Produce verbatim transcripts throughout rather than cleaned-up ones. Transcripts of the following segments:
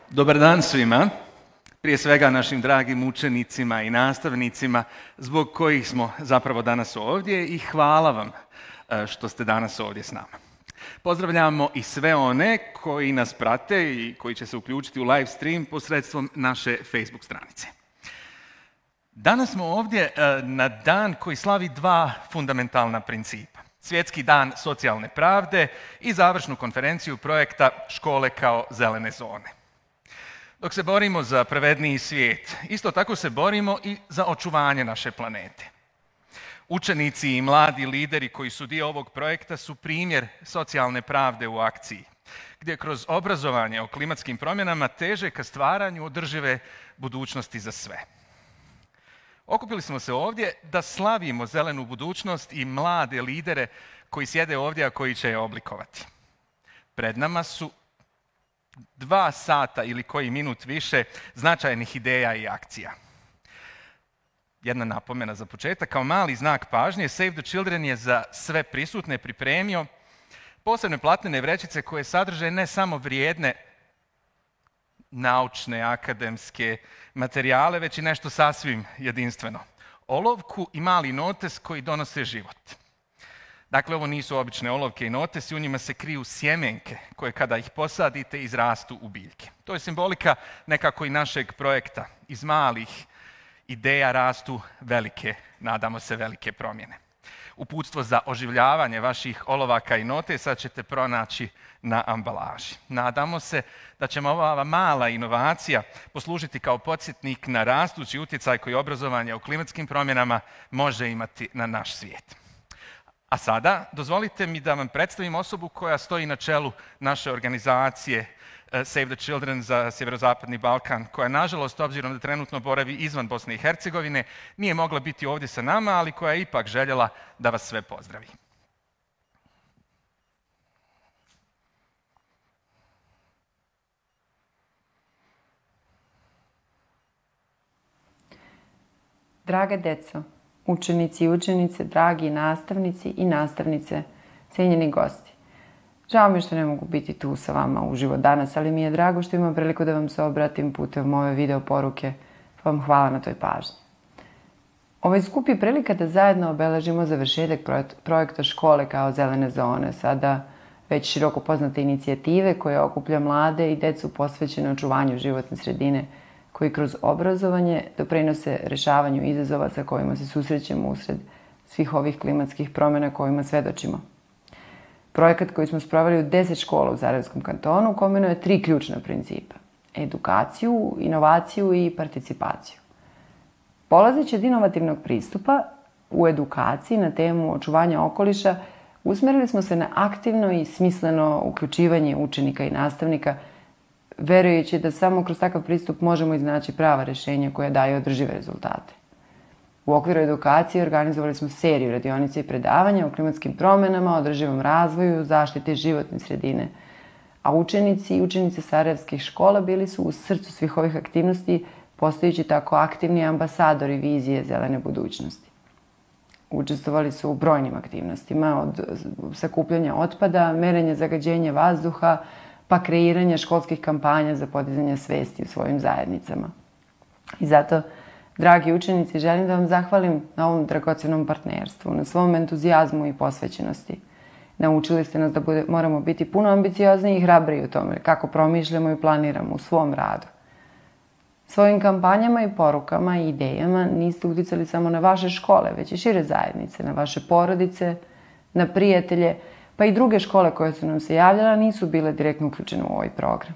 Dobar dan svima, prije svega našim dragim učenicima i nastavnicima zbog kojih smo zapravo danas ovdje i hvala vam što ste danas ovdje s nama. Pozdravljamo i sve one koji nas prate i koji će se uključiti u live stream posredstvom naše Facebook stranice. Danas smo ovdje na dan koji slavi dva fundamentalna principa. Svjetski dan socijalne pravde i završnu konferenciju projekta Škole kao zelene zone. Dok se borimo za pravedniji svijet, isto tako se borimo i za očuvanje naše planete. Učenici i mladi lideri koji su dio ovog projekta su primjer socijalne pravde u akciji, gdje kroz obrazovanje o klimatskim promjenama teže ka stvaranju održive budućnosti za sve. Okupili smo se ovdje da slavimo zelenu budućnost i mlade lidere koji sjede ovdje, a koji će je oblikovati. Pred nama su dva sata ili koji minut više značajnih ideja i akcija. Jedna napomena za početak, kao mali znak pažnje, Save the Children je za sve prisutne pripremio posebne platnene vrećice koje sadrže ne samo vrijedne naučne, akademske materijale, već i nešto sasvim jedinstveno. Olovku i mali notes koji donose život. Dakle, ovo nisu obične olovke i notesi, u njima se kriju sjemenke koje kada ih posadite izrastu u biljke. To je simbolika nekako i našeg projekta. Iz malih ideja rastu velike, nadamo se, velike promjene. Uputstvo za oživljavanje vaših olovaka i notesa ćete pronaći na ambalaži. Nadamo se da će ova mala inovacija poslužiti kao podsjetnik na rastući utjecaj koji obrazovanje o klimatskim promjenama može imati na naš svijet. A sada dozvolite mi da vam predstavim osobu koja stoji na čelu naše organizacije Save the Children za Sjeverozapadni Balkan, koja nažalost, obzirom da trenutno boravi izvan Bosne i Hercegovine, nije mogla biti ovdje sa nama, ali koja je ipak željela da vas sve pozdravi. Draga deco, učenici i učenice, dragi nastavnici i nastavnice, cijenjeni gosti. Žao mi je što ne mogu biti tu sa vama uživo danas, ali mi je drago što imam priliku da vam se obratim putem ove video poruke, pa vam hvala na toj pažnji. Ovaj skup je prilika da zajedno obeležimo završetak projekta Škole kao zelene zone, sada već široko poznate inicijative koje okuplja mlade i decu posvećene očuvanju životne sredine, koji kroz obrazovanje doprinose rješavanju izazova sa kojima se susrećemo usred svih ovih klimatskih promjena kojima svedočimo. Projekat koji smo sproveli u deset škola u Sarajevskom kantonu kombinuje tri ključna principa: edukaciju, inovaciju i participaciju. Polazeći od inovativnog pristupa u edukaciji na temu očuvanja okoliša, usmjerili smo se na aktivno i smisleno uključivanje učenika i nastavnika, verujući da samo kroz takav pristup možemo iznaći prava rješenja koja daju održive rezultate. U okviru edukacije organizovali smo seriju radionica i predavanja o klimatskim promjenama, održivom razvoju, zaštiti životne sredine, a učenici i učenice sarajevskih škola bili su u srcu svih ovih aktivnosti, postajući tako aktivni ambasadori vizije zelene budućnosti. Učestvovali su u brojnim aktivnostima, od sakupljanja otpada, merenja zagađenja vazduha, pa kreiranja školskih kampanja za podizanje svesti u svojim zajednicama. I zato, dragi učenici, želim da vam zahvalim na ovom dragocjenom partnerstvu, na svom entuzijazmu i posvećenosti. Naučili ste nas da bude, moramo biti puno ambiciozniji i hrabriji u tome kako promišljamo i planiramo u svom radu. Svojim kampanjama i porukama i idejama niste uticali samo na vaše škole, već i šire zajednice, na vaše porodice, na prijatelje, pa i druge škole koje su nam se javljale nisu bile direktno uključene u ovaj program.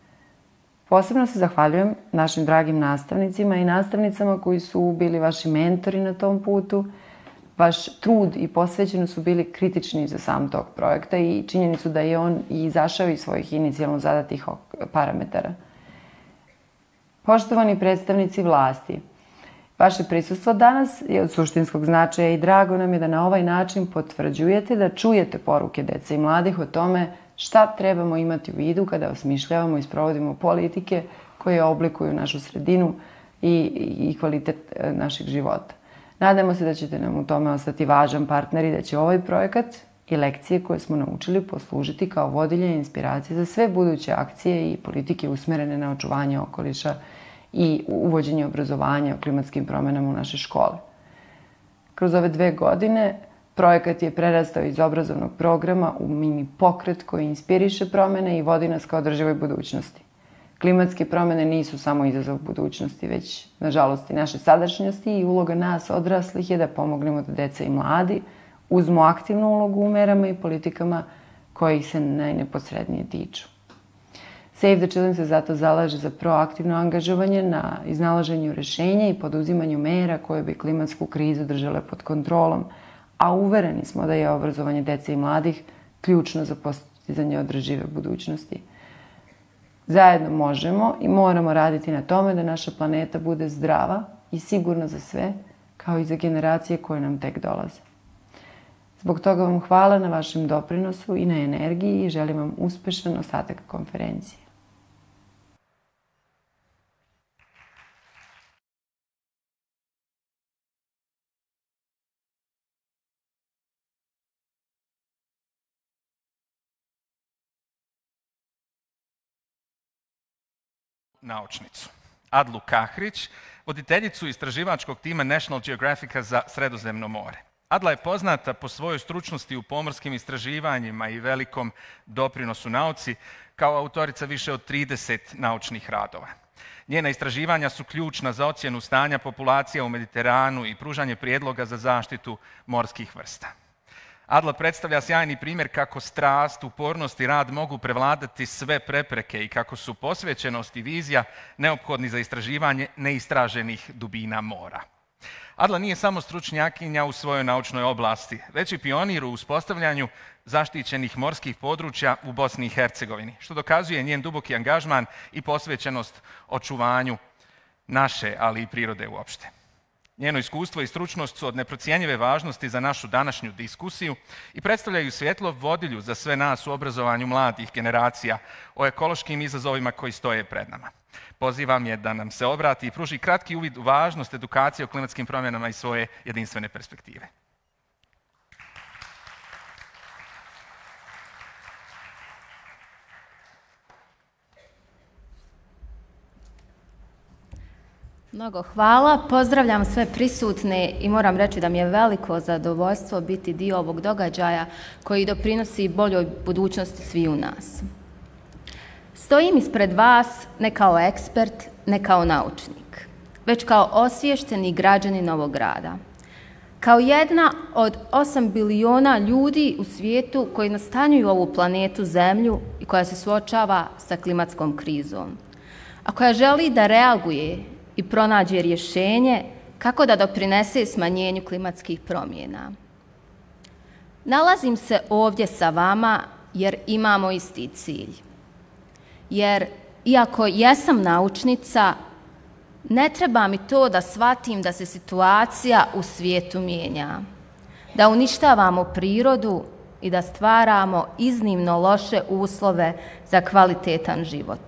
Posebno se zahvaljujem našim dragim nastavnicima i nastavnicama koji su bili vaši mentori na tom putu. Vaš trud i posvećenost su bili kritični za sam tog projekta i činjenicu da je on i izašao iz svojih inicijalno zadatih parametara. Poštovani predstavnici vlasti, vaše prisustvo danas je od suštinskog značaja i drago nam je da na ovaj način potvrđujete da čujete poruke dece i mladih o tome šta trebamo imati u vidu kada osmišljavamo i sprovodimo politike koje oblikuju našu sredinu i, i kvalitet našeg života. Nadamo se da ćete nam u tome ostati važan partner i da će ovaj projekat i lekcije koje smo naučili poslužiti kao vodilje i inspiracije za sve buduće akcije i politike usmerene na očuvanje okoliša i uvođenje obrazovanja o klimatskim promjenama u naše škole. Kroz ove dve godine projekat je prerastao iz obrazovnog programa u mini pokret koji inspiriše promjene i vodi nas ka održivoj budućnosti. Klimatske promjene nisu samo izazov budućnosti, već, nažalost, i naše sadašnjosti i uloga nas odraslih je da pomognemo da deca i mladi uzmu aktivnu ulogu u merama i politikama koje ih se najneposrednije tiču. Save the Children se zato zalaže za proaktivno angažovanje na iznalaženju rješenja i poduzimanju mera koje bi klimatsku krizu držale pod kontrolom, a uvereni smo da je obrazovanje dece i mladih ključno za postizanje održive budućnosti. Zajedno možemo i moramo raditi na tome da naša planeta bude zdrava i sigurna za sve, kao i za generacije koje nam tek dolaze. Zbog toga vam hvala na vašem doprinosu i na energiji i želim vam uspešan ostatak konferencije. Naučnicu Adlu Kahrić, voditeljicu istraživačkog tima National Geographica za Sredozemno more. Adla je poznata po svojoj stručnosti u pomorskim istraživanjima i velikom doprinosu nauci, kao autorica više od trideset naučnih radova. Njena istraživanja su ključna za ocjenu stanja populacija u Mediteranu i pružanje prijedloga za zaštitu morskih vrsta. Adla predstavlja sjajni primjer kako strast, upornost i rad mogu prevladati sve prepreke i kako su posvećenost i vizija neophodni za istraživanje neistraženih dubina mora. Adla nije samo stručnjakinja u svojoj naučnoj oblasti, već i pionir u uspostavljanju zaštićenih morskih područja u Bosni i Hercegovini, što dokazuje njen duboki angažman i posvećenost očuvanju naše, ali i prirode uopšte. Njeno iskustvo i stručnost su od neprocjenjive važnosti za našu današnju diskusiju i predstavljaju svjetlo vodilju za sve nas u obrazovanju mladih generacija o ekološkim izazovima koji stoje pred nama. Pozivam je da nam se obrati i pruži kratki uvid u važnost edukacije o klimatskim promjenama i svoje jedinstvene perspektive. Mnogo hvala. Pozdravljam sve prisutne i moram reći da mi je veliko zadovoljstvo biti dio ovog događaja koji doprinosi boljoj budućnosti sviju nas. Stojim ispred vas ne kao ekspert, ne kao naučnik, već kao osviješteni građanin ovog grada. Kao jedna od osam biliona ljudi u svijetu koji nastanjuju ovu planetu Zemlju i koja se suočava sa klimatskom krizom, a koja želi da reaguje i pronađe rješenje kako da doprinese smanjenju klimatskih promjena. Nalazim se ovdje sa vama jer imamo isti cilj. Jer, iako jesam naučnica, ne treba mi to da shvatim da se situacija u svijetu mijenja, da uništavamo prirodu i da stvaramo iznimno loše uslove za kvalitetan život.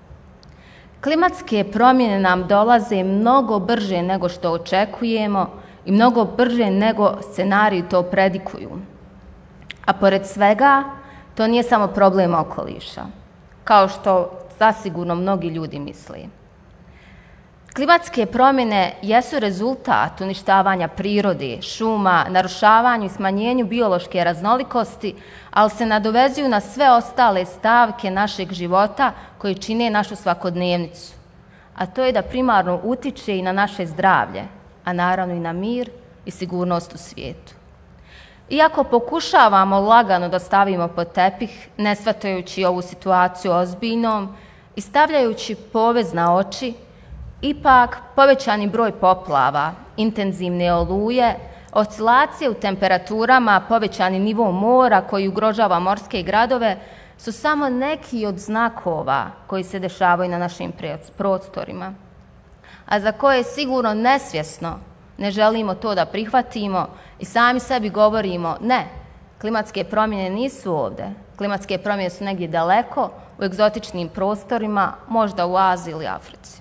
Klimatske promjene nam dolaze mnogo brže nego što očekujemo i mnogo brže nego scenariji to predikuju. A pored svega, to nije samo problem okoliša, kao što zasigurno mnogi ljudi misle. Klimatske promjene jesu rezultat uništavanja prirode, šuma, narušavanju i smanjenju biološke raznolikosti, ali se nadovezuju na sve ostale stavke našeg života koji čine našu svakodnevnicu. A to je da primarno utiče i na naše zdravlje, a naravno i na mir i sigurnost u svijetu. Iako pokušavamo lagano da stavimo pod tepih, ne shvatajući ovu situaciju ozbiljnom i stavljajući povez na oči, ipak povećani broj poplava, intenzivne oluje, oscilacije u temperaturama, povećani nivo mora koji ugrožava morske gradove su samo neki od znakova koji se dešavaju na našim prostorima, a za koje sigurno nesvjesno ne želimo to da prihvatimo i sami sebi govorimo ne, klimatske promjene nisu ovdje, klimatske promjene su negdje daleko, u egzotičnim prostorima, možda u Aziji ili Africi.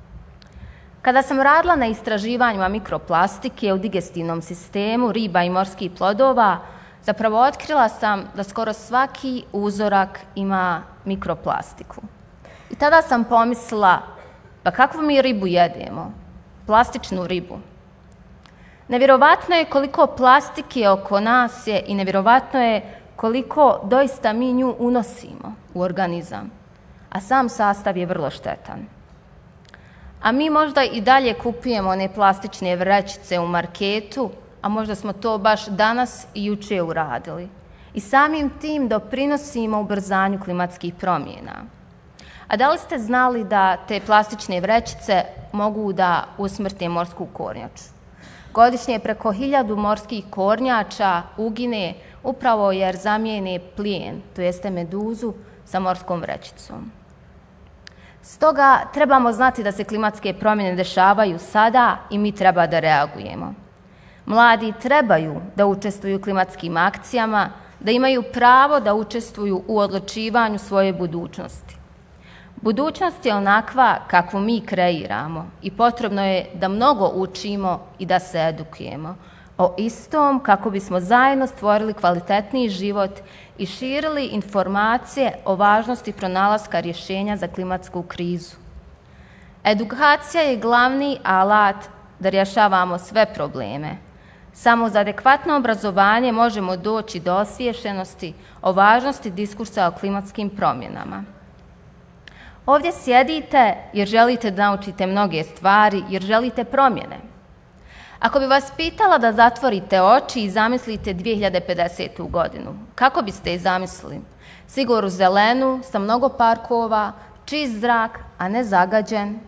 Kada sam radila na istraživanjima mikroplastike u digestivnom sistemu riba i morskih plodova, zapravo otkrila sam da skoro svaki uzorak ima mikroplastiku. I tada sam pomislila, pa kakvu mi ribu jedemo? Plastičnu ribu. Nevjerovatno je koliko plastike oko nas je i nevjerovatno je koliko doista mi nju unosimo u organizam, a sam sastav je vrlo štetan. A mi možda i dalje kupujemo one plastične vrećice u marketu, a možda smo to baš danas i jučer uradili. I samim tim doprinosimo ubrzanju klimatskih promjena. A da li ste znali da te plastične vrećice mogu da usmrte morsku kornjaču? Godišnje preko hiljadu morskih kornjača ugine upravo jer zamijene plijen, to jeste meduzu, sa morskom vrećicom. Stoga trebamo znati da se klimatske promjene dešavaju sada i mi treba da reagujemo. Mladi trebaju da učestvuju u klimatskim akcijama, da imaju pravo da učestvuju u odlučivanju svoje budućnosti. Budućnost je onakva kakvu mi kreiramo i potrebno je da mnogo učimo i da se edukujemo o istom kako bismo zajedno stvorili kvalitetniji život i širili informacije o važnosti pronalaska rješenja za klimatsku krizu. Edukacija je glavni alat da rješavamo sve probleme. Samo uz adekvatno obrazovanje možemo doći do osviještenosti o važnosti diskursa o klimatskim promjenama. Ovdje sjedite jer želite da naučite mnoge stvari, jer želite promjene. Ako bi vas pitala da zatvorite oči i zamislite dvije hiljade pedesetu. godinu, kako biste je zamislili? Sigurno zelenu, sa mnogo parkova, čist zrak, a ne zagađen.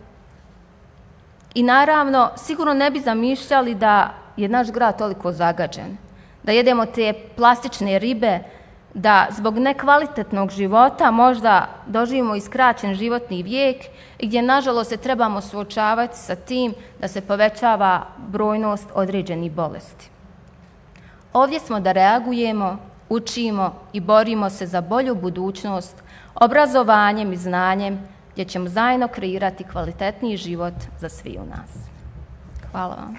I naravno, sigurno ne bi zamišljali da je naš grad toliko zagađen, da jedemo te plastične ribe, da zbog nekvalitetnog života možda doživimo i skraćen životni vijek i gdje nažalost se trebamo suočavati sa tim da se povećava brojnost određenih bolesti. Ovdje smo da reagujemo, učimo i borimo se za bolju budućnost obrazovanjem i znanjem gdje ćemo zajedno kreirati kvalitetniji život za svi u nas. Hvala vam.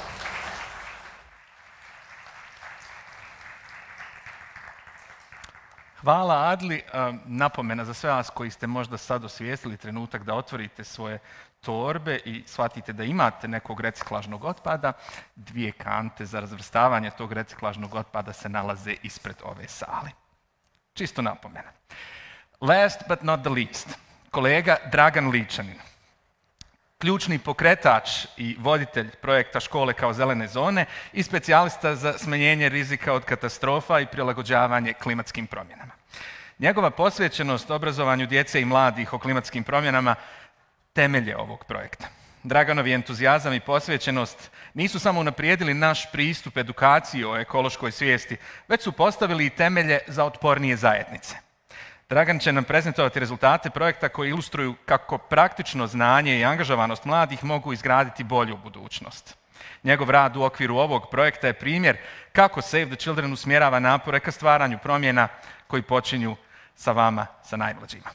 Hvala Adli. Napomena za sve vas koji ste možda sad osvijestili trenutak da otvorite svoje torbe i shvatite da imate nekog reciklažnog otpada. Dvije kante za razvrstavanje tog reciklažnog otpada se nalaze ispred ove sale. Čisto napomena. Last but not the least, kolega Dragan Ličanin. Ključni pokretač i voditelj projekta Škole kao zelene zone i specijalista za smanjenje rizika od katastrofa i prilagođavanje klimatskim promjenama. Njegova posvećenost obrazovanju djece i mladih o klimatskim promjenama temelje ovog projekta. Draganovi entuzijazam i posvećenost nisu samo unaprijedili naš pristup edukaciji o ekološkoj svijesti, već su postavili i temelje za otpornije zajednice. Dragan će nam prezentovati rezultate projekta koji ilustruju kako praktično znanje i angažovanost mladih mogu izgraditi bolju budućnost. Njegov rad u okviru ovog projekta je primjer kako Save the Children usmjerava napore ka stvaranju promjena koji počinju sa vama, sa najmlađima.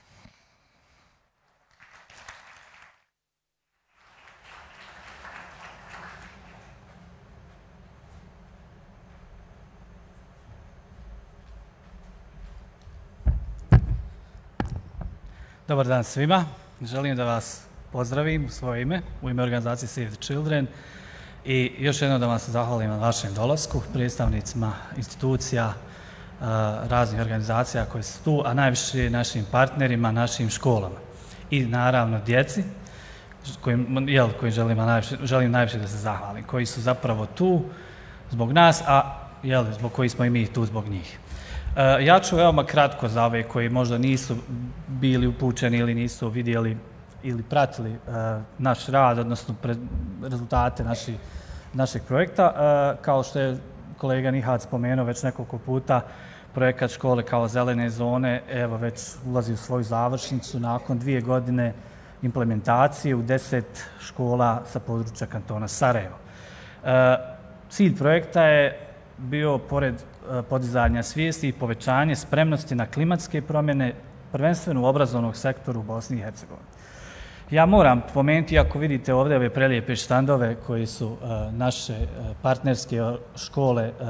Dobar dan svima. Želim da vas pozdravim u svoje ime, u ime organizacije Save the Children i još jednom da vam se zahvalim na vašem dolasku, predstavnicima institucija, raznih organizacija koje su tu, a najviše našim partnerima, našim školama i naravno djeci kojim, jel, kojim želim, najviše, želim najviše da se zahvalim, koji su zapravo tu zbog nas, a jel, zbog koji smo i mi tu zbog njih. Ja ću veoma kratko za ove koji možda nisu bili upućeni ili nisu vidjeli ili pratili naš rad, odnosno rezultate naši, našeg projekta. Kao što je kolega Nihat spomenuo već nekoliko puta, projekat Škole kao zelene zone evo već ulazi u svoju završnicu nakon dvije godine implementacije u deset škola sa područja kantona Sarajevo. Cilj projekta je bio, pored podizanja svijesti i povećanje spremnosti na klimatske promjene, prvenstveno u obrazovnom sektoru u Bosni i Hercegovini. Ja moram pomenuti, ako vidite ovdje ove prelijepe štandove koji su naše partnerske škole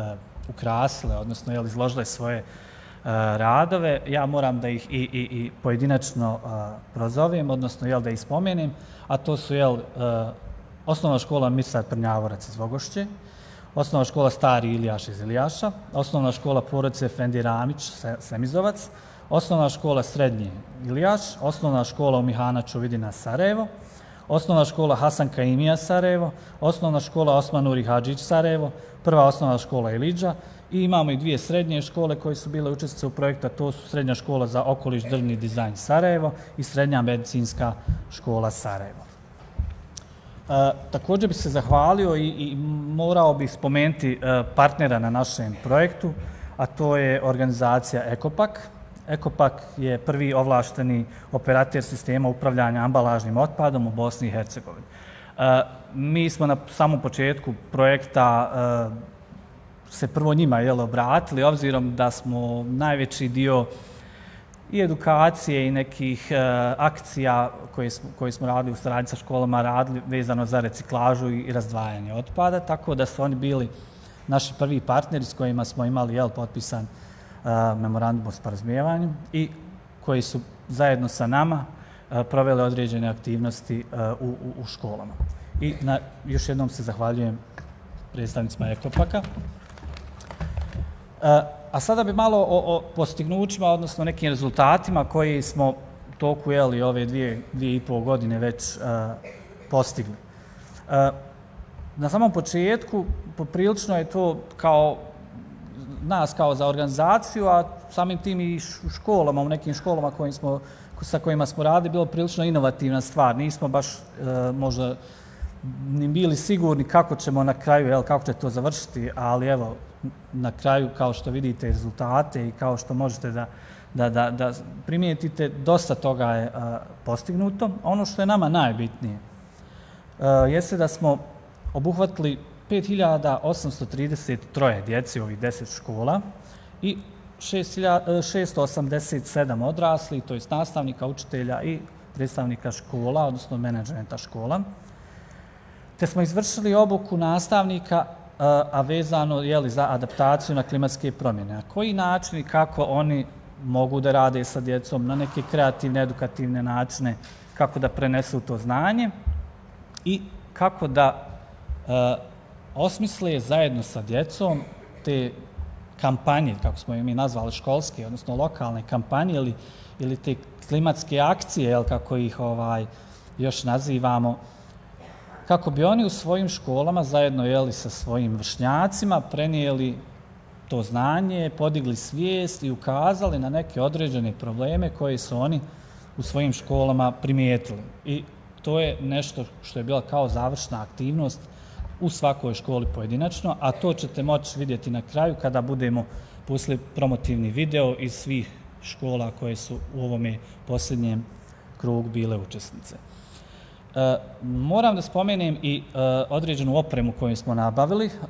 ukrasile, odnosno jel, izložile svoje radove, ja moram da ih i, i, i pojedinačno prozovem, odnosno jel, da ih spomenem, a to su jel, osnovna škola Mirsad Prnjavorac iz Vogošće, osnovna škola Stari Ilijaš iz Ilijaša, osnovna škola porodice Efendi Ramić Semizovac, osnovna škola Srednji Ilijaš, osnovna škola u Mihana Čuvidina Sarajevo, osnovna škola Hasan Kaimija Sarajevo, osnovna škola Osman Nuri Hadžić Sarajevo, prva osnovna škola Ilidža i imamo i dvije srednje škole koje su bile učesnice u projekta, to su Srednja škola za okoliš drvni dizajn Sarajevo i Srednja medicinska škola Sarajevo. E, također bih se zahvalio i, i morao bih spomenuti e, partnera na našem projektu, a to je organizacija Ekopak. Ekopak je prvi ovlašteni operater sistema upravljanja ambalažnim otpadom u Bosni i Hercegovini. E, mi smo na samom početku projekta e, se prvo njima jel, obratili, obzirom da smo najveći dio i edukacije i nekih e, akcija koje smo, koje smo radili u saradnji sa školama radili vezano za reciklažu i, i razdvajanje otpada, tako da su oni bili naši prvi partneri s kojima smo imali jel, potpisan e, memorandum o sporazumijevanju i koji su zajedno sa nama e, proveli određene aktivnosti e, u, u, u školama. I na, još jednom se zahvaljujem predstavnicima Ekopaka. A sada bi malo o, o postignućima, odnosno nekim rezultatima koji smo u toku jeli, ove dvije, dvije i pol godine već uh, postigli. Uh, na samom početku poprilično je to kao nas kao za organizaciju, a samim tim i u školama, u nekim školama kojim smo, sa kojima smo radili, bilo prilično inovativna stvar. Nismo baš uh, možda ni bili sigurni kako ćemo na kraju, jel, kako će to završiti, ali evo, na kraju, kao što vidite rezultate i kao što možete da, da, da, da primijetite, dosta toga je a, postignuto. Ono što je nama najbitnije a, jeste da smo obuhvatili pet hiljada osamsto trideset tri djece u ovih deset škola i šesto osamdeset sedam odrasli, to je nastavnika, učitelja i predstavnika škola, odnosno menadžmenta škola. Te smo izvršili obuku nastavnika, a vezano jeli, za adaptaciju na klimatske promjene. A koji način i kako oni mogu da rade sa djecom na neke kreativne, edukativne načine, kako da prenesu to znanje i kako da e, osmisle zajedno sa djecom te kampanje, kako smo mi nazvali školske, odnosno lokalne kampanje ili, ili te klimatske akcije, jel, kako ih ovaj, još nazivamo, kako bi oni u svojim školama zajedno jeli sa svojim vršnjacima prenijeli to znanje, podigli svijest i ukazali na neke određene probleme koje su oni u svojim školama primijetili. I to je nešto što je bila kao završna aktivnost u svakoj školi pojedinačno, a to ćete moći vidjeti na kraju kada budemo pustili promotivni video iz svih škola koje su u ovome posljednjem krugu bile učesnice. E, moram da spomenem i e, određenu opremu koju smo nabavili e,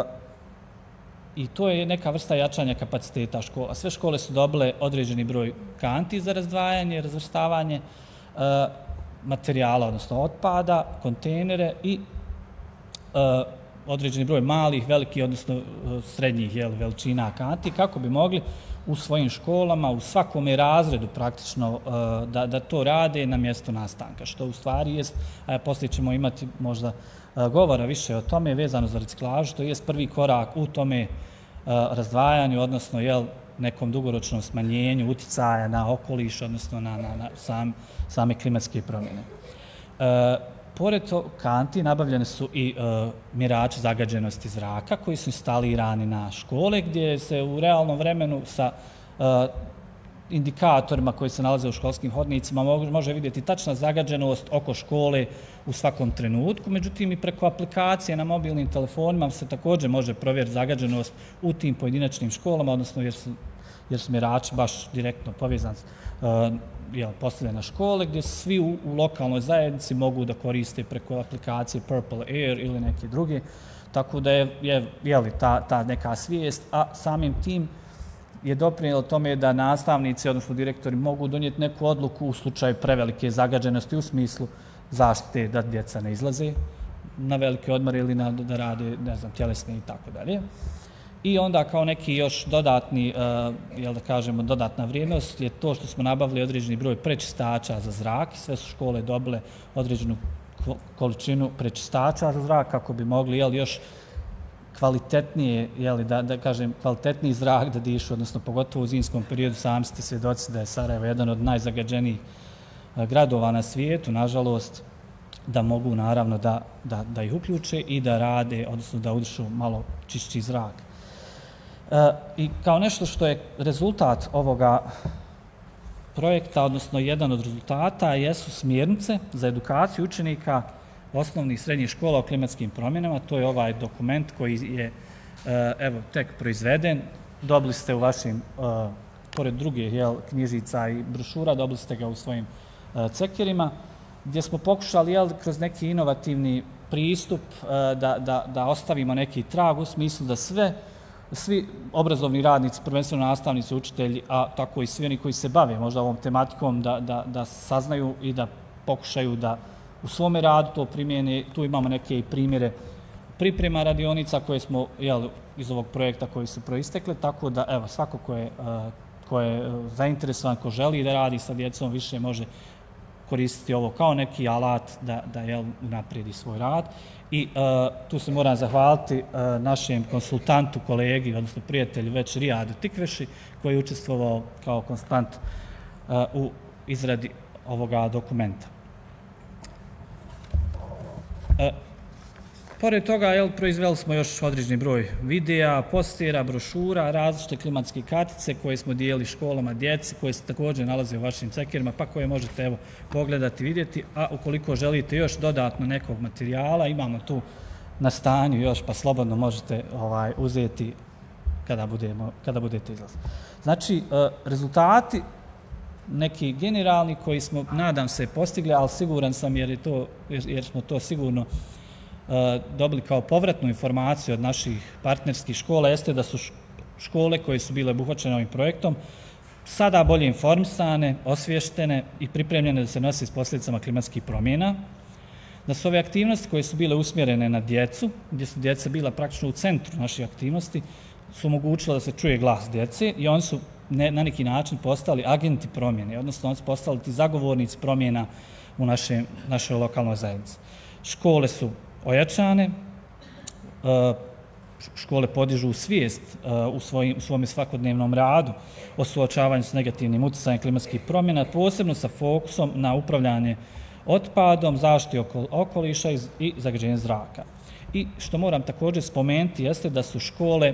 i to je neka vrsta jačanja kapaciteta škola. Sve škole su dobile određeni broj kanti za razdvajanje, razvrstavanje e, materijala, odnosno otpada, kontejnere i e, određeni broj malih, velikih, odnosno srednjih jel, veličina kanti, kako bi mogli u svojim školama, u svakome razredu praktično da, da to rade na mjestu nastanka, što u stvari jest, a poslije ćemo imati možda govora više o tome vezano za reciklažu, to jest prvi korak u tome razdvajanju, odnosno jel, nekom dugoročnom smanjenju uticaja na okoliš, odnosno na, na, na sam, same klimatske promjene. E, Pored kanti nabavljene su i e, mjerači zagađenosti zraka koji su instalirani na škole gdje se u realnom vremenu sa e, indikatorima koji se nalaze u školskim hodnicima može vidjeti tačna zagađenost oko škole u svakom trenutku. Međutim, i preko aplikacije na mobilnim telefonima se također može provjeriti zagađenost u tim pojedinačnim školama, odnosno jer su, jer su mjerači baš direktno povezani e, jel, postavljene na škole, gdje svi u, u lokalnoj zajednici mogu da koriste preko aplikacije Purple Air ili neke druge. Tako da je, je jeli, ta, ta neka svijest, a samim tim je doprinijelo tome da nastavnici, odnosno direktori, mogu donijeti neku odluku u slučaju prevelike zagađenosti u smislu zaštite da djeca ne izlaze na velike odmore ili na, da rade, ne znam, tjelesne i tako dalje. I onda kao neki još dodatni, jel da kažemo, dodatna vrijednost je to što smo nabavili određeni broj prečistača za zrak. Sve su škole dobile određenu količinu prečistača za zrak kako bi mogli jel, još kvalitetnije, jel, da, da kažem, kvalitetniji zrak da dišu, odnosno pogotovo u zimskom periodu. Sami ste svjedoci da je Sarajevo jedan od najzagađenijih gradova na svijetu, nažalost, da mogu naravno da, da, da ih uključe i da rade, odnosno da udišu malo čišći zrak. E, I kao nešto što je rezultat ovoga projekta, odnosno jedan od rezultata, jesu smjernice za edukaciju učenika osnovnih i srednjih škola o klimatskim promjenama. To je ovaj dokument koji je evo, tek proizveden. Dobili ste u vašim, pored drugih jel, knjižica i brošura, dobili ste ga u svojim cekerima, gdje smo pokušali jel, kroz neki inovativni pristup da, da, da ostavimo neki trag u smislu da sve svi obrazovni radnici, prvenstveno nastavnici, učitelji, a tako i svi oni koji se bave možda ovom tematikom, da, da, da saznaju i da pokušaju da u svome radu to primijene. Tu imamo neke i primjere priprema radionica koje smo jel, iz ovog projekta koji su proistekle, tako da evo, svako ko je, ko je zainteresovan, ko želi da radi sa djecom, više može koristiti ovo kao neki alat da, da jel, unaprijedi svoj rad. I uh, tu se moram zahvaliti uh, našem konsultantu, kolegi, odnosno prijatelju već Rijadu Tikveši, koji je učestvovao kao konsultant uh, u izradi ovoga dokumenta. Uh, pored toga, jel, proizveli smo još određeni broj videa, postera, brošura, različite klimatske kartice koje smo dijelili školama djeci, koje se također nalaze u vašim cekerima, pa koje možete evo, pogledati, vidjeti, a ukoliko želite još dodatno nekog materijala, imamo tu na stanju još, pa slobodno možete ovaj, uzeti kada, budemo, kada budete izlazili. Znači, rezultati neki generalni koji smo, nadam se, postigli, ali siguran sam jer, je to, jer, jer smo to sigurno dobili kao povratnu informaciju od naših partnerskih škola, jeste da su škole koje su bile obuhvaćene ovim projektom sada bolje informisane, osvještene i pripremljene da se nose s posljedicama klimatskih promjena, da su ove aktivnosti koje su bile usmjerene na djecu, gdje su djeca bila praktično u centru naših aktivnosti, su omogućile da se čuje glas djece i oni su ne, na neki način postali agenti promjene, odnosno oni su postali ti zagovornici promjena u naše, našoj lokalnoj zajednici. Škole su ojačane, škole podižu svijest u, svojim, u svome svakodnevnom radu o suočavanju s negativnim utjecajem klimatskih promjena, posebno sa fokusom na upravljanje otpadom, zaštiti okoliša i zagađenje zraka. I što moram također spomenuti jeste da su škole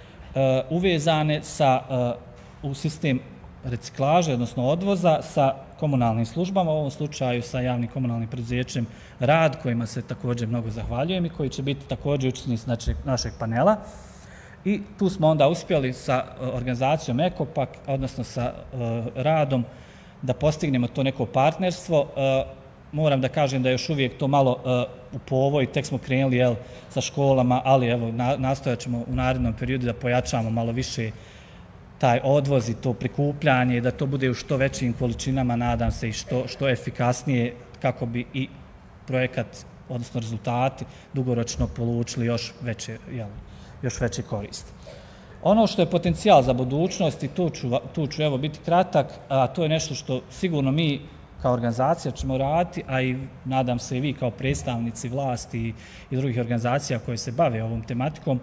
uvezane sa, u sistem reciklaže, odnosno odvoza sa komunalnim službama, u ovom slučaju sa javnim komunalnim preduzećem Rad, kojima se također mnogo zahvaljujem i koji će biti također učesnici našeg, našeg panela. I tu smo onda uspjeli sa organizacijom Ekopak, odnosno sa uh, Radom, da postignemo to neko partnerstvo. Uh, moram da kažem da još uvijek to malo uh, u povoj, tek smo krenuli jel, sa školama, ali evo, na, nastojat ćemo u narednom periodu da pojačamo malo više taj odvoz i to prikupljanje, da to bude u što većim količinama, nadam se, i što, što efikasnije kako bi i projekat, odnosno rezultati, dugoročno polučili još veće, jel, još veće koristi. Ono što je potencijal za budućnost, i tu ću, tu ću evo biti kratak, a to je nešto što sigurno mi kao organizacija ćemo raditi, a i nadam se i vi kao predstavnici vlasti i, i drugih organizacija koje se bave ovom tematikom,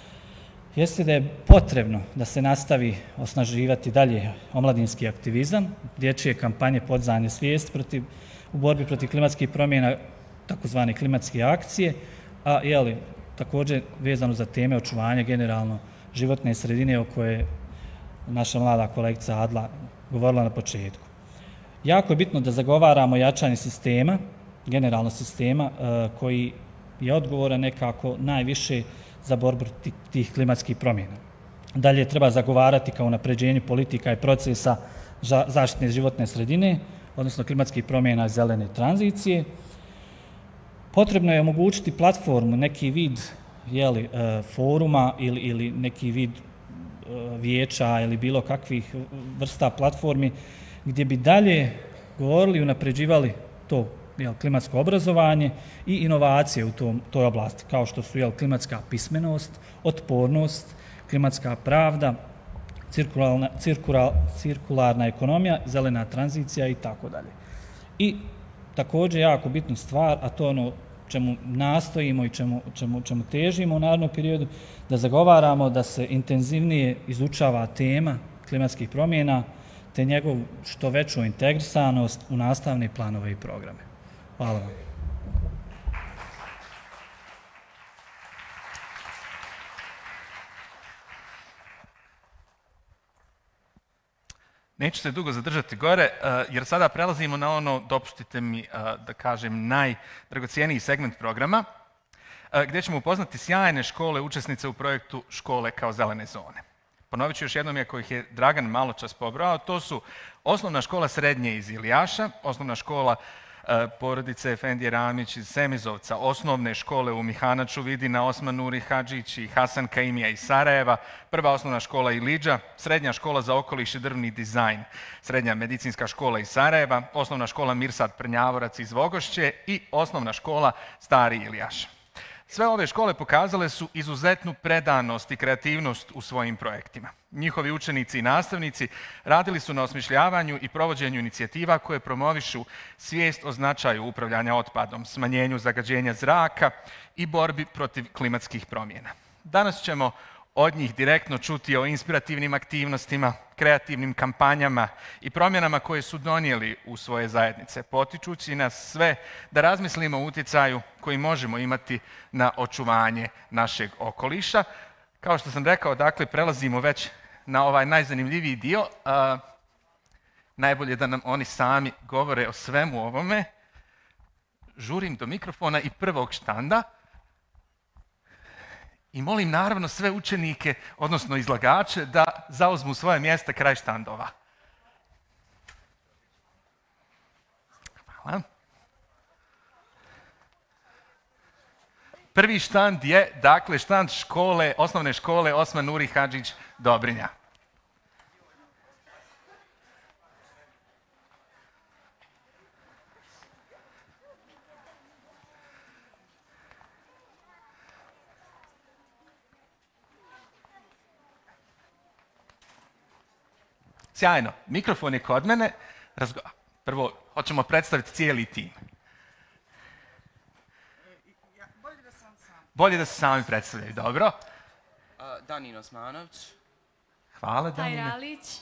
jeste da je potrebno da se nastavi osnaživati dalje omladinski aktivizam, dječje kampanje podizanja svijesti protiv, u borbi protiv klimatskih promjena, takozvane klimatske akcije, a jeli, također vezano za teme očuvanja generalno životne sredine o kojoj je naša mlada kolegica Adla govorila na početku. Jako je bitno da zagovaramo jačanje sistema, generalno sistema koji je odgovoran nekako najviše za borbu tih klimatskih promjena. Dalje treba zagovarati kao unapređenje politika i procesa zaštitne životne sredine, odnosno klimatskih promjena i zelene tranzicije. Potrebno je omogućiti platformu, neki vid jeli, foruma ili, ili neki vid vijeća ili bilo kakvih vrsta platformi gdje bi dalje govorili i unapređivali to jel, klimatsko obrazovanje i inovacije u tom, toj oblasti, kao što su jel, klimatska pismenost, otpornost, klimatska pravda, cirkularna, cirkula, cirkularna ekonomija, zelena tranzicija i tako dalje. I također jako bitnu stvar, a to je ono čemu nastojimo i čemu, čemu, čemu težimo u narednom periodu, da zagovaramo da se intenzivnije izučava tema klimatskih promjena te njegovu što veću integrisanost u nastavne planove i programe. Hvala vam. Neću se dugo zadržati gore, jer sada prelazimo na ono, dopustite mi da kažem, najdragocijeniji segment programa, gdje ćemo upoznati sjajne škole, učesnice u projektu Škole kao zelene zone. Ponovit ću još jednom, iako ih je Dragan maločas pobrao, to su Osnovna škola srednje iz Ilijaša, Osnovna škola porodice Efendije Ramić iz Semizovca, osnovne škole u Mihanaču, Vidina, Osman Nuri Hadžić i Hasan Kaimija iz Sarajeva, Prva osnovna škola Ilidža, Srednja škola za okoliš i drvni dizajn, Srednja medicinska škola iz Sarajeva, Osnovna škola Mirsad Prnjavorac iz Vogošće i Osnovna škola Stari Ilijaš. Sve ove škole pokazale su izuzetnu predanost i kreativnost u svojim projektima. Njihovi učenici i nastavnici radili su na osmišljavanju i provođenju inicijativa koje promovišu svijest o značaju upravljanja otpadom, smanjenju zagađenja zraka i borbi protiv klimatskih promjena. Danas ćemo od njih direktno čuti o inspirativnim aktivnostima, kreativnim kampanjama i promjenama koje su donijeli u svoje zajednice, potičući nas sve da razmislimo o utjecaju koji možemo imati na očuvanje našeg okoliša. Kao što sam rekao, dakle, prelazimo već na ovaj najzanimljiviji dio. A, najbolje da nam oni sami govore o svemu ovome. Žurim do mikrofona i prvog štanda. I molim naravno sve učenike, odnosno izlagače, da zauzmu svoje mjesta kraj štandova. Hvala. Prvi štand je, dakle, štand škole, osnovne škole Osman Nuri Hadžić Dobrinja. Sjajno. Mikrofon je kod mene. Razgo... Prvo, hoćemo predstaviti cijeli tim. Bolje da sam sam. Bolje da se sami predstavljaju, dobro. Uh, Danin Osmanović. Hvala, Danine. Tajra Alić.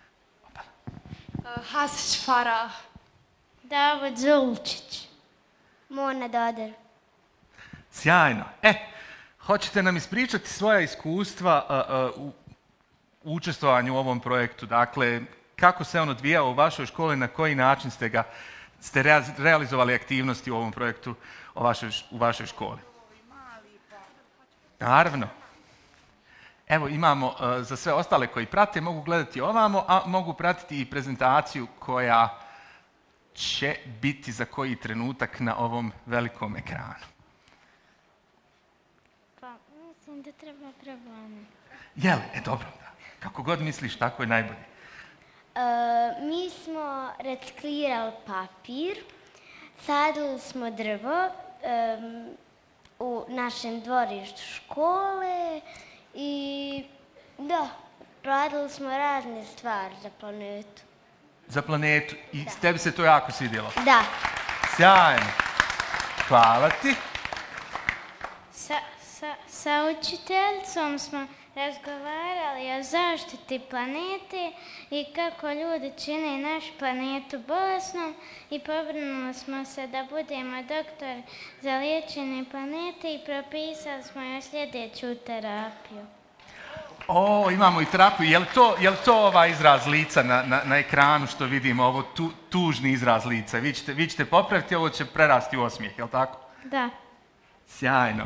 Uh, Hasić Farah. Davod Zulčić. Mona Doder. Sjajno. E, hoćete nam ispričati svoja iskustva uh, uh, u u učestvovanju u ovom projektu. Dakle, kako se on odvijao u vašoj školi, na koji način ste ga ste realizovali aktivnosti u ovom projektu u vašoj, u vašoj školi? Naravno. Evo, imamo uh, za sve ostale koji prate, mogu gledati ovamo, a mogu pratiti i prezentaciju koja će biti za koji trenutak na ovom velikom ekranu. Pa, mislim da treba probamo. Jel? E, dobro. Kako god misliš, tako je najbolje. E, mi smo reciklirali papir, sadili smo drvo e, u našem dvorištu škole i da, radili smo razne stvari za planetu. Za planetu. I s tebi se to jako svidjelo? Da. Sjajno. Hvala ti. Sa, sa, sa učiteljicom smo razgovarali o zaštiti planete i kako ljudi čine našu planetu bolesnom i pobrinuli smo se da budemo doktori za liječenje planete i propisali smo joj sljedeću terapiju. O, imamo i terapiju. Je li to, je li to ovaj izraz lica na, na, na ekranu što vidimo, ovo tu, tužni izraz lica? Vi ćete, vi ćete popraviti, ovo će prerasti u osmijeh, je li tako? Da. Sjajno.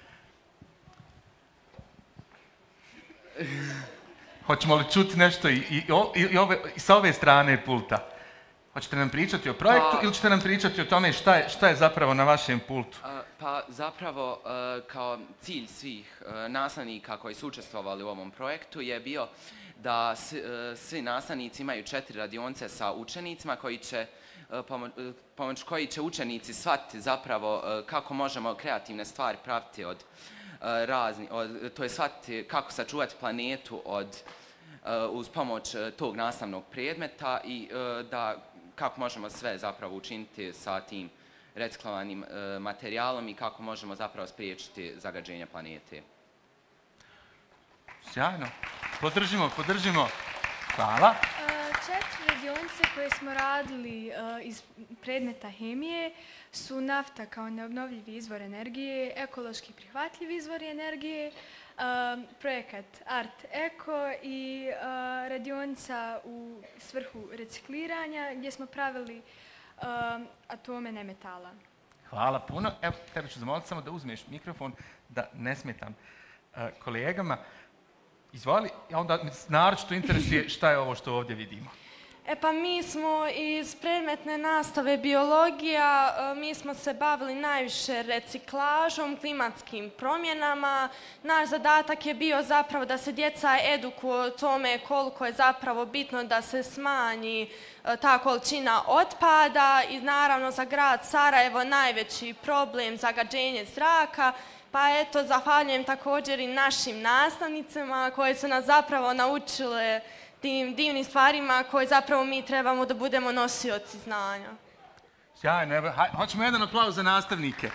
Hoćemo li čuti nešto i, i, i, i, ove, i sa ove strane pulta? Hoćete nam pričati o projektu pa, ili ćete nam pričati o tome šta je, šta je zapravo na vašem pultu? Uh, pa zapravo uh, kao cilj svih uh, nastavnika koji su učestvovali u ovom projektu je bio da s, uh, svi nastavnici imaju četiri radionice sa učenicima koji će uh, pomoć, uh, pomoć koji će učenici shvatiti zapravo uh, kako možemo kreativne stvari praviti od razni, od, to je shvatiti kako sačuvati planetu od, uz pomoć tog nastavnog predmeta i da kako možemo sve zapravo učiniti sa tim reciklovanim materijalom i kako možemo zapravo spriječiti zagađenje planete. Sjajno. Podržimo, podržimo. Hvala. Četiri radionice koje smo radili iz predmeta hemije su nafta kao neobnovljivi izvor energije, ekološki prihvatljivi izvor energije, projekat Art Eko i radionica u svrhu recikliranja gdje smo pravili atome nemetala. Hvala puno. Evo, tebe ću zamoliti samo da uzmeš mikrofon, da ne smetam kolegama. Izvoli, a onda naročito interesuje šta je ovo što ovdje vidimo. E pa mi smo iz predmetne nastave biologija, mi smo se bavili najviše reciklažom, klimatskim promjenama. Naš zadatak je bio zapravo da se djeca edukuju o tome koliko je zapravo bitno da se smanji ta količina otpada i naravno za grad Sarajevo najveći problem zagađenje zraka. Pa eto, zahvaljujem također i našim nastavnicama koje su nas zapravo naučile tim divnim stvarima koje zapravo mi trebamo da budemo nosioci znanja. Sjajno, evo, hoćemo jedan aplauz za nastavnike.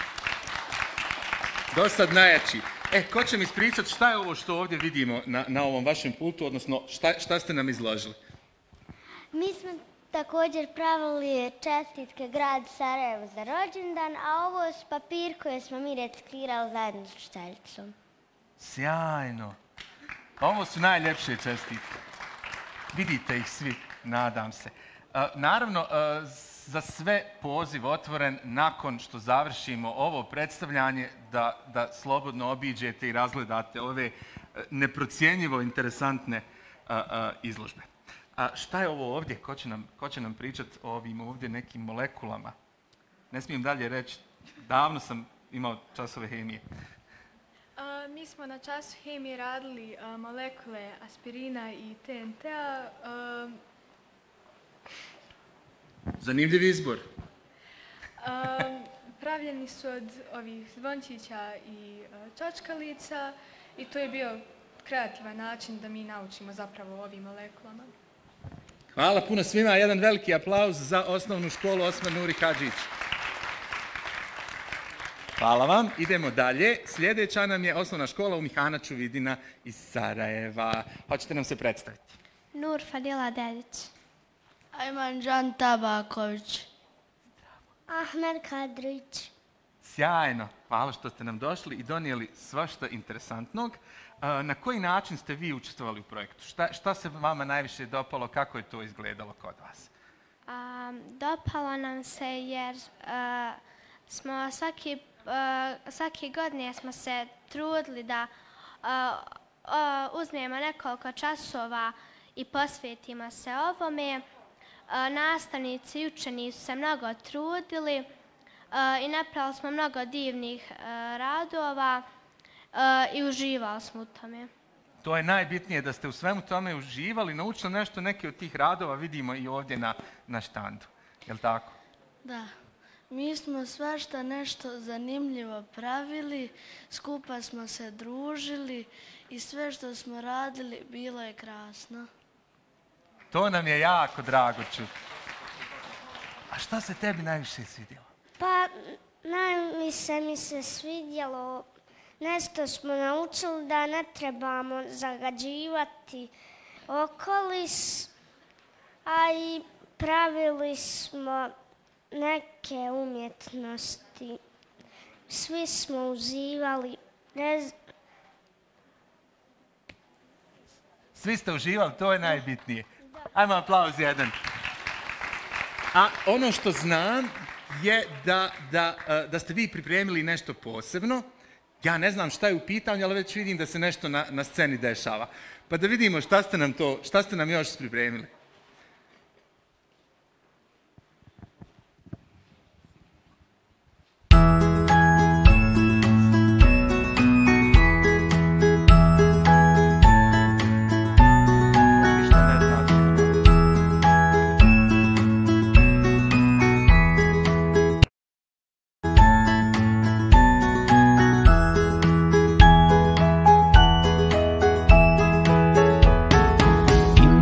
Do sad najjači. E, ko će mi ispričati šta je ovo što ovdje vidimo na, na ovom vašem pultu, odnosno šta, šta ste nam izložili? Mi smo također pravili čestitke grad Sarajevo za rođendan, a ovo je papir koji smo mi reciklirali zajedno s učiteljicom. Sjajno. Ovo su najljepše čestitke. Vidite ih svi, nadam se. Uh, naravno, uh, za sve poziv otvoren nakon što završimo ovo predstavljanje da, da slobodno obiđete i razgledate ove uh, neprocjenjivo interesantne uh, uh, izložbe. A šta je ovo ovdje? Ko će nam, ko će nam pričati o ovim ovdje nekim molekulama? Ne smijem dalje reći, davno sam imao časove hemije. A, mi smo na času hemije radili a, molekule aspirina i T N T-a. Zanimljiv izbor. A, pravljeni su od ovih zvončića i a, čočkalica i to je bio kreativan način da mi naučimo zapravo o ovim molekulama. Hvala puno svima. Jedan veliki aplauz za osnovnu školu Osman Nuri Hadžić. Hvala vam. Idemo dalje. Sljedeća nam je osnovna škola u Mihana Čuvidina iz Sarajeva. Hoćete nam se predstaviti? Nur Fadila Dedić. Ajman Džan Tabaković. Ahmed Kadrić. Sjajno. Hvala što ste nam došli i donijeli svašta interesantnog. Na koji način ste vi učestvovali u projektu? Šta, šta se vama najviše dopalo? Kako je to izgledalo kod vas? Um, dopalo nam se jer uh, smo svaki, uh, svaki godine smo se trudili da uh, uh, uzmemo nekoliko časova i posvetimo se ovome. Uh, nastavnici i učenici su se mnogo trudili uh, i napravili smo mnogo divnih uh, radova. Uh, i uživali smo u tome. To je najbitnije, da ste u svemu tome uživali, naučili nešto, neke od tih radova vidimo i ovdje na, na štandu. Je li tako? Da. Mi smo svašta nešto zanimljivo pravili, skupa smo se družili i sve što smo radili bilo je krasno. To nam je jako drago čuti. A šta se tebi najviše svidjelo? Pa, najviše mi se svidjelo. Nešto smo naučili da ne trebamo zagađivati okoliš, a i pravili smo neke umjetnosti. Svi smo uživali. Rez... Svi ste uživali, to je najbitnije. Ajmo aplauz jedan. A ono što znam je da, da, da ste vi pripremili nešto posebno. Ja ne znam šta je u pitanju, ali već vidim da se nešto na, na sceni dešava. Pa da vidimo šta ste nam, to, šta ste nam još pripremili.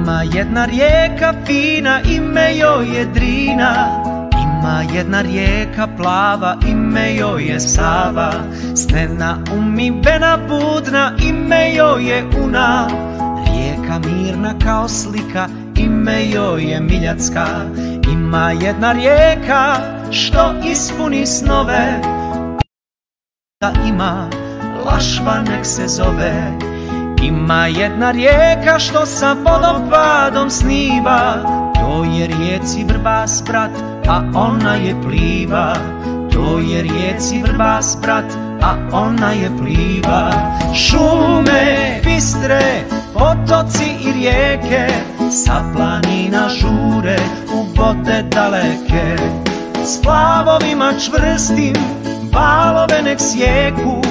Ima jedna rijeka fina, ime joj je Drina. Ima jedna rijeka plava, ime joj je Sava. Stena umivena budna, ime joj je Una. Rijeka mirna kao slika, ime joj je Miljacka. Ima jedna rijeka što ispuni snove, da ima Lašva nek se zove. Ima jedna rijeka što sa vodopadom sniva, to je rijeci Vrbas brat, a ona je pliva. To je rijeci Vrbas brat, a ona je pliva. Šume bistre, potoci i rijeke, sa planina žure u vode daleke. S plavovima čvrstim valove nek sjeku,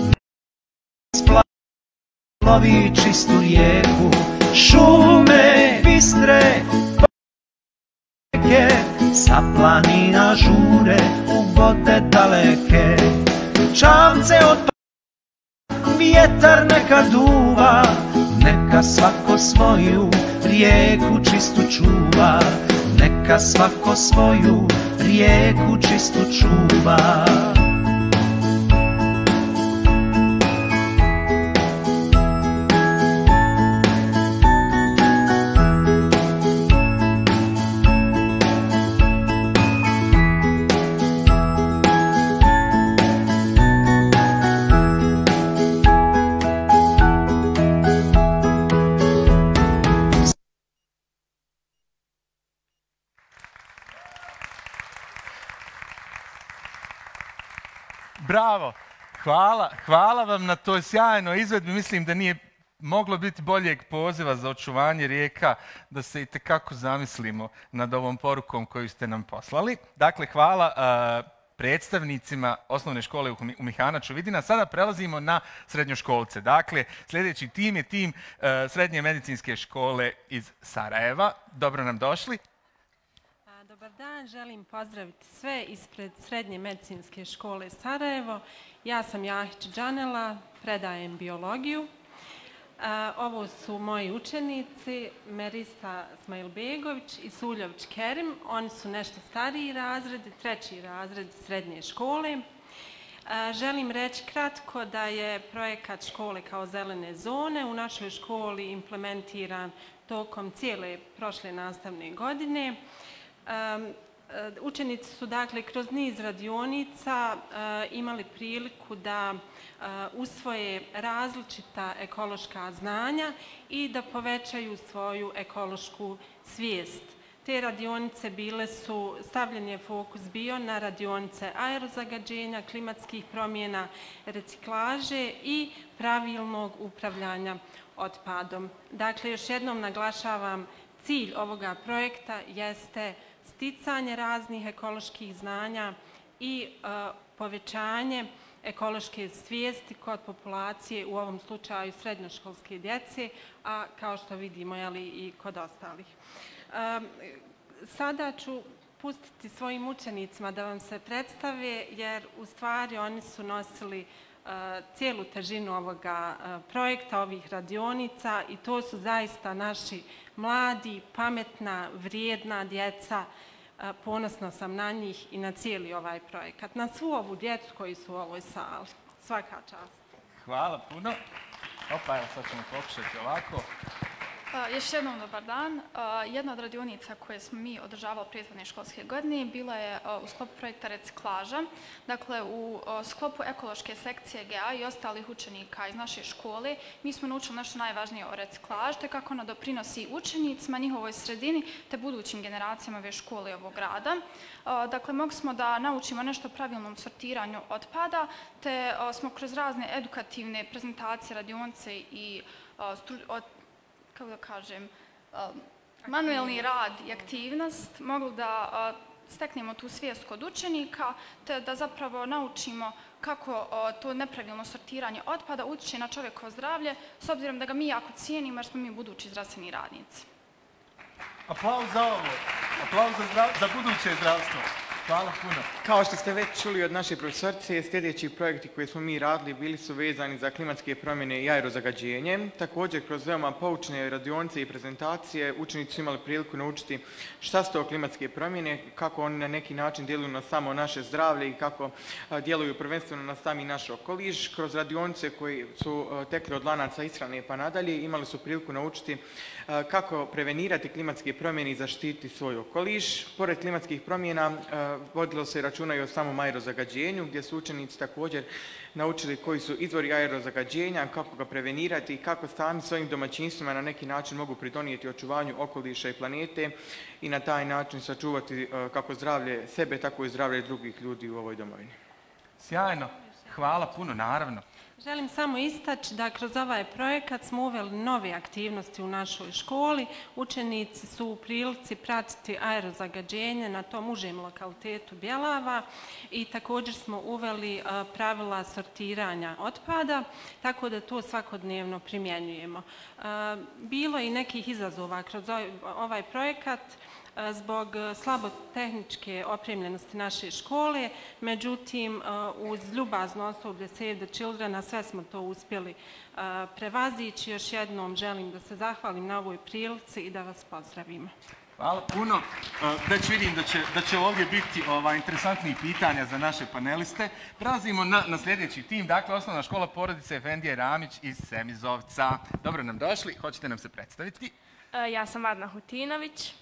splovi čistu rijeku. Šume bistre, sa planina žure u vode daleke. Čamce od vjetar neka duva, neka svako svoju rijeku čistu čuva. Neka svako svoju rijeku čistu čuva. Bravo, hvala, hvala vam na toj sjajnoj izvedbi. Mislim da nije moglo biti boljeg poziva za očuvanje rijeka, da se itekako zamislimo nad ovom porukom koju ste nam poslali. Dakle, hvala uh, predstavnicima osnovne škole u Mihanaču Vidina. Sada prelazimo na srednjoškolce. Dakle, sljedeći tim je tim uh, Srednje medicinske škole iz Sarajeva. Dobro nam došli. Dobar dan, želim pozdraviti sve ispred Srednje medicinske škole Sarajevo. Ja sam Jahić Džanela, predajem biologiju. Ovo su moji učenici, Merista Smajlbegović i Suljović Kerim. Oni su nešto stariji razred, treći razred srednje škole. Želim reći kratko da je projekat škole kao zelene zone u našoj školi implementiran tokom cijele prošle nastavne godine. Um, učenici su dakle kroz niz radionica uh, imali priliku da uh, usvoje različita ekološka znanja i da povećaju svoju ekološku svijest. Te radionice bile su, stavljen je fokus bio na radionice aerozagađenja, klimatskih promjena, reciklaže i pravilnog upravljanja otpadom. Dakle, još jednom naglašavam, cilj ovoga projekta jeste sticanje raznih ekoloških znanja i uh, povećanje ekološke svijesti kod populacije, u ovom slučaju srednjoškolske djece, a kao što vidimo jeli, i kod ostalih. Um, sada ću pustiti svojim učenicima da vam se predstave, jer u stvari oni su nosili uh, cijelu težinu ovoga uh, projekta, ovih radionica, i to su zaista naši mladi, pametna, vrijedna djeca. Ponosna sam na njih i na cijeli ovaj projekat, na svu ovu djecu koji su u ovoj sali. Svaka čast. Hvala puno. Opa, evo sad ćemo pokušati ovako. Još jednom dobar dan. Jedna od radionica koje smo mi održavali prethodne školske godine bila je u sklopu projekta reciklaža. Dakle, u sklopu ekološke sekcije G A i ostalih učenika iz naše škole mi smo naučili nešto najvažnije o reciklaži, te kako ona doprinosi učenicima, njihovoj sredini, te budućim generacijama ove škole i ovog grada. Dakle, mogli smo da naučimo nešto o pravilnom sortiranju otpada, te smo kroz razne edukativne prezentacije, radionice i kako da kažem, manuelni rad i aktivnost mogli da steknemo tu svijest kod učenika, te da zapravo naučimo kako to nepravilno sortiranje otpada utječe na čovjekovo zdravlje, s obzirom da ga mi jako cijenimo jer smo mi budući zdravstveni radnici. Aplauz za ovo. Aplauz za, zdrav... za buduće zdravstvo. Hvala puno. Kao što ste već čuli od naše profesorice, sljedeći projekti koje smo mi radili bili su vezani za klimatske promjene i aerozagađenje. Također, kroz veoma poučne radionice i prezentacije, učenici su imali priliku naučiti šta su to klimatske promjene, kako oni na neki način djeluju na samo naše zdravlje i kako djeluju prvenstveno na sami naš okoliš. Kroz radionice koje su tekle od lanaca ishrane pa nadalje, imali su priliku naučiti kako prevenirati klimatske promjene i zaštititi svoj okoliš. Pored klimatskih promjena, vodilo se računa i o samom aerozagađenju, gdje su učenici također naučili koji su izvori aerozagađenja, kako ga prevenirati i kako sami svojim domaćinstvima na neki način mogu pridonijeti očuvanju okoliša i planete i na taj način sačuvati kako zdravlje sebe, tako i zdravlje drugih ljudi u ovoj domovini. Sjajno. Hvala puno, naravno. Želim samo istaći da kroz ovaj projekat smo uveli nove aktivnosti u našoj školi. Učenici su u prilici pratiti aerozagađenje na tom užem lokalitetu Bjelava i također smo uveli pravila sortiranja otpada, tako da to svakodnevno primjenjujemo. Bilo je i nekih izazova kroz ovaj projekat zbog slabo tehničke opremljenosti naše škole, međutim uz ljubazno osoblje Save the Childrena sve smo to uspjeli prevazići. Još jednom želim da se zahvalim na ovoj prilici i da vas pozdravimo. Hvala puno. Već vidim da će, da će ovdje biti ovaj, interesantnih pitanja za naše paneliste. Prelazimo na, na sljedeći tim, dakle Osnovna škola porodice Efendije Ramić iz Semizovca. Dobro nam došli, hoćete nam se predstaviti? Ja sam Adna Hutinović.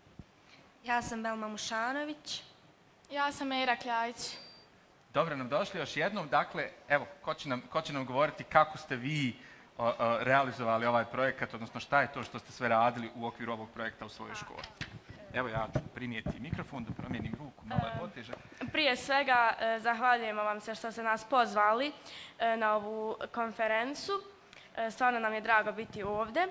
Ja sam Belma Mušanović. Ja sam Eira Kljajić. Dobro nam došli još jednom. Dakle, evo, ko će nam, ko će nam govoriti kako ste vi o, o, realizovali ovaj projekat, odnosno šta je to što ste sve radili u okviru ovog projekta u svojoj školi? Evo, ja ću prinijeti mikrofon, da promijenim ruku, malo je poteže. Prije svega, zahvaljujemo vam se što ste nas pozvali na ovu konferencu. Stvarno nam je drago biti ovdje.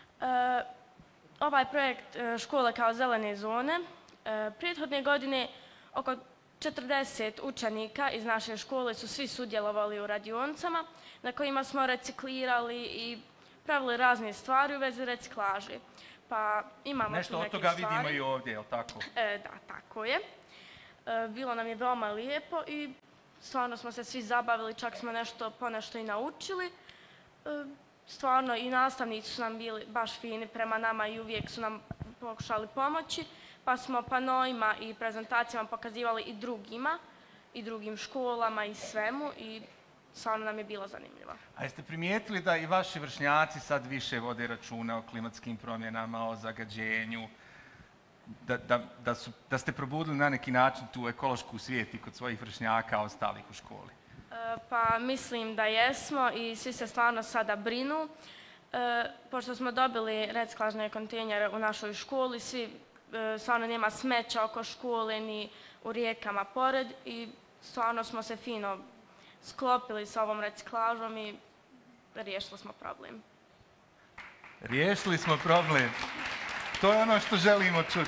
Ovaj projekt Škole kao zelene zone, prethodne godine oko četrdeset učenika iz naše škole su svi sudjelovali u radionicama na kojima smo reciklirali i pravili razne stvari u vezi reciklaže. Pa imamo Nešto tu neke od toga stvari. vidimo i ovdje, je li tako? E, da, tako je. E, bilo nam je veoma lijepo i stvarno smo se svi zabavili, čak smo nešto ponešto i naučili. E, Stvarno i nastavnici su nam bili baš fini prema nama i uvijek su nam pokušali pomoći, pa smo panoima i prezentacijama pokazivali i drugima, i drugim školama i svemu i stvarno nam je bilo zanimljivo. A jeste primijetili da i vaši vršnjaci sad više vode računa o klimatskim promjenama, o zagađenju, da, da, da, su, da ste probudili na neki način tu ekološku svijest i kod svojih vršnjaka ostalih u školi? Pa mislim da jesmo i svi se stvarno sada brinu. E, pošto smo dobili reciklažne kontejnere u našoj školi, svi e, stvarno nema smeća oko škole ni u rijekama pored i stvarno smo se fino sklopili sa ovom reciklažom i riješili smo problem. Riješili smo problem. To je ono što želimo čuti.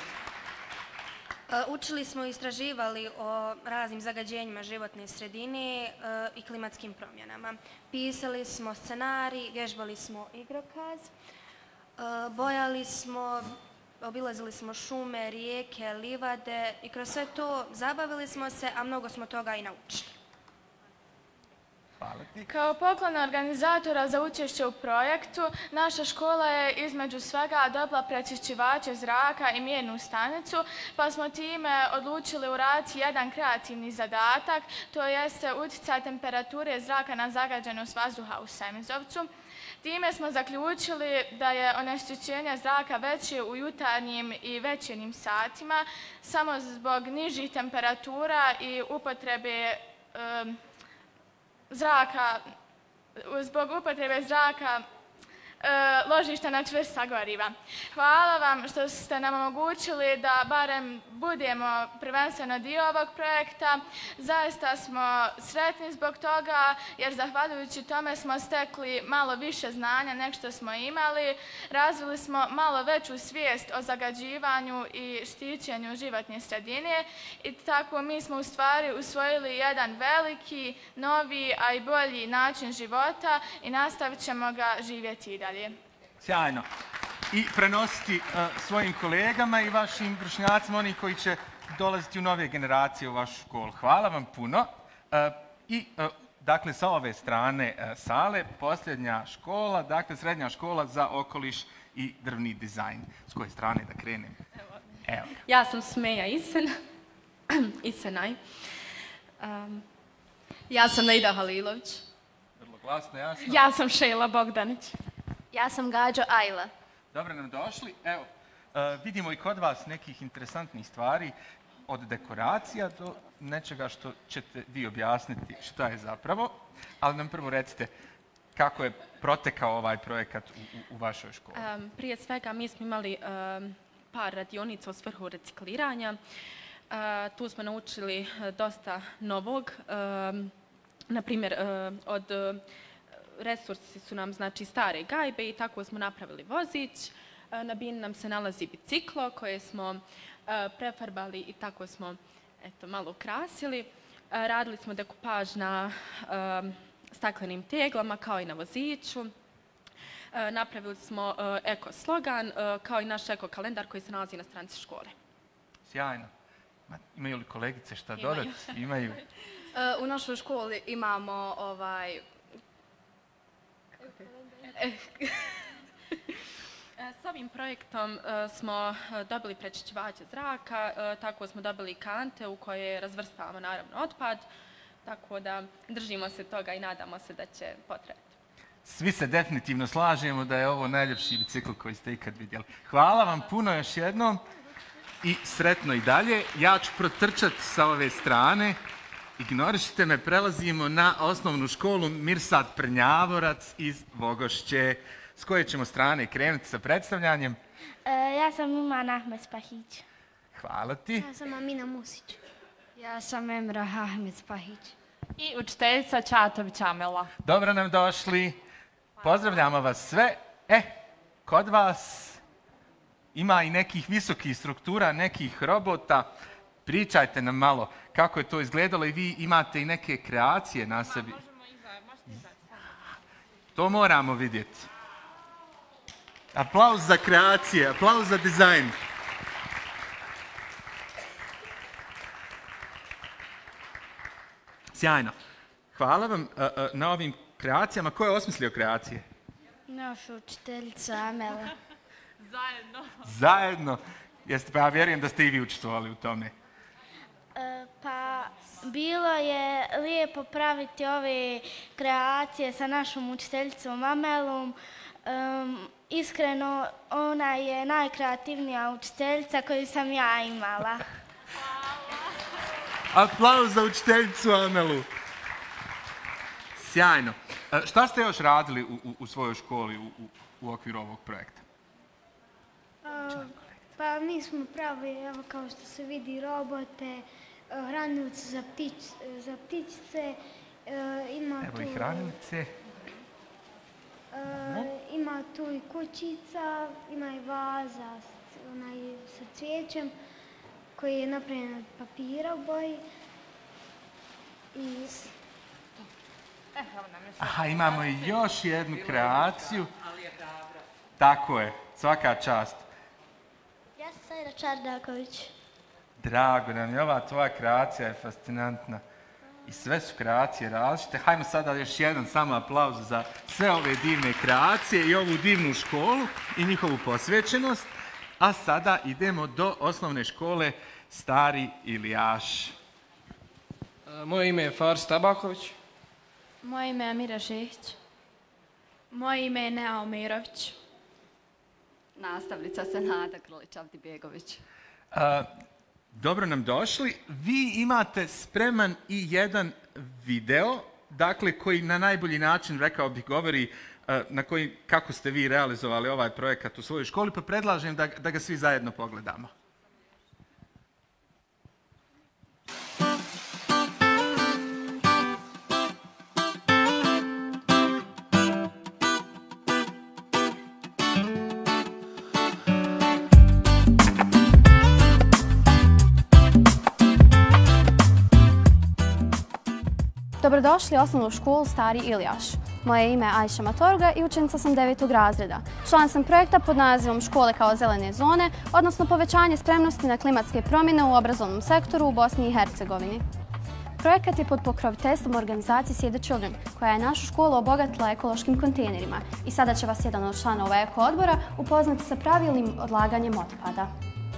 Učili smo i istraživali o raznim zagađenjima životne sredine i klimatskim promjenama. Pisali smo scenarij, vježbali smo igrokaz, bojali smo, obilazili smo šume, rijeke, livade i kroz sve to zabavili smo se, a mnogo smo toga i naučili. Kao poklon organizatora za učešće u projektu, naša škola je između svega dobila prečišćivače zraka i mjernu stanicu, pa smo time odlučili uraditi jedan kreativni zadatak, to jeste utjecaj temperature zraka na zagađenost vazduha u Semizovcu. Time smo zaključili da je onečišćenje zraka veće u jutarnjim i večernjim satima, samo zbog nižih temperatura i upotrebe um, zraka, zbog upotrebe zraka e, ložišta na čvrsta goriva. Hvala vam što ste nam omogućili da barem budemo prvenstveno dio ovog projekta. Zaista smo sretni zbog toga jer zahvaljujući tome smo stekli malo više znanja nego što smo imali. Razvili smo malo veću svijest o zagađivanju i štićenju životne sredine i tako mi smo u stvari usvojili jedan veliki, novi, a i bolji način života i nastavit ćemo ga živjeti i dalje. Sjajno. I prenositi uh, svojim kolegama i vašim vršnjacima, oni koji će dolaziti u nove generacije u vašu školu. Hvala vam puno. I, dakle, sa ove strane sale, posljednja škola, dakle, srednja škola za okoliš i drvni dizajn. S koje strane da krenem? Evo. Ja sam Smeja Isen. Isenaj. Um, ja sam Naida Halilović. Vrlo glasno, jasno. Ja sam Šejla Bogdanić. Ja sam Gađo Ajla. Dobro nam došli. Evo, uh, vidimo i kod vas nekih interesantnih stvari, od dekoracija do nečega što ćete vi objasniti šta je zapravo, ali nam prvo recite kako je protekao ovaj projekat u, u, u vašoj školi. Um, prije svega mi smo imali um, par radionica u svrhu recikliranja. Uh, tu smo naučili dosta novog. Um, na primjer, uh, od uh, resursi su nam znači stare gajbe i tako smo napravili vozić. Uh, na bini nam se nalazi biciklo koje smo uh, prefarbali i tako smo eto, malo ukrasili. Uh, radili smo dekupaž na uh, staklenim teglama kao i na voziću. Uh, napravili smo uh, eko slogan uh, kao i naš eko kalendar koji se nalazi na stranici škole. Sjajno. Ma, imaju li kolegice šta dodati? Imaju. Uh, u našoj školi imamo ovaj... S ovim projektom uh, smo dobili prečišćivače zraka, uh, tako smo dobili kante u koje razvrstavamo naravno otpad, tako da držimo se toga i nadamo se da će potrebati. Svi se definitivno slažemo da je ovo najljepši bicikl koji ste ikad vidjeli. Hvala vam puno još jednom i sretno i dalje. Ja ću protrčati sa ove strane. Ignorišite me, prelazimo na osnovnu školu Mirsad Prnjavorac iz Vogošće. S koje ćemo strane krenuti sa predstavljanjem? E, ja sam Iman Ahmed Spahić. Hvala ti. Ja sam Amina Musić. Ja sam Emra Ahmed Spahić. I učiteljica Čatović Amela. Dobro nam došli. Pozdravljamo vas sve. E, kod vas ima i nekih visokih struktura, nekih robota. Pričajte nam malo kako je to izgledalo i vi imate i neke kreacije na sebi. To moramo vidjeti. Aplauz za kreacije, aplauz za dizajn. Sjajno. Hvala vam na ovim kreacijama. Ko je osmislio kreacije? Naša učiteljica Amela. Zajedno. Zajedno. Jeste, pa ja vjerujem da ste i vi učestvovali u tome. E, pa bilo je lijepo praviti ove kreacije sa našom učiteljicom Amelom. Um, iskreno, ona je najkreativnija učiteljica koju sam ja imala. Aplauz za učiteljicu Amelu. Sjajno. E, šta ste još radili u, u, u svojoj školi u, u, u okviru ovog projekta? Uh, pa mi smo pravili, evo kao što se vidi, robote, uh, hranilice za, ptič, za ptičice. Uh, ima evo tu, i hranilice. Uh, ima tu i kućica, ima i vaza onaj, sa cvijećem koji je napravljen od papira u boji. I... Aha, imamo i još jednu kreaciju. Tako je, svaka čast. Ja sam Sajra Čardaković. Drago nam je, ova tvoja kreacija je fascinantna. I sve su kreacije različite. Hajmo sada još jedan samo aplauz za sve ove divne kreacije i ovu divnu školu i njihovu posvećenost. A sada idemo do osnovne škole Stari Ilijaš. Moje ime je Faris Tabaković. Moje ime je Amira Šehić. Moje ime je Nea Omirović. Nastavnica se Nada Krlić-Avdibegović. Dobro nam došli. Vi imate spreman i jedan video, dakle, koji na najbolji način, rekao bih, govori na koji, kako ste vi realizovali ovaj projekat u svojoj školi, pa predlažem da, da ga svi zajedno pogledamo. Dobrodošli u osnovnu školu Stari Ilijaš. Moje ime je Ajša Matorga i učenica sam devetog razreda. Član sam projekta pod nazivom Škole kao zelene zone, odnosno povećanje spremnosti na klimatske promjene u obrazovnom sektoru u Bosni i Hercegovini. Projekat je pod pokroviteljstvom organizacije Save the Children, koja je našu školu obogatila ekološkim kontejnerima. I sada će vas jedan od članova eko odbora upoznati sa pravilnim odlaganjem otpada.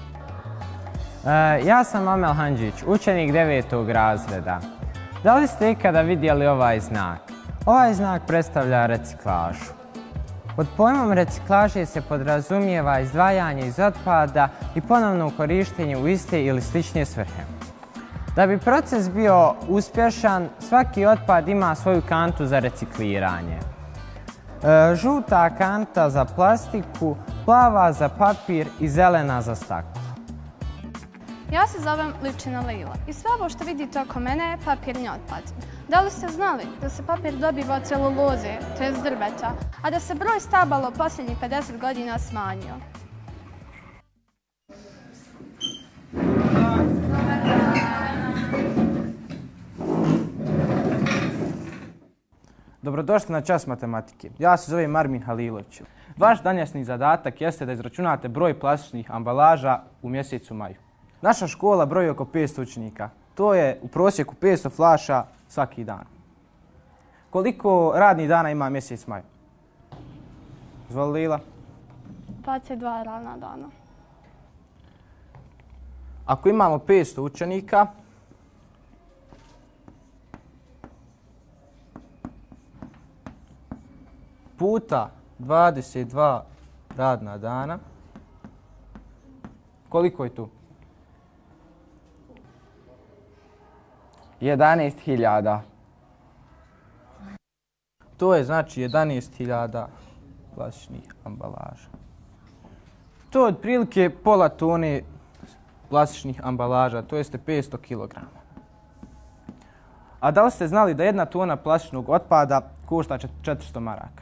Ja sam Amel Handžić, učenik devetog razreda. Da li ste ikada vidjeli ovaj znak? Ovaj znak predstavlja reciklažu. Pod pojmom reciklaže se podrazumijeva izdvajanje iz otpada i ponovno korištenje u iste ili slične svrhe. Da bi proces bio uspješan, svaki otpad ima svoju kantu za recikliranje. Žuta kanta za plastiku, plava za papir i zelena za staklo. Ja se zovem Livčina Leila i sve ovo što vidite oko mene je papirni otpad. Da li ste znali da se papir dobiva od celuloze, to je drveta, a da se broj stabala u posljednjih pedeset godina smanjio? Dobrodošli na čas matematike. Ja se zovem Armin Halilović. Vaš današnji zadatak jeste da izračunate broj plastičnih ambalaža u mjesecu maju. Naša škola broji oko petsto učenika. To je u prosjeku petsto flaša svaki dan. Koliko radnih dana ima mjesec maj? Izvoli Lila. dvadeset dva radna dana. Ako imamo petsto učenika, puta dvadeset dva radna dana, koliko je tu? jedanaest hiljada. To je znači jedanaest hiljada plastičnih ambalaža. To je otprilike pola tone plastičnih ambalaža, to jeste petsto kilograma. A da li ste znali da jedna tona plastičnog otpada košta četiristo maraka?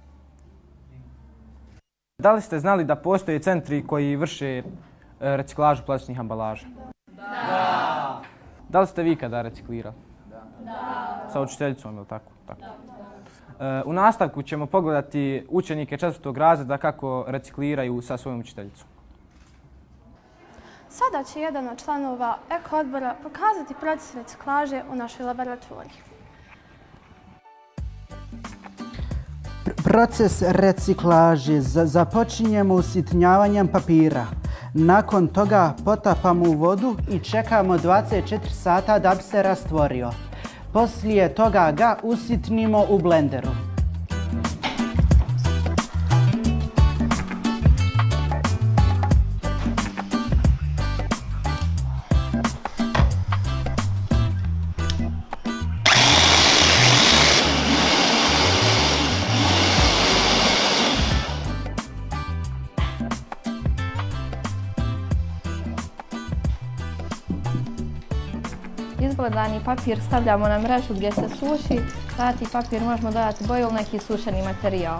Da li ste znali da postoje centri koji vrše reciklažu plastičnih ambalaža? Da. Da li ste vi kada reciklirali? Da. Sa učiteljicom ili tako? Tako. U nastavku ćemo pogledati učenike četvrtog razreda kako recikliraju sa svojom učiteljicom. Sada će jedan od članova eko odbora pokazati proces reciklaže u našoj laboratoriji. Proces reciklaže započinjemo usitnjavanjem papira. Nakon toga potapamo u vodu i čekamo dvadeset četiri sata da bi se rastvorio. Poslije toga ga usitnimo u blenderu. Izglodani papir stavljamo na mrežu gdje se suši, tati papir možemo dodati boju ili neki sušeni materijal.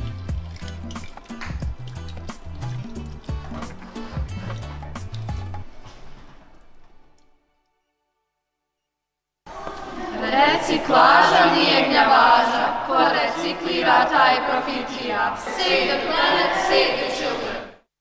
Reciklaža nije gnjavaža, ko reciklira taj profitira. Save the planet, save the children.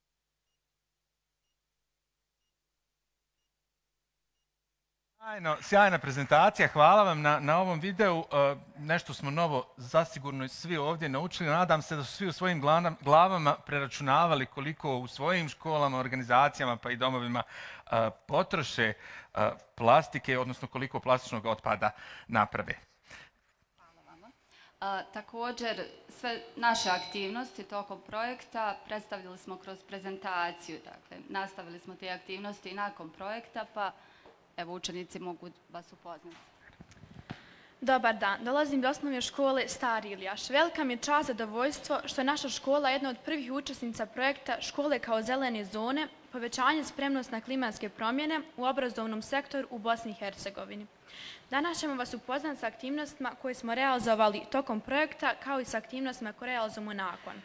Sjajno, sjajna prezentacija, hvala vam na, na ovom videu. E, nešto smo novo zasigurno svi ovdje naučili. Nadam se da su svi u svojim glavama preračunavali koliko u svojim školama, organizacijama pa i domovima e, potroše e, plastike, odnosno koliko plastičnog otpada naprave. Hvala vama. A, također, sve naše aktivnosti tokom projekta predstavili smo kroz prezentaciju. Dakle, nastavili smo te aktivnosti i nakon projekta, pa evo, učenici mogu vas upoznati. Dobar dan, dolazim do osnovne škole Stari Iljaš. Velika mi je čast zadovoljstvo što je naša škola jedna od prvih učesnica projekta Škole kao zelene zone, povećanje spremnosti na klimatske promjene u obrazovnom sektoru u Bosni i Hercegovini. Danas ćemo vas upoznati sa aktivnostima koje smo realizovali tokom projekta, kao i sa aktivnostima koje realizujemo nakon.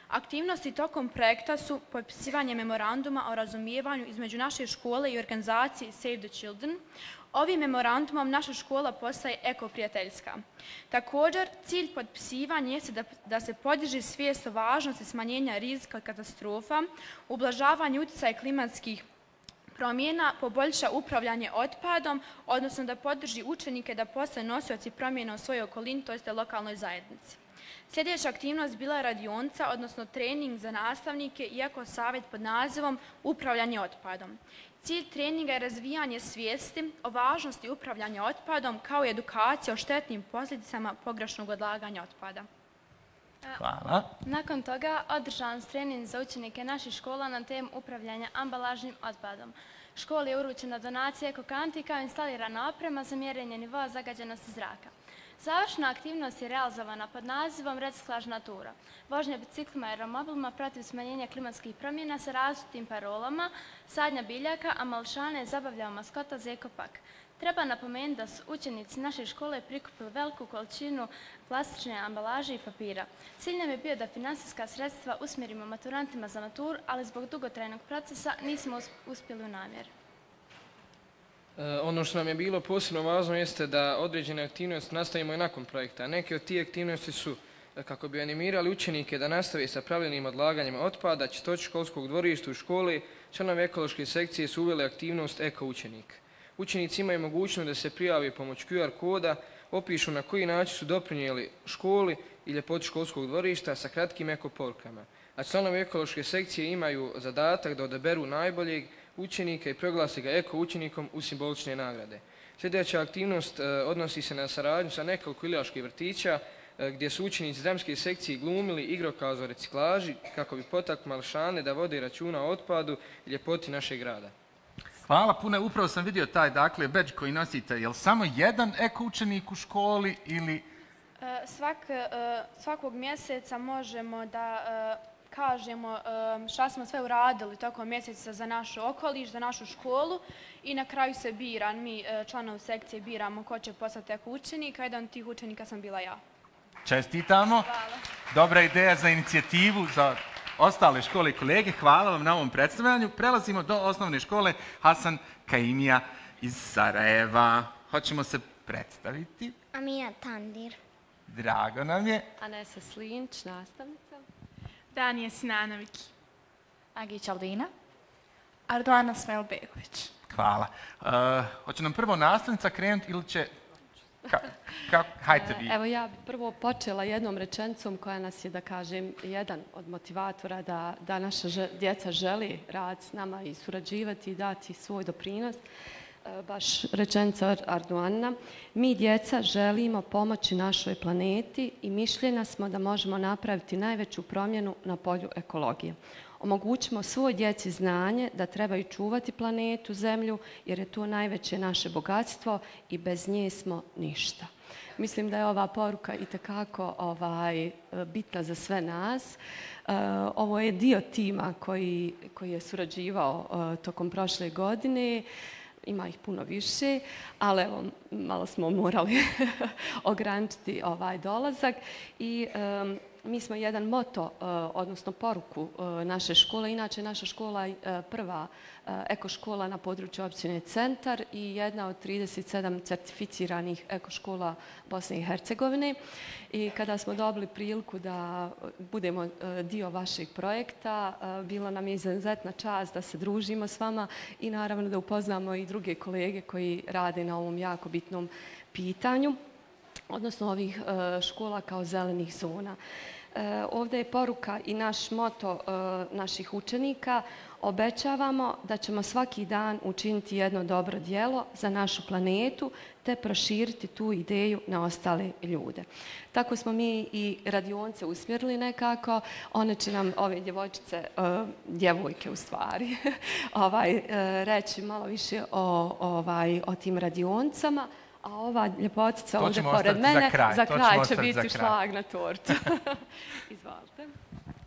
Aktivnosti tokom projekta su potpisivanje memoranduma o razumijevanju između naše škole i organizacije Save the Children. Ovim memorandumom naša škola postaje ekoprijateljska. Također, cilj potpisivanja je da, da se podiže svijest o važnosti smanjenja rizika od katastrofa, ublažavanje utjecaja klimatskih promjena, poboljša upravljanje otpadom, odnosno da podrži učenike da postanu nosioci promjena u svojoj okolini, to jest lokalnoj zajednici. Sljedeća aktivnost bila je radionica, odnosno trening za nastavnike i eko savjet pod nazivom Upravljanje otpadom. Cilj treninga je razvijanje svijesti o važnosti upravljanja otpadom kao i edukacija o štetnim posljedicama pogrešnog odlaganja otpada. Hvala. Nakon toga održan je trening za učenike naših škola na temu upravljanja ambalažnim otpadom. Školi je uručena donacija ekokanti kao instalirana oprema za mjerenje nivoa zagađenosti zraka. Završna aktivnost je realizovana pod nazivom Reciklažna tura. Vožnja biciklima i aeromobilima protiv smanjenja klimatskih promjena sa različitim parolama, sadnja biljaka, a malšane je zabavljao maskota za ekopak. Treba napomenuti da su učenici naše škole prikupili veliku količinu plastične ambalaže i papira. Cilj nam je bio da finansijska sredstva usmjerimo maturantima za maturu, ali zbog dugotrajnog procesa nismo uspjeli u namjeri. Ono što nam je bilo posebno važno jeste da određene aktivnosti nastavimo i nakon projekta. Neke od tih aktivnosti su kako bi animirali učenike da nastave sa pravilnim odlaganjem otpada, čistoću školskog dvorišta u školi, članovi ekološke sekcije su uveli aktivnost Eko učenik. Učenici imaju mogućnost da se prijave pomoć Q R koda, opišu na koji način su doprinijeli školi i ljepoti školskog dvorišta sa kratkim eko porukama. A članovi ekološke sekcije imaju zadatak da odaberu najboljeg učenika i proglasi ga eko učenikom u simbolične nagrade. Sljedeća aktivnost odnosi se na saradnju sa nekoliko iljaških vrtića gdje su učenici dramske sekcije glumili igrokaz o reciklaži kako bi potakli malšane da vode računa o otpadu i ljepoti našeg grada. Hvala puno. Upravo sam vidio taj, dakle, bedž koji nosite. Je li samo jedan eko učenik u školi ili... Svak, svakog mjeseca možemo da kažemo šta smo sve uradili tokom mjeseca za naš okoliš, za našu školu i na kraju se bira, mi članovi sekcije biramo ko će postati eko učenika. Jedan od tih učenika sam bila ja. Čestitamo. Hvala. Dobra ideja za inicijativu za ostale škole i kolege. Hvala vam na ovom predstavljanju. Prelazimo do osnovne škole Hasan Kaimija iz Sarajeva. Hoćemo se predstaviti. Amina Tandir. Drago nam je. Anesa Slinč, nastavnica. Danije Sinanović. Agić Aldina. Ardoana Smelbegović. Hvala. Uh, hoće nam prvo nastavnica krenuti ili će... Ka, ka, hajte vi. Evo ja bi prvo počela jednom rečenicom koja nas je, da kažem, jedan od motivatora da, da naša že, djeca želi raditi s nama i surađivati i dati svoj doprinos. E, baš rečenica Arduana. Mi djeca želimo pomoći našoj planeti i mišljenja smo da možemo napraviti najveću promjenu na polju ekologije. Omogućimo svoj djeci znanje da trebaju čuvati planetu, zemlju, jer je to najveće naše bogatstvo i bez nje smo ništa. Mislim da je ova poruka itekako ovaj, bitna za sve nas. Ovo je dio tima koji, koji je surađivao tokom prošle godine. Ima ih puno više, ali evo, malo smo morali ograničiti ovaj dolazak. I um, mi smo jedan moto, uh, odnosno poruku uh, naše škole. Inače, naša škola je uh, prva uh, ekoškola na području općine Centar i jedna od trideset sedam certificiranih ekoškola Bosne i Hercegovine. I kada smo dobili priliku da budemo uh, dio vašeg projekta, uh, bilo nam je izuzetna čast da se družimo s vama i naravno da upoznamo i druge kolege koji rade na ovom jako bitnom pitanju, odnosno ovih uh, škola kao zelenih zona. Ovdje je poruka i naš moto naših učenika. Obećavamo da ćemo svaki dan učiniti jedno dobro djelo za našu planetu te proširiti tu ideju na ostale ljude. Tako smo mi i radionce usmjerili nekako. One će nam, ove djevojčice, djevojke u stvari, ovaj, reći malo više o, ovaj, o tim radioncama. A ova ljepotica ovdje pored mene, za kraj, za kraj će biti šlag na tortu. Izvolite.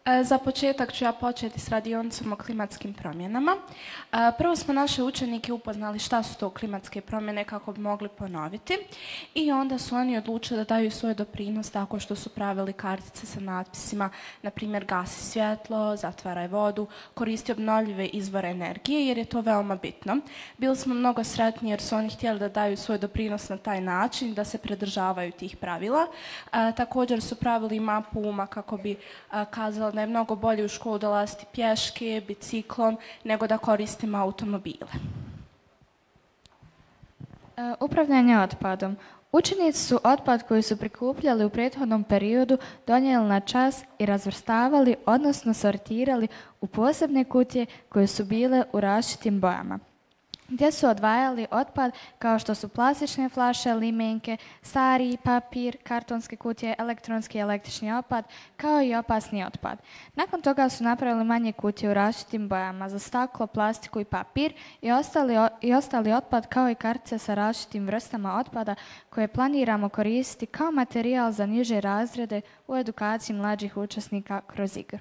Za početak ću ja početi s radionicom o klimatskim promjenama. Prvo smo naše učenike upoznali šta su to klimatske promjene kako bi mogli ponoviti i onda su oni odlučili da daju svoj doprinos tako što su pravili kartice sa natpisima, na primjer gasi svjetlo, zatvaraj vodu, koristi obnovljive izvore energije jer je to veoma bitno. Bili smo mnogo sretni jer su oni htjeli da daju svoj doprinos na taj način, da se pridržavaju tih pravila. Također su pravili mapu uma kako bi kazali da je mnogo bolje u školu dolaziti pješke, biciklom, nego da koristimo automobile. Upravljanje otpadom. Učenici su otpad koji su prikupljali u prethodnom periodu donijeli na čas i razvrstavali, odnosno sortirali u posebne kutije koje su bile u različitim bojama, gdje su odvajali otpad kao što su plastične flaše, limenke, stari papir, kartonske kutije, elektronski i električni otpad, kao i opasni otpad. Nakon toga su napravili manje kutije u različitim bojama za staklo, plastiku i papir i ostali, i ostali otpad kao i kartice sa različitim vrstama otpada koje planiramo koristiti kao materijal za niže razrede u edukaciji mlađih učesnika kroz igru.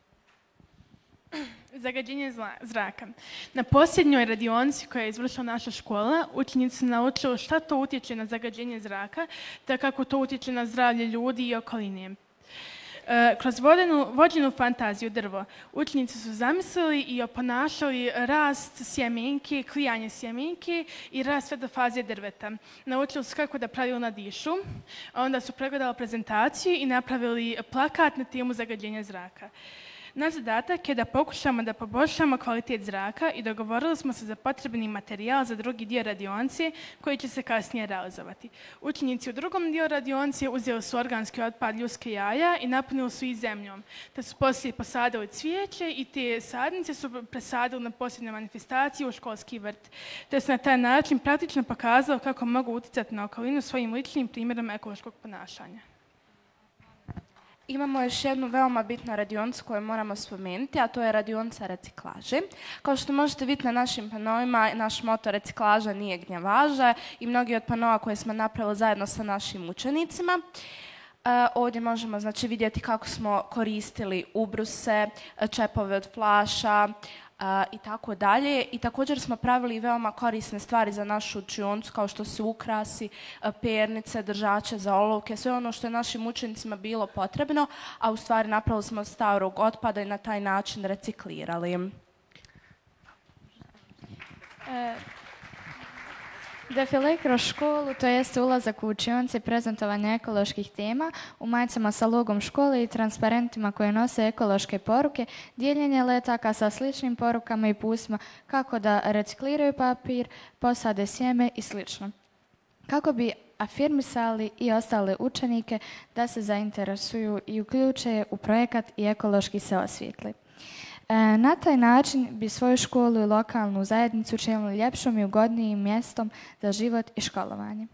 Zagađenje zraka. Na posljednjoj radionici koja je izvršila naša škola, učenici su naučili šta to utječe na zagađenje zraka, te kako to utječe na zdravlje ljudi i okoline. E, kroz vodenu, vođenu fantaziju drvo, učenici su zamislili i oponašali rast sjemenke, klijanje sjemenke i rast sve do faze drveta. Naučili su kako da pravilno dišu, a onda su pregledali prezentaciju i napravili plakat na temu zagađenja zraka. Naš zadatak je da pokušamo da poboljšamo kvalitet zraka i dogovorili smo se za potrebni materijal za drugi dio radionice koji će se kasnije realizovati. Učenici u drugom dio radionice uzeli su organski otpad ljudske jaja i napunili su ih zemljom, te su poslije posadili cvijeće i te sadnice su presadili na posljednje manifestacije u školski vrt, te su na taj način praktično pokazali kako mogu utjecati na okolinu svojim ličnim primjerom ekološkog ponašanja. Imamo još jednu veoma bitnu radionicu koju moramo spomenuti, a to je radionica reciklaže. Kao što možete vidjeti na našim panovima, naš moto reciklaža nije gnjavaža i mnogi od panova koje smo napravili zajedno sa našim učenicima. Uh, ovdje možemo znači, vidjeti kako smo koristili ubruse, čepove od flaša, Uh, i tako dalje. I također smo pravili veoma korisne stvari za našu učionicu, kao što su ukrasi, uh, pernice, držače za olovke, sve ono što je našim učenicima bilo potrebno, a u stvari napravili smo od starog otpada i na taj način reciklirali. E Defile kroz školu, to jeste ulazak u učionice i prezentovanje ekoloških tema u majicama sa logom škole i transparentima koje nose ekološke poruke, dijeljenje letaka sa sličnim porukama i pismima kako da recikliraju papir, posade sjeme i sl. Kako bi afirmisali i ostale učenike da se zainteresuju i uključe u projekat i ekološki se osvijetli. Na taj način bi svoju školu i lokalnu zajednicu učinili ljepšom i ugodnijim mjestom za život i školovanje.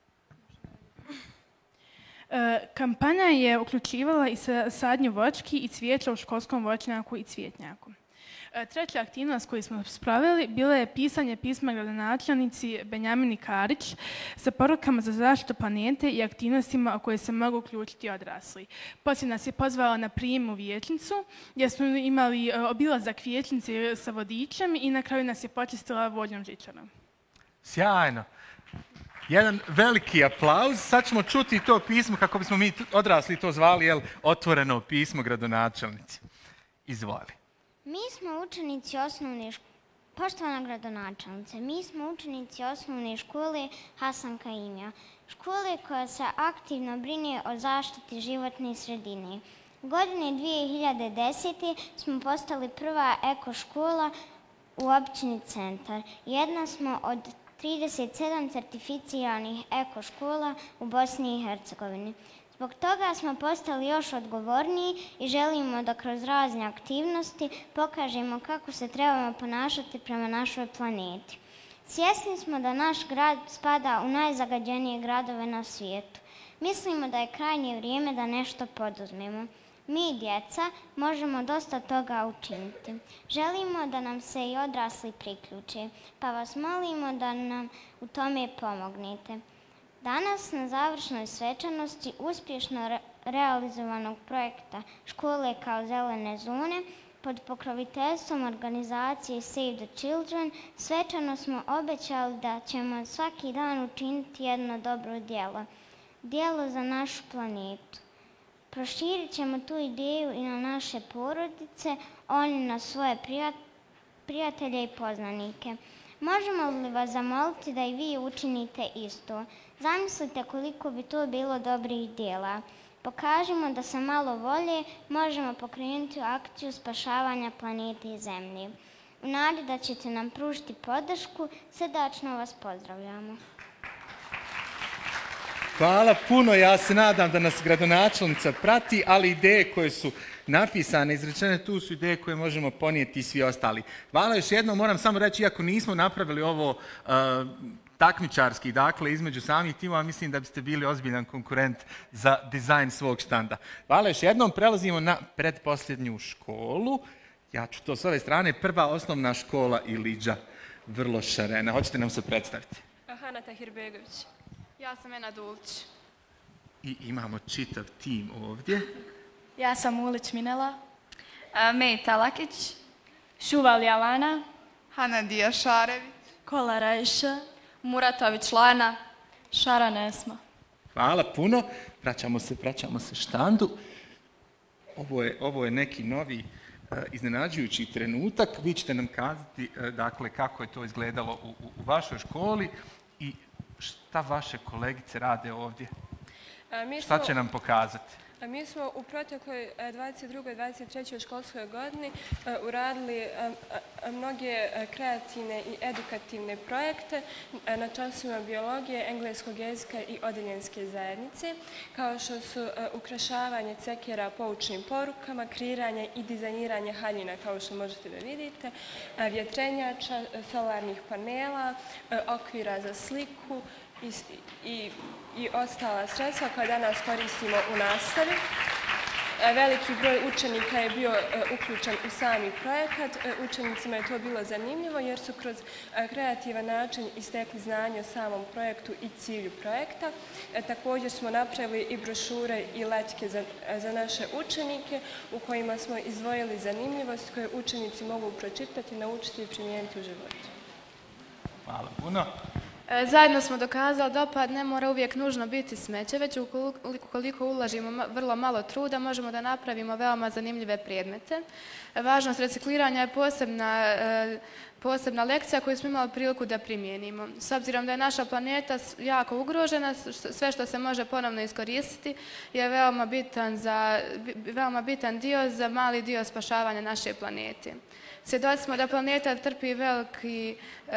Kampanja je uključivala i sadnju voćki i cvijeća u školskom voćnjaku i cvjetnjaku. Treća aktivnost koju smo spravili bila je pisanje pisma gradonačelnici Benjamini Karić sa porukama za zaštitu planete i aktivnostima o koje se mogu uključiti odrasli. Poslije nas je pozvala na prijem u vijećnicu gdje smo imali obilazak vijećnice sa vodičem i na kraju nas je počistila vodnom žičarom. Sjajno. Jedan veliki aplauz. Sad ćemo čuti to pismo kako bismo mi odrasli to zvali, jel, otvoreno pismo gradonačelnici. Izvoli. Mi smo učenici osnovne škole, poštovana gradonačelnice, mi smo učenici osnovne škole Hasan Kaimija, škole koja se aktivno brine o zaštiti životne sredine. Godine dvije hiljade desete. smo postali prva eko škola u općini Centar. Jedna smo od trideset sedam certificiranih eko škola u Bosni i Hercegovini. Zbog toga smo postali još odgovorniji i želimo da kroz razne aktivnosti pokažemo kako se trebamo ponašati prema našoj planeti. Svjesni smo da naš grad spada u najzagađenije gradove na svijetu. Mislimo da je krajnje vrijeme da nešto poduzmemo. Mi, djeca, možemo dosta toga učiniti. Želimo da nam se i odrasli priključe, pa vas molimo da nam u tome pomognete. Danas na završnoj svečanosti uspješno realizovanog projekta Škole kao zelene zone pod pokroviteljstvom organizacije Save the Children svečano smo obećali da ćemo svaki dan učiniti jedno dobro djelo. Djelo za našu planetu. Proširit ćemo tu ideju i na naše porodice, oni na svoje prijatelje i poznanike. Možemo li vas zamoliti da i vi učinite isto? Zamislite koliko bi to bilo dobrih djela. Pokažimo da sa malo volje možemo pokrenuti akciju spašavanja planete i Zemlje. U nadi da ćete nam pružiti podršku, srdačno vas pozdravljamo. Hvala puno, ja se nadam da nas gradonačelnica prati, ali ideje koje su napisane, izrečene tu su ideje koje možemo ponijeti i svi ostali. Hvala još jednom, moram samo reći, iako nismo napravili ovo uh, takmičarski, dakle, između samih timova, mislim da biste bili ozbiljan konkurent za dizajn svog štanda. Hvala još jednom, prelazimo na pretposljednju školu. Ja ću to s ove strane, prva osnovna škola Iliđa, vrlo šarena. Hoćete nam se predstaviti? Hana Tahirbegović. Ja sam Ena Dulić. I imamo čitav tim ovdje. Ja sam Ulić Minela. Mejta Lakić. Šuval Javana. Hanadija Šarević. Kola Rajša. Muratović Lana. Šaran Esma. Hvala puno. Vraćamo se, vraćamo se štandu. Ovo je, ovo je neki novi uh, iznenađujući trenutak. Vi ćete nam kazati uh, dakle, kako je to izgledalo u, u, u vašoj školi i šta vaše kolegice rade ovdje? Mi šta smo, će nam pokazati? Mi smo u protekloj dvadeset drugoj dvadeset trećoj školskoj godini uradili mnoge kreativne i edukativne projekte na časovima biologije, engleskog jezika i odeljenske zajednice, kao što su ukrašavanje cekera poučnim porukama, kreiranje i dizajniranje haljina, kao što možete da vidite, vjetrenjača, solarnih panela, okvira za sliku, I, i, i ostala sredstva koja danas koristimo u nastavi. Veliki broj učenika je bio uključen u sami projekat. Učenicima je to bilo zanimljivo jer su kroz kreativan način istekli znanje o samom projektu i cilju projekta. Također smo napravili i brošure i letke za, za naše učenike u kojima smo izdvojili zanimljivost koje učenici mogu pročitati, naučiti i primijeniti u životu. Hvala puno. Zajedno smo dokazali da otpad ne mora uvijek nužno biti smeće, već ukoliko ulažimo vrlo malo truda, možemo da napravimo veoma zanimljive predmete. Važnost recikliranja je posebna, posebna lekcija koju smo imali priliku da primijenimo. S obzirom da je naša planeta jako ugrožena, sve što se može ponovno iskoristiti je veoma bitan, za, veoma bitan dio za mali dio spašavanja naše planete. Svjedoci smo da planeta trpi veliki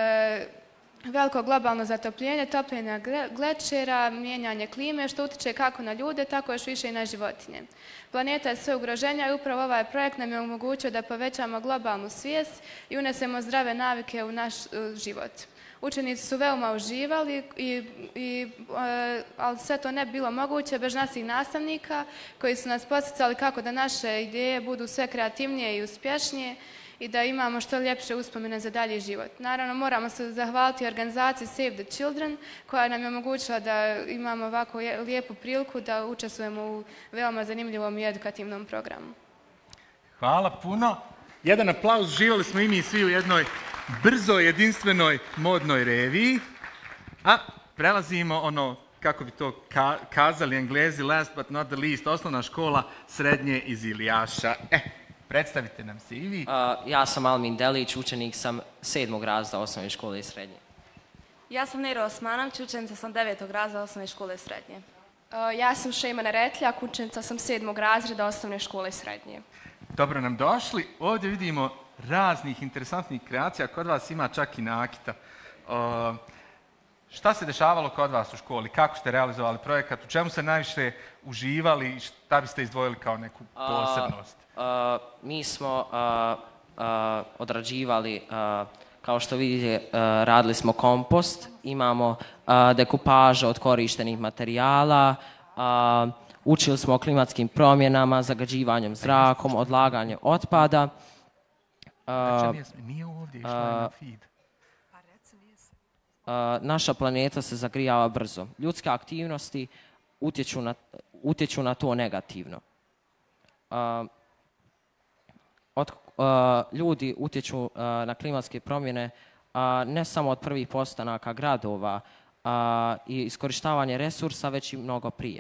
veliko globalno zatopljenje, topljenja glečera, mijenjanje klime, što utiče kako na ljude, tako još više i na životinje. Planeta je sve ugroženja i upravo ovaj projekt nam je omogućio da povećamo globalnu svijest i unesemo zdrave navike u naš život. Učenici su veoma uživali, i, i, ali sve to ne bi bilo moguće bez naših nastavnika koji su nas podsticali kako da naše ideje budu sve kreativnije i uspješnije i da imamo što ljepše uspomene za dalji život. Naravno, moramo se zahvaliti organizaciji Save the Children, koja nam je omogućila da imamo ovako lijepu priliku da učestvujemo u veoma zanimljivom i edukativnom programu. Hvala puno. Jedan aplauz, živjeli smo i mi svi u jednoj brzoj, jedinstvenoj modnoj reviji. A prelazimo ono, kako bi to ka kazali Englezi, last but not the least, osnovna škola srednje iz Ilijaša. Eh, predstavite nam se i vi. Uh, ja sam Almin Delić, učenik sam sedmog razreda osnovne škole i srednje. Ja sam Nero Osmanović, učenica sam devetog razreda osnovne škole i srednje. Uh, ja sam Šejmana Retljak, učenica sam sedmog razreda osnovne škole i srednje. Dobro nam došli. Ovdje vidimo raznih interesantnih kreacija. Kod vas ima čak i nakita. Uh, šta se dešavalo kod vas u školi? Kako ste realizovali projekat? U čemu ste najviše uživali? Šta biste izdvojili kao neku posebnost? Uh, uh, mi smo uh, uh, odrađivali, uh, kao što vidite, uh, radili smo kompost. Imamo uh, dekupaže od korištenih materijala. Uh, učili smo o klimatskim promjenama, zagađivanjem zrakom, odlaganjem otpada. Uh, Nije ovdje, išla je na feed. Uh, naša planeta se zagrijava brzo. Ljudske aktivnosti utječu na, utječu na to negativno. Od, ljudi utječu na klimatske promjene ne samo od prvih postanaka gradova i iskorištavanje resursa, već i mnogo prije.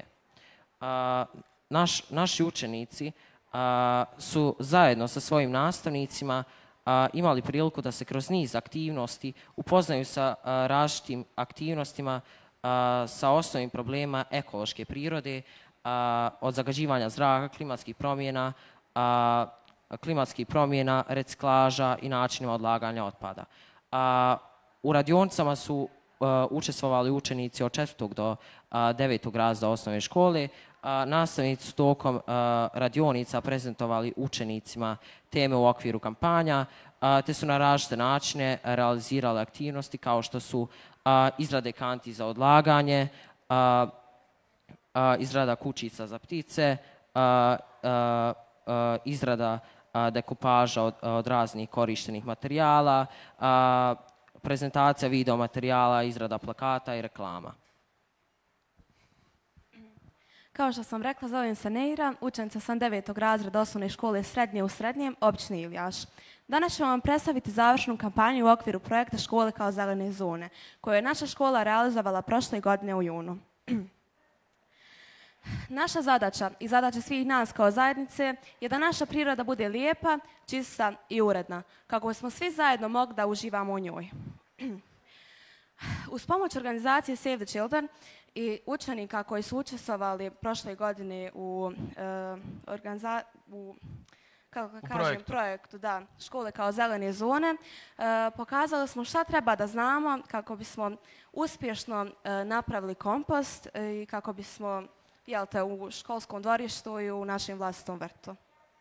Naš, naši učenici su zajedno sa svojim nastavnicima imali priliku da se kroz niz aktivnosti upoznaju sa različitim aktivnostima sa osnovnim problema ekološke prirode, od zagađivanja zraka, klimatskih promjena, klimatskih promjena, reciklaža i načinima odlaganja otpada. U radionicama su učestvovali učenici od četvrtog do devetog razreda osnovne škole. Nastavnici su tokom radionica prezentovali učenicima teme u okviru kampanja, te su na različite načine realizirali aktivnosti kao što su izrade kanti za odlaganje, izrada kućica za ptice, izrada dekupaža od, od raznih korištenih materijala, prezentacija video materijala, izrada plakata i reklama. Kao što sam rekla, zovem se Neira, učenica sam devetog razreda osnovne škole srednje u Srednjem, općine Iljaš. Danas ćemo vam predstaviti završnu kampanju u okviru projekta Škole kao zelene zone, koju je naša škola realizovala prošle godine u junu. Naša zadaća i zadaća svih nas kao zajednice je da naša priroda bude lijepa, čista i uredna, kako smo svi zajedno mogli da uživamo u njoj. Uz pomoć organizacije Save the Children i učenika koji su učestvovali prošle godine u, uh, organiza u kako kažem, projektu. projektu da, Škole kao zelene zone, uh, pokazali smo šta treba da znamo kako bismo uspješno uh, napravili kompost uh, i kako bismo jel te, u školskom dvorištu i u našem vlastitom vrtu.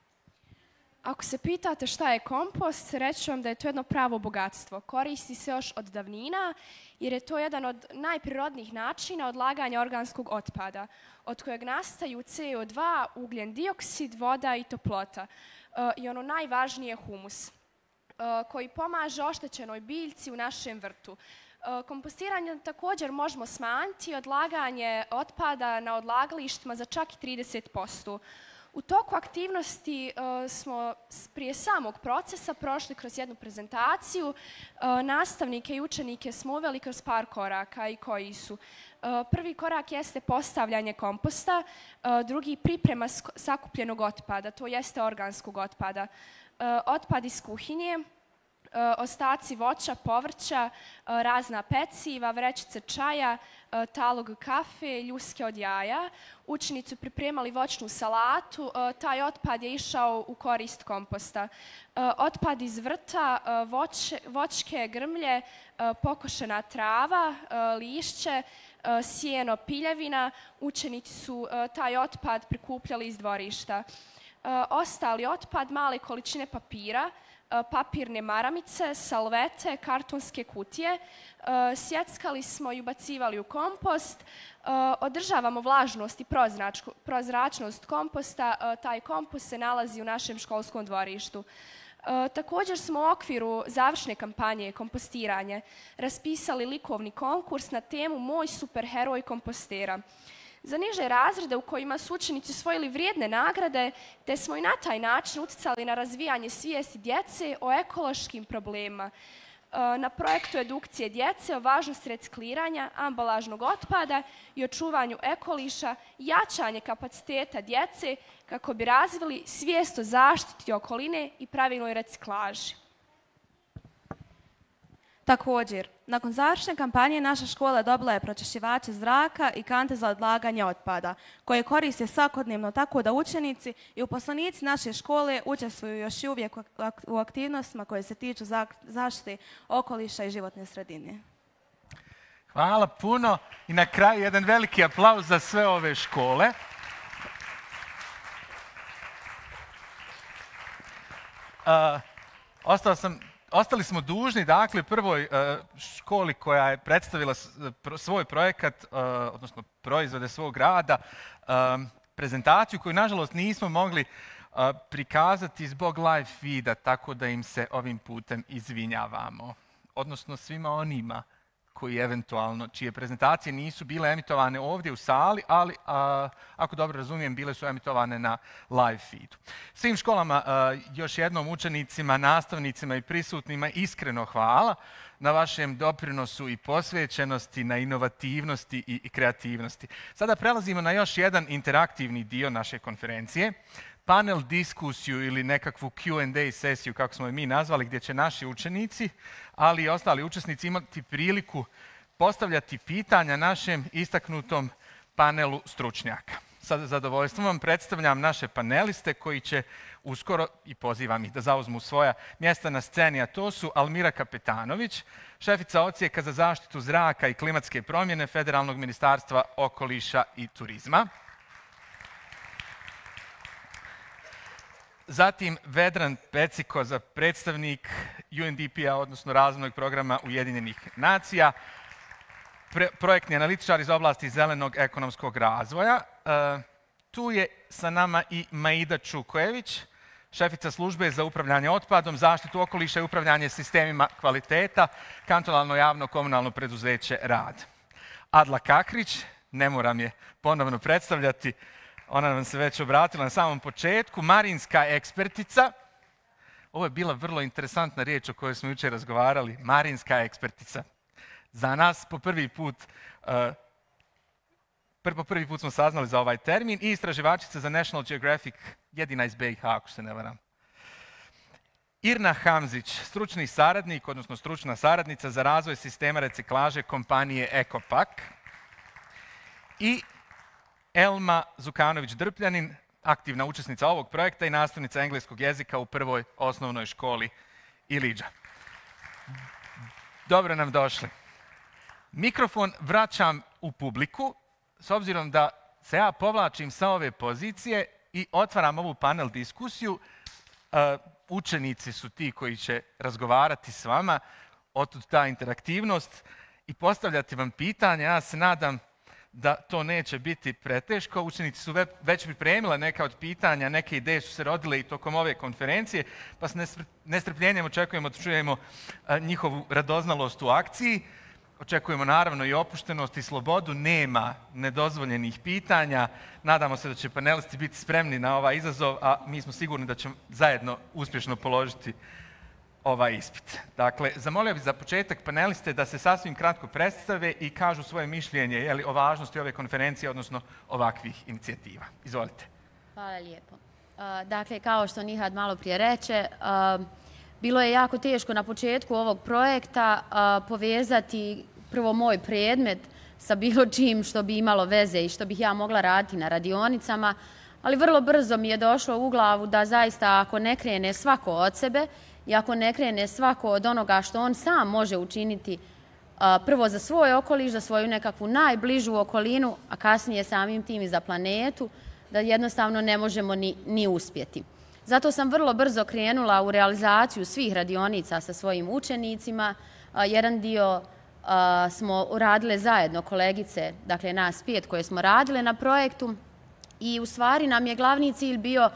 Ako se pitate šta je kompost, reći vam da je to jedno pravo bogatstvo. Koristi se još od davnina jer je to jedan od najprirodnijih načina odlaganja organskog otpada, od kojeg nastaju C O dva, ugljen dioksid, voda i toplota. E, I ono najvažnije humus, e, koji pomaže oštećenoj biljci u našem vrtu. Kompostiranje također možemo smanjiti odlaganje otpada na odlagalištima za čak i trideset posto. U toku aktivnosti uh, smo prije samog procesa prošli kroz jednu prezentaciju. Uh, nastavnike i učenike smo uveli kroz par koraka i koji su. Uh, prvi korak jeste postavljanje komposta, uh, drugi priprema sakupljenog otpada, to jeste organskog otpada. Uh, otpad iz kuhinje, ostaci voća, povrća, razna peciva, vrećice čaja, talog kafe, ljuske od jaja. Učenici su pripremali voćnu salatu, taj otpad je išao u korist komposta. Otpad iz vrta, voće, voćke, grmlje, pokošena trava, lišće, sjeno, piljevina. Učenici su taj otpad prikupljali iz dvorišta. Ostali otpad, male količine papira, papirne maramice, salvete, kartonske kutije. Sjeckali smo i ubacivali u kompost. Održavamo vlažnost i prozračnost komposta. Taj kompost se nalazi u našem školskom dvorištu. Također smo u okviru završne kampanje kompostiranje raspisali likovni konkurs na temu Moj superheroj kompostera. Za niže razrede u kojima su učenici osvojili vrijedne nagrade, te smo i na taj način utjecali na razvijanje svijesti djece o ekološkim problemima. Na projektu edukcije djece o važnosti recikliranja, ambalažnog otpada i očuvanju ekoliša, jačanje kapaciteta djece kako bi razvili svijest o zaštiti okoline i pravilnoj reciklaži. Također, nakon završne kampanje naša škola dobila je pročišćivače zraka i kante za odlaganje otpada, koje koriste svakodnevno tako da učenici i uposlenici naše škole učestvuju još i uvijek u aktivnostima koje se tiču zaštite okoliša i životne sredine. Hvala puno i na kraju jedan veliki aplauz za sve ove škole. Uh, ostao sam Ostali smo dužni, dakle, prvoj školi koja je predstavila svoj projekat, odnosno proizvode svog rada, prezentaciju koju, nažalost, nismo mogli prikazati zbog live feeda, tako da im se ovim putem izvinjavamo. Odnosno svima onima koji eventualno, čije prezentacije nisu bile emitovane ovdje u sali, ali a, ako dobro razumijem, bile su emitovane na live feedu. Svim školama, a, još jednom učenicima, nastavnicima i prisutnima iskreno hvala na vašem doprinosu i posvećenosti, na inovativnosti i, i kreativnosti. Sada prelazimo na još jedan interaktivni dio naše konferencije, panel diskusiju ili nekakvu Q and A sesiju, kako smo je mi nazvali, gdje će naši učenici, ali i ostali učesnici imati priliku postavljati pitanja našem istaknutom panelu stručnjaka. Sa zadovoljstvom vam predstavljam naše paneliste koji će uskoro, i pozivam ih da zauzmu svoja mjesta na sceni, a to su Almira Kapetanović, šefica Odsjeka za zaštitu zraka i klimatske promjene Federalnog ministarstva okoliša i turizma. Zatim Vedran Pecikoza, predstavnik U N D P-a, odnosno razvojnog programa Ujedinjenih nacija, projektni analitičar iz oblasti zelenog ekonomskog razvoja. E, tu je sa nama i Maida Čukojević, šefica službe za upravljanje otpadom, zaštitu okoliša i upravljanje sistemima kvaliteta, kantonalno javno komunalno preduzeće Rad. Adla Kakrić, ne moram je ponovno predstavljati, ona nam se već obratila na samom početku, marinska ekspertica. Ovo je bila vrlo interesantna riječ o kojoj smo jučer razgovarali, marinska ekspertica. Za nas po prvi put, uh, po prvi put smo saznali za ovaj termin i istraživačica za National Geographic, jedina iz B i H, ako se ne varam. Irna Hamzić, stručni saradnik, odnosno stručna saradnica za razvoj sistema reciklaže kompanije Ekopak. I Elma Zukanović-Drpljanin, aktivna učesnica ovog projekta i nastavnica engleskog jezika u prvoj osnovnoj školi Iliđa. Dobro nam došli. Mikrofon vraćam u publiku, s obzirom da se ja povlačim sa ove pozicije i otvaram ovu panel diskusiju. Uh, učenici su ti koji će razgovarati s vama, otud ta interaktivnost i postavljati vam pitanja. Ja se nadam da to neće biti preteško. Učenici su već pripremile neka od pitanja, neke ideje su se rodile i tokom ove konferencije, pa s nestrpljenjem očekujemo da čujemo njihovu radoznalost u akciji. Očekujemo naravno i opuštenost i slobodu, nema nedozvoljenih pitanja. Nadamo se da će panelisti biti spremni na ovaj izazov, a mi smo sigurni da ćemo zajedno uspješno položiti ovaj ispit. Dakle, zamolio bih za početak paneliste da se sasvim kratko predstave i kažu svoje mišljenje je li, o važnosti ove konferencije, odnosno ovakvih inicijativa. Izvolite. Hvala lijepo. Uh, dakle, kao što Nihad malo prije reče, uh, bilo je jako teško na početku ovog projekta uh, povezati prvo moj predmet sa bilo čim što bi imalo veze i što bih ja mogla raditi na radionicama, ali vrlo brzo mi je došlo u glavu da zaista ako ne krene svako od sebe i ako ne krene svako od onoga što on sam može učiniti a, prvo za svoj okoliš, za svoju nekakvu najbližu okolinu, a kasnije samim tim i za planetu, da jednostavno ne možemo ni, ni uspjeti. Zato sam vrlo brzo krenula u realizaciju svih radionica sa svojim učenicima. A, jedan dio a, smo uradile zajedno kolegice, dakle nas pet koje smo radile na projektu i u stvari nam je glavni cilj bio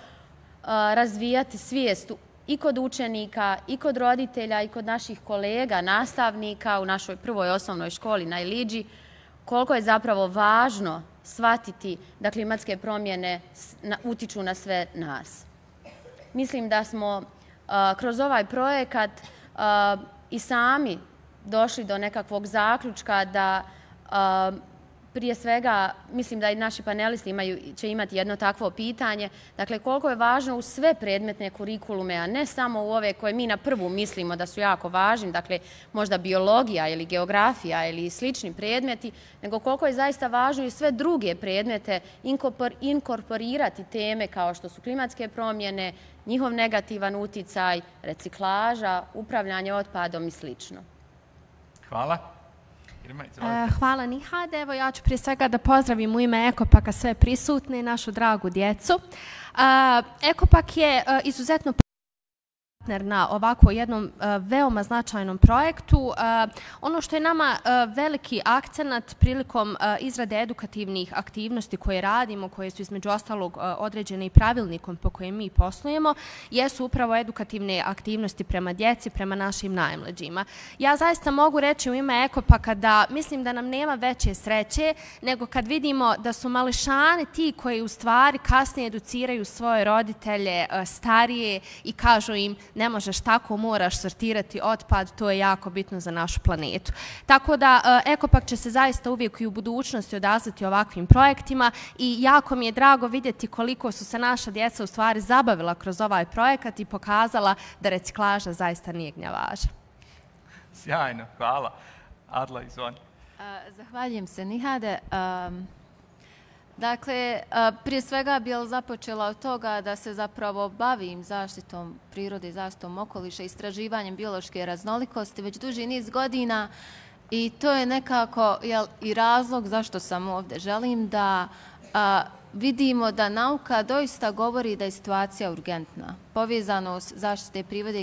a, razvijati svijest i kod učenika, i kod roditelja, i kod naših kolega, nastavnika u našoj prvoj osnovnoj školi na Iliđi, koliko je zapravo važno shvatiti da klimatske promjene utiču na sve nas. Mislim da smo uh, kroz ovaj projekat uh, i sami došli do nekakvog zaključka da uh, prije svega, mislim da i naši panelisti imaju, će imati jedno takvo pitanje, dakle koliko je važno u sve predmetne kurikulume, a ne samo u ove koje mi na prvu mislimo da su jako važni, dakle možda biologija ili geografija ili slični predmeti, nego koliko je zaista važno i sve druge predmete inkorporirati teme kao što su klimatske promjene, njihov negativan uticaj, reciklaža, upravljanje otpadom i slično. Hvala. Hvala Nihad. Evo ja ću prije svega da pozdravim u ime Ekopaka sve prisutne i našu dragu djecu. Ekopak je izuzetno partner na ovako jednom veoma značajnom projektu. Ono što je nama veliki akcenat prilikom izrade edukativnih aktivnosti koje radimo, koje su između ostalog određene i pravilnikom po kojem mi poslujemo, jesu upravo edukativne aktivnosti prema djeci, prema našim najmlađima. Ja zaista mogu reći u ime Ekopaka da mislim da nam nema veće sreće nego kad vidimo da su mališani ti koji u stvari kasnije educiraju svoje roditelje starije i kažu im ne možeš tako, moraš sortirati otpad, to je jako bitno za našu planetu. Tako da Ekopak će se zaista uvijek i u budućnosti odazvati ovakvim projektima i jako mi je drago vidjeti koliko su se naša djeca u stvari zabavila kroz ovaj projekat i pokazala da reciklaža zaista nije gnjavaža. Sjajno, hvala. Adla, izvoni. Zahvaljujem se, Nihade. Dakle, prije svega bih započela od toga da se zapravo bavim zaštitom prirode, zaštitom okoliša, istraživanjem biološke raznolikosti već duži niz godina i to je nekako i razlog zašto sam ovdje. Želim da vidimo da nauka doista govori da je situacija urgentna. Povezanost zaštite prirode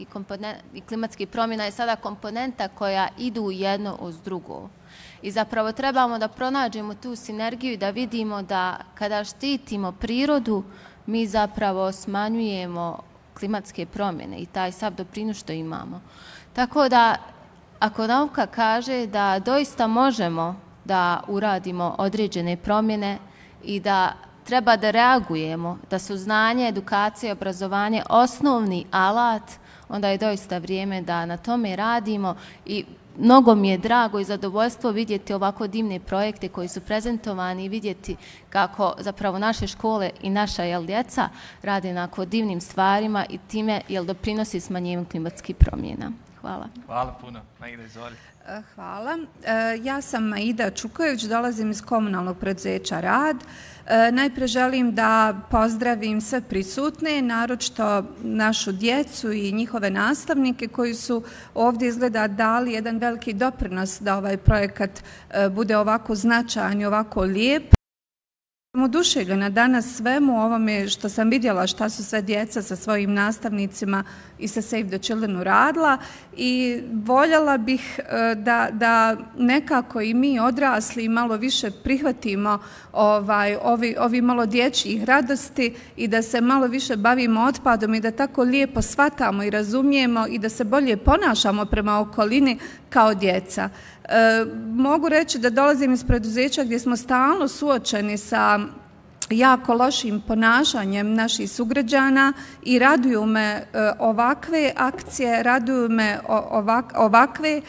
i klimatskih promjena je sada komponenta koja idu jedno uz drugo. I zapravo trebamo da pronađemo tu sinergiju i da vidimo da kada štitimo prirodu, mi zapravo smanjujemo klimatske promjene i taj sav doprinos što imamo. Tako da, ako nauka kaže da doista možemo da uradimo određene promjene i da treba da reagujemo, da su znanje, edukacija i obrazovanje osnovni alat, onda je doista vrijeme da na tome radimo i mnogo mi je drago i zadovoljstvo vidjeti ovako divne projekte koji su prezentovani i vidjeti kako zapravo naše škole i naša djeca rade na divnim stvarima i time doprinosi smanjenju klimatskih promjena. Hvala. Hvala puno. Maida, izvoli. Hvala. Ja sam Maida Čuković, dolazim iz komunalnog preduzeća Rad. Najprije želim da pozdravim sve prisutne, naročito našu djecu i njihove nastavnike koji su ovdje izgleda dali jedan veliki doprinos da ovaj projekat bude ovako značajan i ovako lijep. Sam oduševljena danas svemu ovome što sam vidjela šta su sve djeca sa svojim nastavnicima i sa Save the Children uradila i voljela bih da, da nekako i mi odrasli malo više prihvatimo ovaj, ovi, ovi malo dječjih radosti i da se malo više bavimo otpadom i da tako lijepo shvatamo i razumijemo i da se bolje ponašamo prema okolini kao djeca. E, mogu reći da dolazim iz preduzeća gdje smo stalno suočeni sa jako lošim ponašanjem naših sugrađana i raduju me e, ovakve akcije, raduju me ovak, ovakve, e,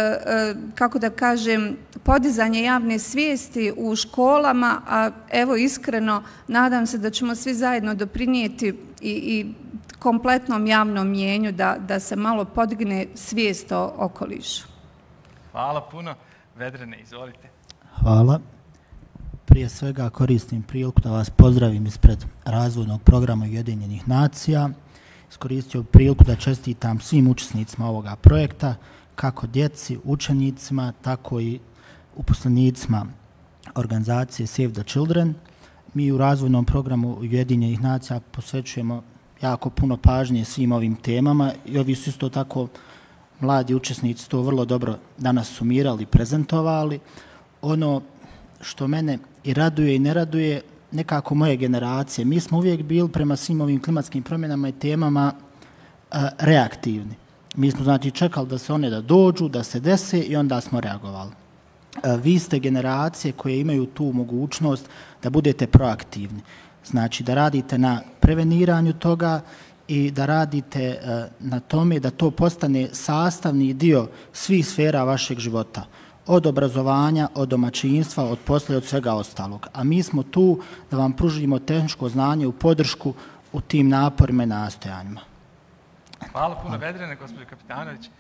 e, kako da kažem, podizanje javne svijesti u školama, a evo iskreno nadam se da ćemo svi zajedno doprinijeti i, i kompletnom javnom mjenju da, da se malo podigne svijest o okolišu. Hvala puno. Vedrane, izvolite. Hvala. Prije svega koristim priliku da vas pozdravim ispred razvojnog programa Ujedinjenih nacija. Iskoristio priliku da čestitam svim učesnicima ovoga projekta, kako djeci, učenicima, tako i uposlenicima organizacije Save the Children. Mi u razvojnom programu Ujedinjenih nacija posvećujemo jako puno pažnje svim ovim temama i ovi su isto tako mladi učesnici to vrlo dobro danas sumirali i prezentovali. Ono što mene i raduje i ne raduje, nekako moje generacije, mi smo uvijek bili prema svim ovim klimatskim promjenama i temama a, reaktivni. Mi smo znači čekali da se one da dođu, da se dese i onda smo reagovali. A, vi ste generacije koje imaju tu mogućnost da budete proaktivni. Znači da radite na preveniranju toga i da radite na tome da to postane sastavni dio svih sfera vašeg života. Od obrazovanja, od domaćinstva, od posla i od svega ostalog. A mi smo tu da vam pružimo tehničko znanje u podršku u tim naporima i nastojanjima. Hvala puno, Vedrane, gospođo Kapitanović.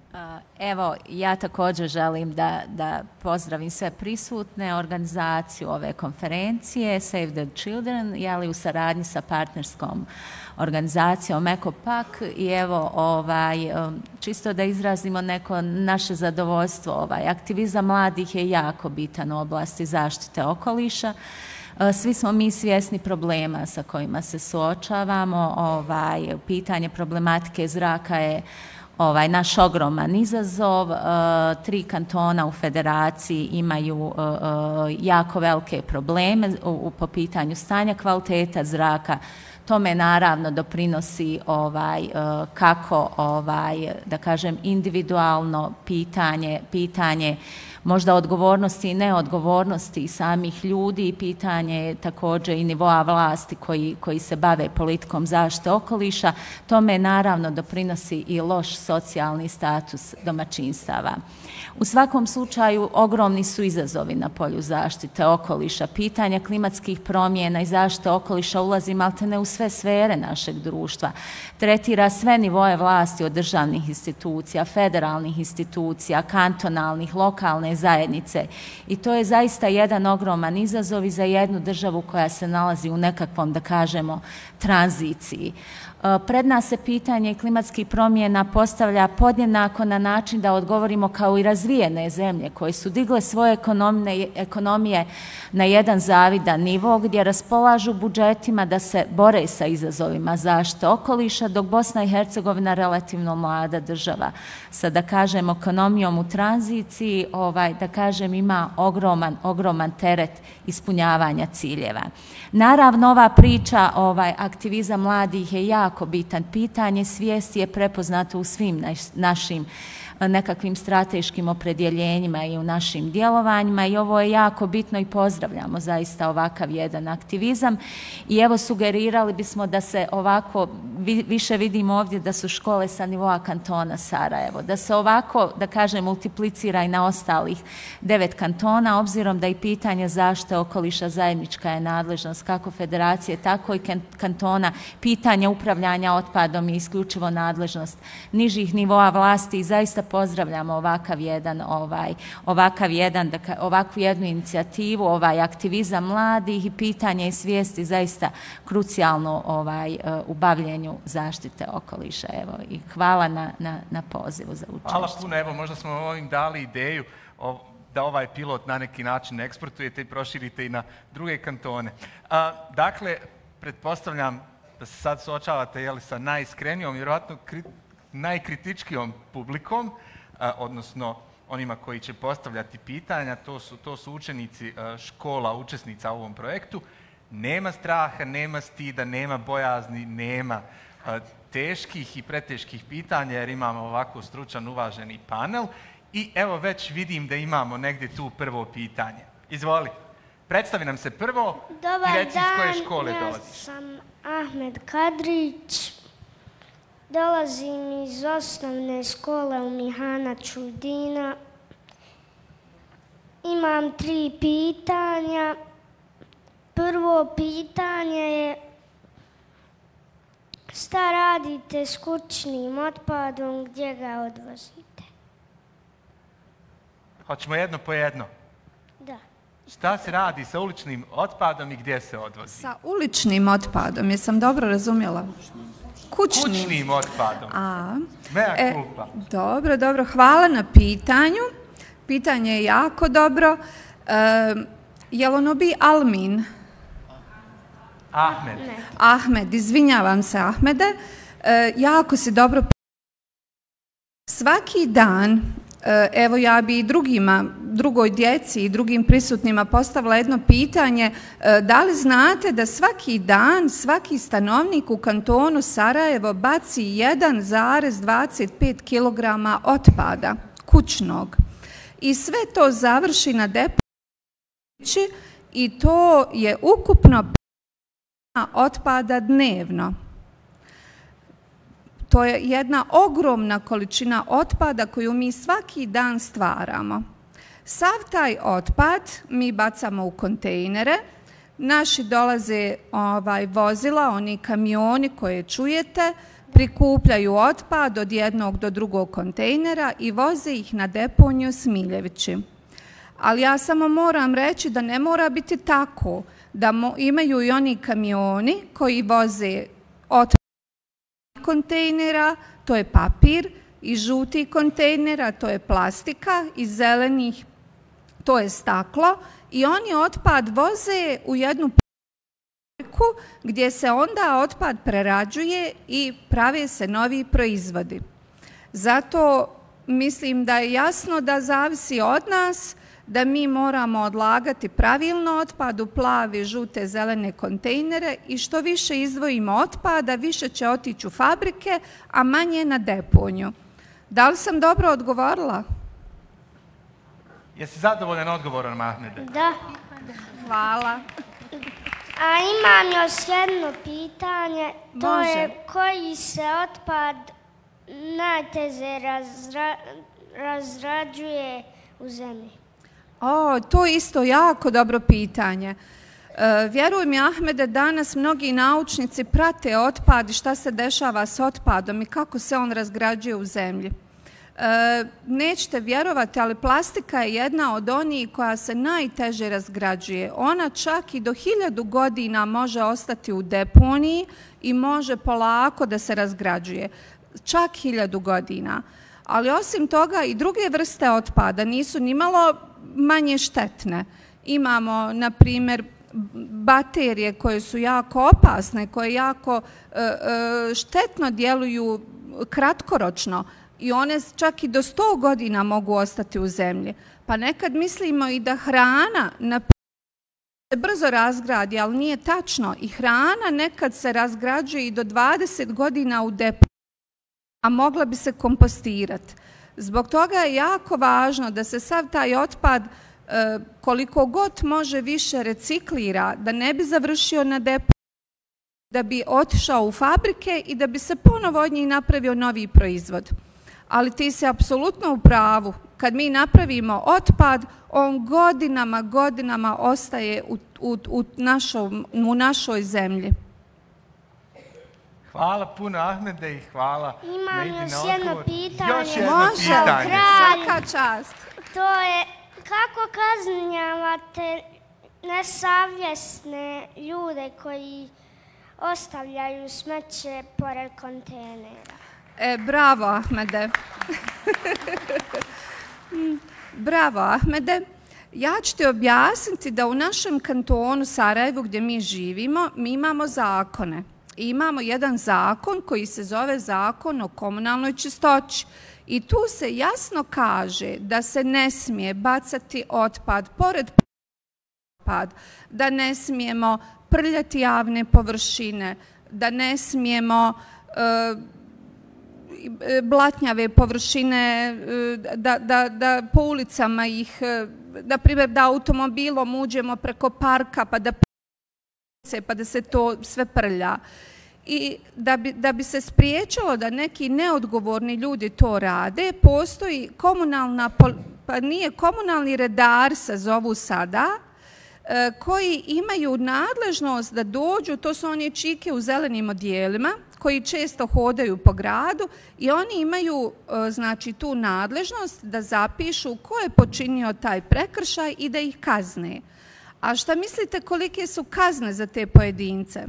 Evo, ja također želim da, da pozdravim sve prisutne, organizaciju ove konferencije Save the Children, jeli u saradnji sa partnerskom organizacijom Ekopak i evo ovaj, čisto da izrazimo neko naše zadovoljstvo. Ovaj, aktivizam mladih je jako bitan u oblasti zaštite okoliša. Svi smo mi svjesni problema sa kojima se suočavamo. Ovaj, pitanje problematike zraka je ovaj, naš ogroman izazov. Tri kantona u federaciji imaju jako velike probleme po pitanju stanja kvaliteta zraka. Tome naravno doprinosi ovaj, kako ovaj, da kažem individualno pitanje, pitanje možda odgovornosti i neodgovornosti samih ljudi i pitanje također i nivoa vlasti koji, koji se bave politikom zaštite okoliša. Tome naravno doprinosi i loš socijalni status domaćinstava. U svakom slučaju ogromni su izazovi na polju zaštite okoliša. Pitanje klimatskih promjena i zaštite okoliša ulazi maltene u sve sfere našeg društva. Tretira sve nivoe vlasti od državnih institucija, federalnih institucija, kantonalnih, lokalne zajednice. I to je zaista jedan ogroman izazov i za jednu državu koja se nalazi u nekakvom, da kažemo, tranziciji. Pred nas se pitanje klimatskih promjena postavlja podjednako na način da odgovorimo kao i razvijene zemlje koje su digle svoje ekonomije na jedan zavidan nivo gdje raspolažu budžetima da se bore sa izazovima zaštite okoliša, dok Bosna i Hercegovina relativno mlada država sa, da kažem, ekonomijom u tranziciji, ovaj, da kažem, ima ogroman, ogroman teret ispunjavanja ciljeva. Naravno, ova priča, ovaj, aktivizam mladih je jako bitan. Pitanje svijesti je prepoznato u svim naš, našim nekakvim strateškim opredjeljenjima i u našim djelovanjima i ovo je jako bitno i pozdravljamo zaista ovakav jedan aktivizam. I evo sugerirali bismo da se ovako, vi, više vidimo ovdje da su škole sa nivoa kantona Sarajevo, da se ovako, da kažem, multiplicira i na ostalih devet kantona, obzirom da i pitanje zaštite okoliša zajednička je nadležnost kako federacije, tako i kantona. Pitanje upravljanja otpadom je isključivo nadležnost nižih nivoa vlasti i zaista pozdravljamo ovakav jedan, ovaj, ovakav jedan, da, ovakvu jednu inicijativu, ovaj aktivizam mladih i pitanje i svijesti zaista krucijalno ovaj, u bavljenju zaštite okoliša. Evo, i hvala na, na, na pozivu za učešće. Hvala puno, evo možda smo ovim dali ideju o, da ovaj pilot na neki način eksportujete i proširite i na druge kantone. A, dakle, pretpostavljam da se sad suočavate jeli, sa najiskrenijom, vjerojatno kri, najkritičkijom publikom, a, odnosno onima koji će postavljati pitanja, to su, to su učenici a, škola, učesnica u ovom projektu. Nema straha, nema stida, nema bojazni, nema a, teških i preteških pitanja jer imamo ovako stručan, uvaženi panel. I evo već vidim da imamo negdje tu prvo pitanje. Izvoli, predstavi nam se prvo Dobar i reci dan, iz koje škole ja dolaziš. sam Ahmed Kadrić. Dolazim iz osnovne škole u Mihana Čudina. Imam tri pitanja. Prvo pitanje je šta radite s kućnim otpadom, gdje ga odvozite? Hoćemo jedno po jedno. Da. Šta se radi sa uličnim otpadom i gdje se odvozi? Sa uličnim otpadom, jesam dobro razumjela? Kućnim. Kućnim otpadom. A, Mea e, culpa. dobro, dobro, hvala na pitanju. Pitanje je jako dobro. E, je li ono bi Almin? Ahmed. Ne. Ahmed, izvinjavam se Ahmede. E, jako si dobro. Svaki dan, e, evo ja bi i drugima, drugoj djeci i drugim prisutnima postavila jedno pitanje. E, da li znate da svaki dan, svaki stanovnik u kantonu Sarajevo baci jedan zarez dvadeset pet kilograma otpada kućnog? I sve to završi na deponiji i to je ukupno otpada dnevno. To je jedna ogromna količina otpada koju mi svaki dan stvaramo. Sav taj otpad mi bacamo u kontejnere. Naši dolaze ovaj, vozila, oni kamioni koje čujete, prikupljaju otpad od jednog do drugog kontejnera i voze ih na deponiju Smiljevići. Ali ja samo moram reći da ne mora biti tako, da imaju i oni kamioni koji voze otpad kontejnera, to je papir, i žuti kontejnera, to je plastika, i zelenih to je staklo, i oni otpad voze u jednu fabriku gdje se onda otpad prerađuje i prave se novi proizvodi. Zato mislim da je jasno da zavisi od nas da mi moramo odlagati pravilno otpad u plave, žute, zelene kontejnere i što više izdvojimo otpada, više će otići u fabrike, a manje na deponiju. Da li sam dobro odgovorila? Jesi zadovoljan odgovorom, Ahmede? Da. Hvala. A imam još jedno pitanje. To Može. je koji se otpad najteže razra, razrađuje u zemlji? O, to je isto jako dobro pitanje. E, vjeruj mi, Ahmede, danas mnogi naučnici prate otpad i šta se dešava s otpadom i kako se on razgrađuje u zemlji. E, nećete vjerovati, ali plastika je jedna od onih koja se najteže razgrađuje. Ona čak i do hiljadu godina može ostati u deponiji i može polako da se razgrađuje. Čak hiljadu godina. Ali osim toga i druge vrste otpada nisu nimalo manje štetne. Imamo, na primjer, baterije koje su jako opasne, koje jako e, e, štetno djeluju kratkoročno i one čak i do sto godina mogu ostati u zemlji. Pa nekad mislimo i da hrana na se brzo razgradi, ali nije tačno. I hrana nekad se razgrađuje i do dvadeset godina u deponiji, a mogla bi se kompostirati. Zbog toga je jako važno da se sav taj otpad e, koliko god može više reciklira, da ne bi završio na deponiji, da bi otišao u fabrike i da bi se ponovo od njih napravio novi proizvod. Ali ti si apsolutno u pravu. Kad mi napravimo otpad, on godinama, godinama ostaje u, u, u, našom, u našoj zemlji. Hvala puno, Ahmede, i hvala. Imam još jedno pitanje. Još jedno Može, pitanje. Svaka čast. To je kako kažnjavate nesavjesne ljude koji ostavljaju smeće pored kontejnera? E, bravo, Ahmede. Bravo, Ahmede. Ja ću ti objasniti da u našem kantonu Sarajevu gdje mi živimo, mi imamo zakone. I imamo jedan zakon koji se zove Zakon o komunalnoj čistoći. I tu se jasno kaže da se ne smije bacati otpad pored otpad, da ne smijemo prljati javne površine, da ne smijemo e, blatnjave površine, da, da, da po ulicama ih, na primjer da automobilom uđemo preko parka pa da pa da se to sve prlja. I da bi, da bi se spriječilo da neki neodgovorni ljudi to rade, postoji komunalna, pa nije komunalni redar se zovu sada, koji imaju nadležnost da dođu, to su oni čike u zelenim odijelima, koji često hodaju po gradu i oni imaju znači, tu nadležnost da zapišu ko je počinio taj prekršaj i da ih kazne. A šta mislite kolike su kazne za te pojedince?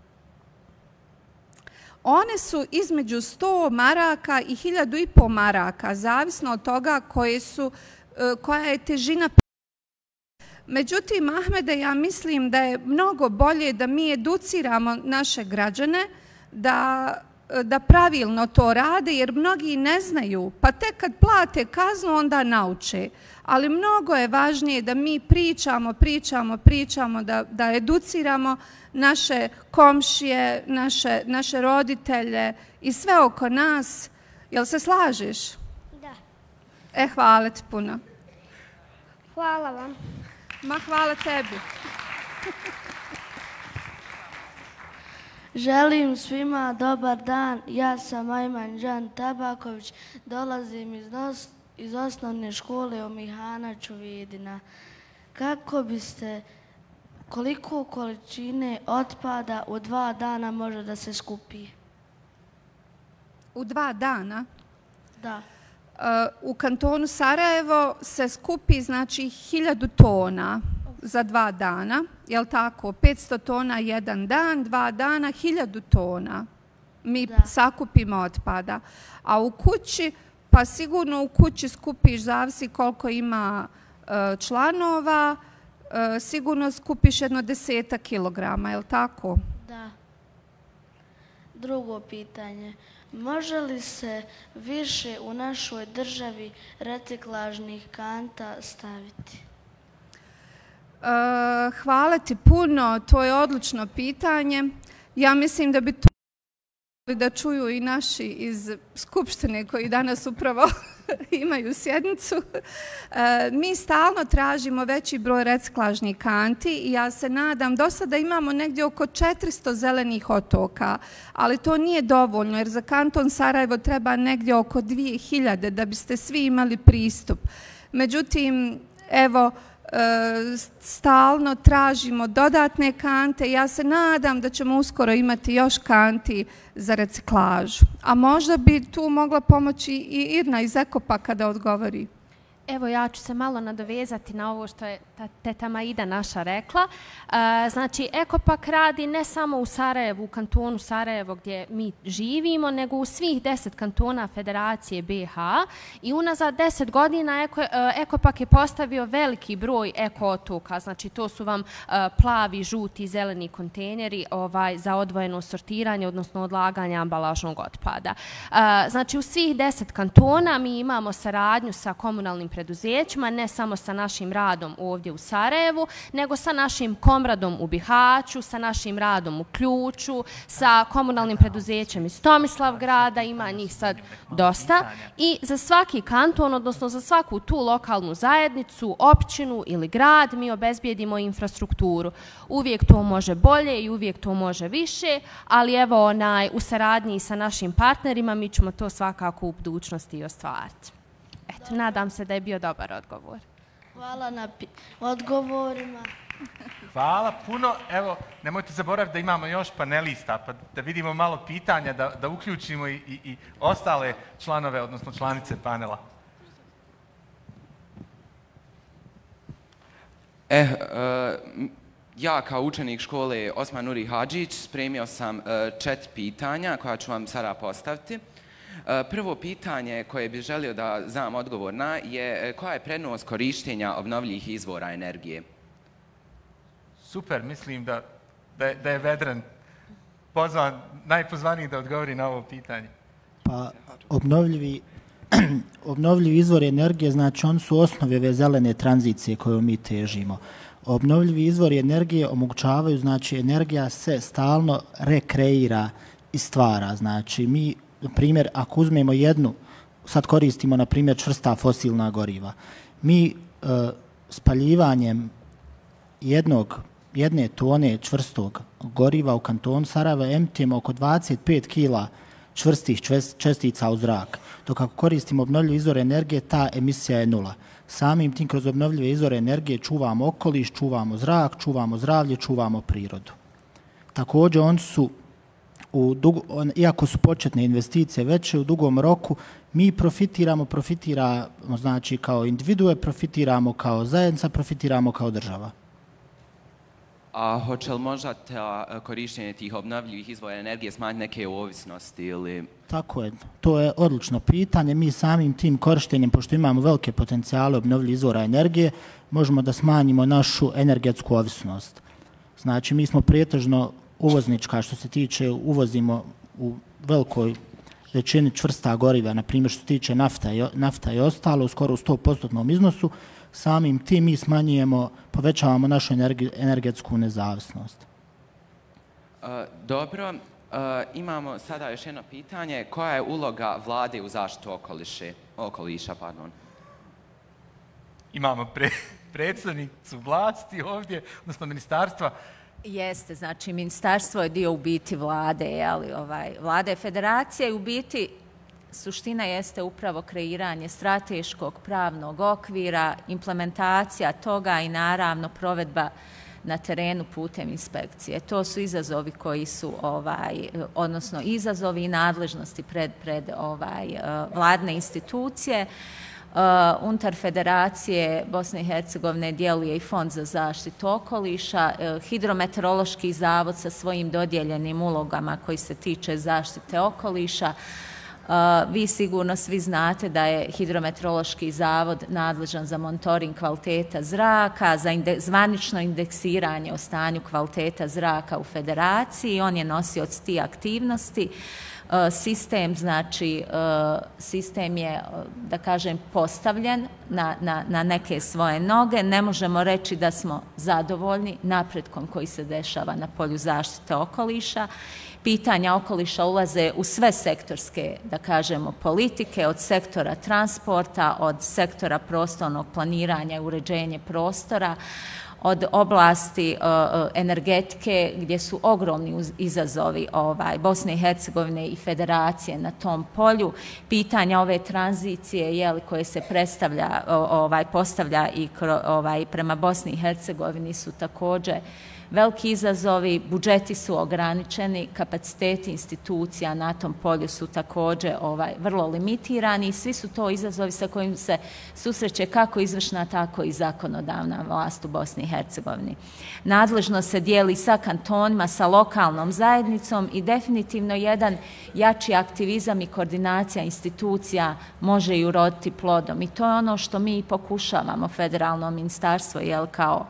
One su između sto maraka i hiljadu i po maraka, zavisno od toga koje su, koja je težina. Međutim, Ahmede, ja mislim da je mnogo bolje da mi educiramo naše građane da, da pravilno to rade, jer mnogi ne znaju, pa tek kad plate kaznu onda nauče. Ali mnogo je važnije da mi pričamo, pričamo, pričamo, da, da educiramo naše komšije, naše, naše roditelje i sve oko nas. Jel se slažeš? Da. E, hvala ti puno. Hvala vam. Ma, hvala tebi. Želim svima dobar dan. Ja sam Ajman Đan Tabaković. Dolazim iz, nos, iz osnovne škole u Mihana Čuvidina. Kako biste, koliko količine otpada u dva dana može da se skupi? U dva dana? Da. U kantonu Sarajevo se skupi znači hiljadu tona za dva dana, jel tako? petsto tona jedan dan, dva dana, hiljadu tona mi da. sakupimo otpada. A u kući, pa sigurno u kući skupiš, zavisi koliko ima članova, sigurno skupiš jedno desetak kilograma, je li tako? Da. Drugo pitanje. Može li se više u našoj državi reciklažnih kanta staviti? Hvala ti puno, to je odlično pitanje. Ja mislim da bi to da čuju i naši iz Skupštine koji danas upravo imaju sjednicu. Mi stalno tražimo veći broj reciklažnih kanti i ja se nadam, do sada imamo negdje oko četiristo zelenih otoka, ali to nije dovoljno jer za kanton Sarajevo treba negdje oko dvije hiljade da biste svi imali pristup. Međutim, evo, stalno tražimo dodatne kante i ja se nadam da ćemo uskoro imati još kanti za reciklažu. A možda bi tu mogla pomoći i Irna iz Ekopaka da odgovori. Evo, ja ću se malo nadovezati na ovo što je teta Maida naša rekla. Znači, Ekopak radi ne samo u Sarajevu, u kantonu Sarajevo gdje mi živimo, nego u svih deset kantona Federacije B iH i unazad deset godina Ekopak je postavio veliki broj eko-otoka. Znači, to su vam plavi, žuti, zeleni kontejneri za odvojeno sortiranje, odnosno odlaganje ambalažnog otpada. Znači, u svih deset kantona mi imamo saradnju sa komunalnim preduzećima, ne samo sa našim radom ovdje u Sarajevu, nego sa našim komradom u Bihaću, sa našim radom u Ključu, sa komunalnim preduzećem iz Tomislavgrada, ima njih sad dosta. I za svaki kanton, odnosno za svaku tu lokalnu zajednicu, općinu ili grad, mi obezbijedimo infrastrukturu. Uvijek to može bolje i uvijek to može više, ali evo onaj, u saradnji sa našim partnerima mi ćemo to svakako u budućnosti i ostvariti. Eto, nadam se da je bio dobar odgovor. Hvala na odgovorima. Hvala puno. Evo, nemojte zaboraviti da imamo još panelista, pa da vidimo malo pitanja, da, da uključimo i, i, i ostale članove, odnosno članice panela. Eh, uh, ja kao učenik škole Osman Nuri Hadžić spremio sam uh, četiri pitanja koja ću vam sada postaviti. Prvo pitanje koje bih želio da znam odgovor na je koja je prednost korištenja obnovljivih izvora energije? Super, mislim da, da, je, da je Vedran pozvan, najpozvaniji da odgovori na ovo pitanje. Pa, obnovljivi, obnovljivi izvori energije, znači oni su osnove ove zelene tranzicije koju mi težimo. Obnovljivi izvori energije omogućavaju, znači energija se stalno rekreira i stvara, znači mi na primjer, ako uzmemo jednu, sad koristimo, na primjer, čvrsta fosilna goriva. Mi e, spaljivanjem jednog, jedne tone čvrstog goriva u kantonu Sarajeva emitujemo oko dvadeset pet kila čvrstih čestica u zrak. Dok ako koristimo obnovljive izvore energije, ta emisija je nula. Samim tim kroz obnovljive izvore energije čuvamo okoliš, čuvamo zrak, čuvamo zdravlje, čuvamo prirodu. Također, oni su U dugo, on, iako su početne investicije veće, u dugom roku mi profitiramo, profitiramo znači kao individue, profitiramo kao zajednica, profitiramo kao država. A hoće li možda korištenje tih obnovljivih izvora energije smanjiti neke ovisnosti ili... Tako je, to je odlično pitanje. Mi samim tim korištenjem, pošto imamo velike potencijale obnovljivih izvora energije, možemo da smanjimo našu energetsku ovisnost. Znači, mi smo pretežno uvoznička, što se tiče, uvozimo u velikoj većini čvrsta goriva, na primjer što se tiče nafta i, nafta i ostalo, skoro u sto posto iznosu, samim tim mi smanjujemo, povećavamo našu energi, energetsku nezavisnost. Uh, dobro, uh, imamo sada još jedno pitanje. Koja je uloga vlade u zaštitu okoliše, okoliša? Pardon. Imamo pre, predsjednicu vlasti ovdje, odnosno ministarstva. Jeste, znači ministarstvo je dio u biti vlade, ali ovaj, vlade federacije i u biti suština jeste upravo kreiranje strateškog pravnog okvira, implementacija toga i naravno provedba na terenu putem inspekcije. To su izazovi koji su, ovaj, odnosno izazovi i nadležnosti pred, pred ovaj, vladne institucije. Uh, unutar Federacije Bosne i Hercegovine djeluje i Fond za zaštitu okoliša, uh, Hidrometeorološki zavod sa svojim dodijeljenim ulogama koji se tiče zaštite okoliša, uh, Vi sigurno svi znate da je Hidrometeorološki zavod nadležan za monitoring kvaliteta zraka, za zvanično indeksiranje o stanju kvaliteta zraka u federaciji. On je nosioc tih aktivnosti. Sistem, znači, sistem je, da kažem, postavljen na, na, na neke svoje noge. Ne možemo reći da smo zadovoljni napretkom koji se dešava na polju zaštite okoliša. Pitanja okoliša ulaze u sve sektorske, da kažemo, politike, od sektora transporta, od sektora prostornog planiranja i uređenja prostora, od oblasti uh, energetike gdje su ogromni izazovi ovaj, Bosne i Hercegovine i federacije na tom polju. Pitanja ove tranzicije jeli, koje se predstavlja, ovaj, postavlja i kro, ovaj, prema Bosni i Hercegovini su također veliki izazovi, budžeti su ograničeni, kapaciteti institucija na tom polju su također ovaj, vrlo limitirani i svi su to izazovi sa kojim se susreće kako izvršna, tako i zakonodavna vlast u Bosni i Hercegovini. Nadležnost se dijeli sa kantonima, sa lokalnom zajednicom i definitivno jedan jači aktivizam i koordinacija institucija može i uroditi plodom. I to je ono što mi pokušavamo, federalno ministarstvo, jel, kao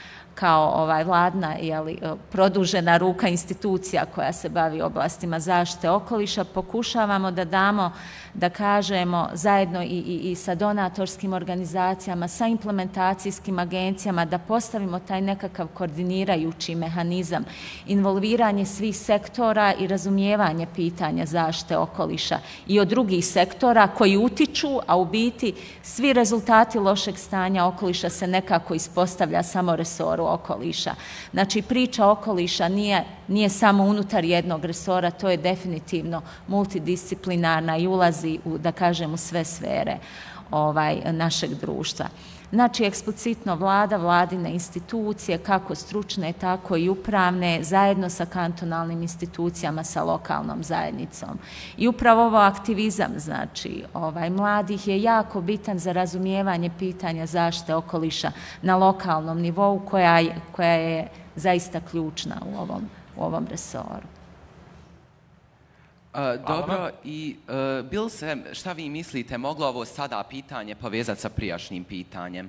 kao ovaj vladna jeli, produžena ruka institucija koja se bavi oblastima zaštite okoliša, pokušavamo da damo, da kažemo, zajedno i, i, i sa donatorskim organizacijama, sa implementacijskim agencijama, da postavimo taj nekakav koordinirajući mehanizam, involviranje svih sektora i razumijevanje pitanja zaštite okoliša i od drugih sektora koji utiču, a u biti svi rezultati lošeg stanja okoliša se nekako ispostavlja samo resoru okoliša. Znači, priča okoliša nije, nije samo unutar jednog resora, to je definitivno multidisciplinarna i ulazi u, da kažem, u sve sfere ovaj, našeg društva. Znači, eksplicitno vlada, vladine institucije, kako stručne, tako i upravne, zajedno sa kantonalnim institucijama, sa lokalnom zajednicom. I upravo ovo aktivizam, znači, ovaj, mladih je jako bitan za razumijevanje pitanja zaštite okoliša na lokalnom nivou, koja je, koja je zaista ključna u ovom, u ovom resoru. Uh, dobro, i uh, bil se, šta vi mislite, moglo ovo sada pitanje povezati sa prijašnjim pitanjem?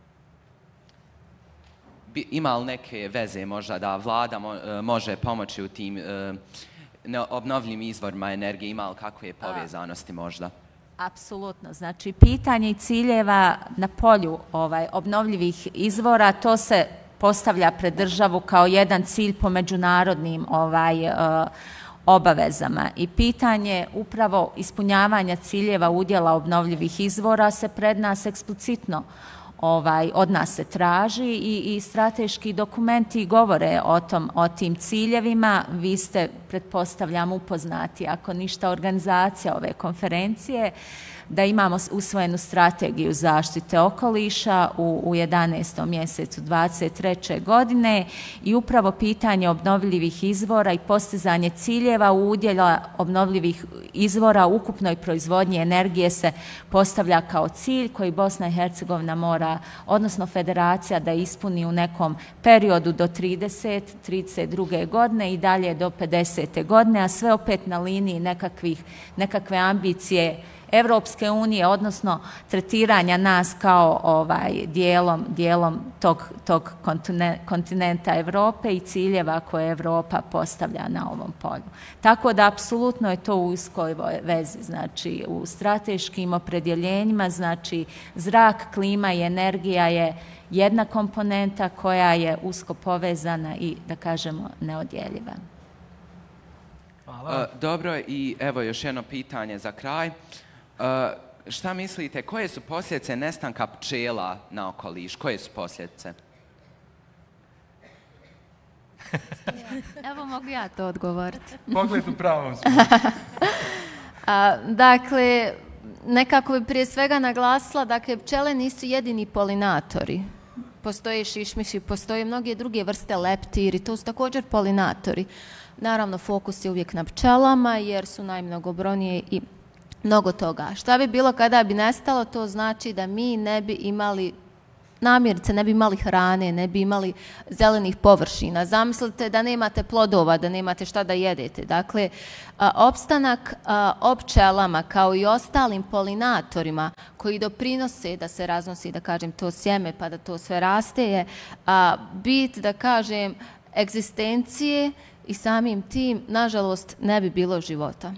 Bi, ima li neke veze možda da vlada mo, uh, može pomoći u tim uh, obnovljivim izvorima energije, ima li kakve povezanosti možda? Apsolutno, znači pitanje ciljeva na polju ovaj, obnovljivih izvora, to se postavlja pred državu kao jedan cilj po međunarodnim ovaj, uh, obavezama i pitanje upravo ispunjavanja ciljeva udjela obnovljivih izvora se pred nas eksplicitno ovaj, od nas se traži i, i strateški dokumenti govore o, tom, o tim ciljevima. Vi ste, pretpostavljam, upoznati, ako ništa, organizacija ove konferencije, da imamo usvojenu strategiju zaštite okoliša u, u jedanaestom mjesecu dvadeset treće godine i upravo pitanje obnovljivih izvora i postizanje ciljeva u udjela obnovljivih izvora u ukupnoj proizvodnji energije se postavlja kao cilj koji Bosna i Hercegovina mora, odnosno federacija, da ispuni u nekom periodu do trideset, trideset druge godine i dalje do pedesete godine, a sve opet na liniji nekakvih, nekakve ambicije Evropske unije, odnosno tretiranja nas kao ovaj dijelom, dijelom tog, tog kontinenta Europe i ciljeva koje Europa postavlja na ovom polju. Tako da apsolutno je to u uskoj vezi, znači u strateškim opredjeljenjima, znači zrak, klima i energija je jedna komponenta koja je usko povezana i, da kažemo, neodjeljiva. Hvala. Uh, dobro, i evo još jedno pitanje za kraj. Uh, šta mislite, koje su posljedice nestanka pčela na okoliš? Koje su posljedice? Evo mogu ja to odgovoriti. Pogled u pravom Dakle, nekako bi prije svega naglasila, dakle, pčele nisu jedini polinatori. Postoje šišmiši, postoje mnoge druge vrste leptiri, to su također polinatori. Naravno, fokus je uvijek na pčelama jer su najmnogobrojnije i mnogo toga. Šta bi bilo kada bi nestalo? To znači da mi ne bi imali namirnice, ne bi imali hrane, ne bi imali zelenih površina. Zamislite da nemate plodova, da nemate šta da jedete. Dakle, opstanak o pčelama kao i ostalim polinatorima koji doprinose da se raznosi, da kažem, to sjeme pa da to sve raste je bit, da kažem, egzistencije i samim tim, nažalost, ne bi bilo života.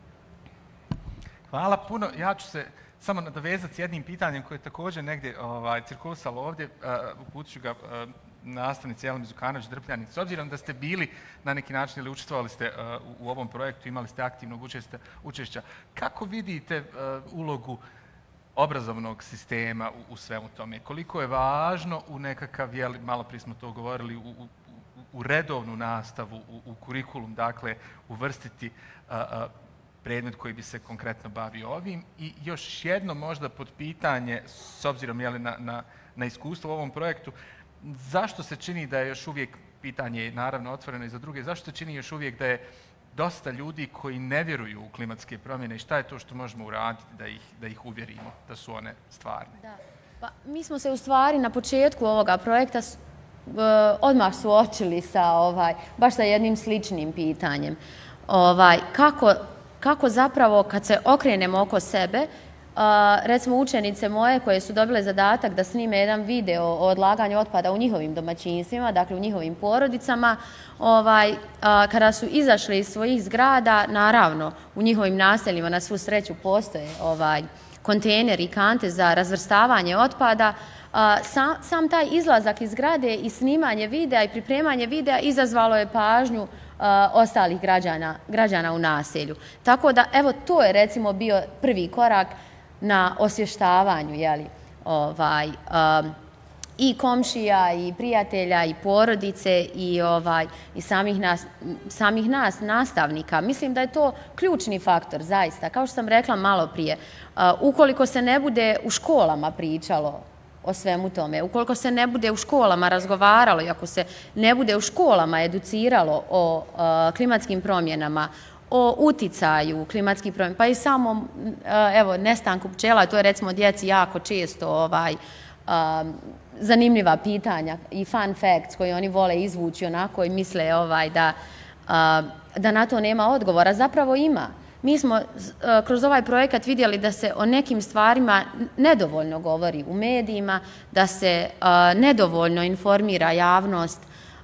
Hvala puno. Ja ću se samo nadovezati s jednim pitanjem koje je također negdje ovaj, cirkulisalo ovdje, uh, uputit ću ga uh, nastavnici Jeleni Zukanović Drpljanić. S obzirom da ste bili na neki način ili učestvovali ste uh, u ovom projektu, imali ste aktivnog učešća, učešća kako vidite uh, ulogu obrazovnog sistema u, u svemu tome? Koliko je važno u nekakav, jeli, malo prije smo to govorili, u, u, u redovnu nastavu, u, u kurikulum, dakle, uvrstiti uh, uh, predmet koji bi se konkretno bavio ovim. I još jedno možda pod pitanje, s obzirom jeli, na, na, na iskustvo u ovom projektu, zašto se čini da je još uvijek, pitanje je naravno otvoreno i za druge, zašto se čini još uvijek da je dosta ljudi koji ne vjeruju u klimatske promjene i šta je to što možemo uraditi da ih, da ih uvjerimo da su one stvarne? Da. Pa, mi smo se u stvari na početku ovoga projekta uh, odmah suočili sa, ovaj, baš sa jednim sličnim pitanjem. Ovaj, kako Kako zapravo, kad se okrenemo oko sebe, recimo učenice moje koje su dobile zadatak da snime jedan video o odlaganju otpada u njihovim domaćinstvima, dakle u njihovim porodicama, ovaj, kada su izašli iz svojih zgrada, naravno u njihovim naseljima na svu sreću postoje ovaj, kontejneri i kante za razvrstavanje otpada, sam, sam taj izlazak iz zgrade i snimanje videa i pripremanje videa izazvalo je pažnju Uh, ostalih građana, građana u naselju. Tako da, evo, to je recimo bio prvi korak na osvještavanju, jeli, ovaj, um, i komšija, i prijatelja, i porodice, i, ovaj, i samih, nas, samih nas, nastavnika. Mislim da je to ključni faktor, zaista. Kao što sam rekla malo prije, uh, ukoliko se ne bude u školama pričalo o svemu tome, ukoliko se ne bude u školama razgovaralo i ako se ne bude u školama educiralo o uh, klimatskim promjenama, o uticaju klimatskih promjena, pa i samom uh, evo, nestanku pčela, to je recimo djeci jako često ovaj, um, zanimljiva pitanja i fun facts koje oni vole izvući onako i misle ovaj, da, uh, da na to nema odgovora. Zapravo ima. Mi smo kroz ovaj projekat vidjeli da se o nekim stvarima nedovoljno govori u medijima, da se nedovoljno informira javnost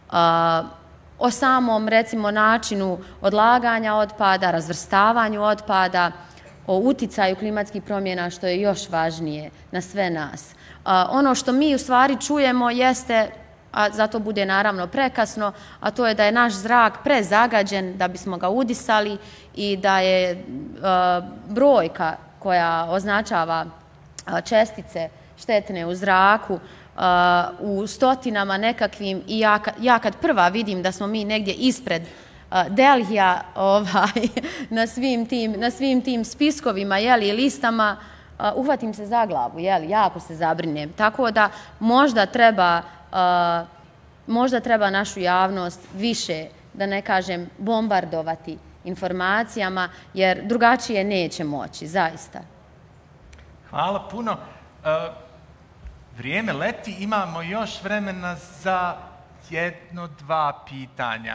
o samom, recimo, načinu odlaganja otpada, razvrstavanju otpada, o uticaju klimatskih promjena, što je još važnije na sve nas. Ono što mi u stvari čujemo jeste, a zato bude naravno prekasno, a to je da je naš zrak prezagađen da bismo ga udisali i da je uh, brojka koja označava uh, čestice štetne u zraku uh, u stotinama nekakvim i ja, ja kad prva vidim da smo mi negdje ispred uh, Delhija ovaj, na, svim tim, na svim tim spiskovima, jeli, listama, uh, uhvatim se za glavu, jeli, jako se zabrinem. Tako da možda treba Uh, možda treba našu javnost više, da ne kažem, bombardovati informacijama, jer drugačije neće moći, zaista. Hvala puno. Uh, vrijeme leti, imamo još vremena za jedno, dva pitanja.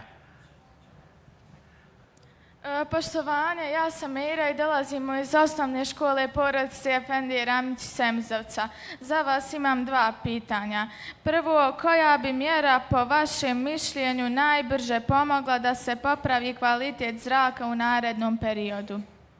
Poštovanje, ja sam Mira i dolazimo iz osnovne škole porodice Efendije Ramić Semzovca. Za vas imam dva pitanja. Prvo, koja bi mjera po vašem mišljenju najbrže pomogla da se popravi kvalitet zraka u narednom periodu?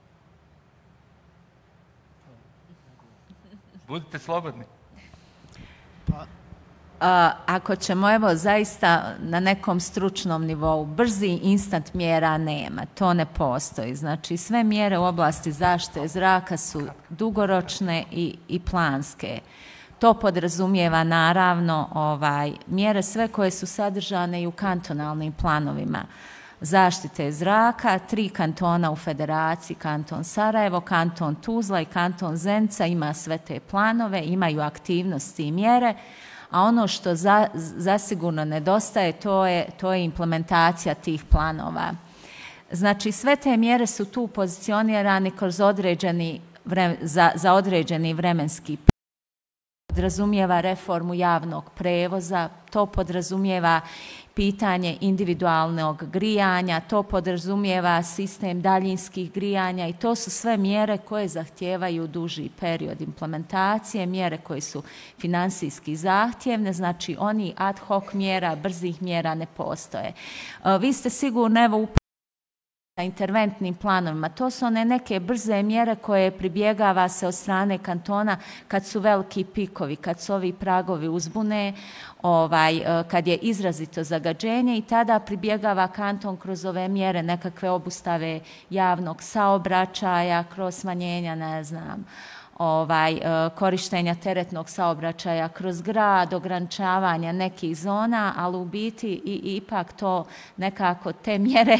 Budite slobodni. Pa. Ako ćemo, evo, zaista na nekom stručnom nivou, brzi instant mjera nema, to ne postoji. Znači, sve mjere u oblasti zaštite zraka su dugoročne i, i planske. To podrazumijeva, naravno, ovaj, mjere sve koje su sadržane i u kantonalnim planovima zaštite zraka. Tri kantona u federaciji, kanton Sarajevo, kanton Tuzla i kanton Zenica ima sve te planove, imaju aktivnosti i mjere. A ono što za, zasigurno nedostaje, to je, to je implementacija tih planova. Znači, sve te mjere su tu pozicionirane kroz određeni vrem, za, za određeni vremenski period. podrazumijeva reformu javnog prevoza, to podrazumijeva pitanje individualnog grijanja, to podrazumijeva sistem daljinskih grijanja i to su sve mjere koje zahtijevaju duži period implementacije, mjere koje su financijski zahtjevne, znači oni ad hoc mjera, brzih mjera ne postoje. Vi ste sigurno evo sa interventnim planovima. To su one neke brze mjere koje pribjegava se od strane kantona kad su veliki pikovi, kad su ovi pragovi uzbune, ovaj, kad je izrazito zagađenje i tada pribjegava kanton kroz ove mjere nekakve obustave javnog saobraćaja, kroz smanjenja, ne znam, ovaj, korištenja teretnog saobraćaja kroz grad, ograničavanja nekih zona, ali u biti i, ipak to nekako te mjere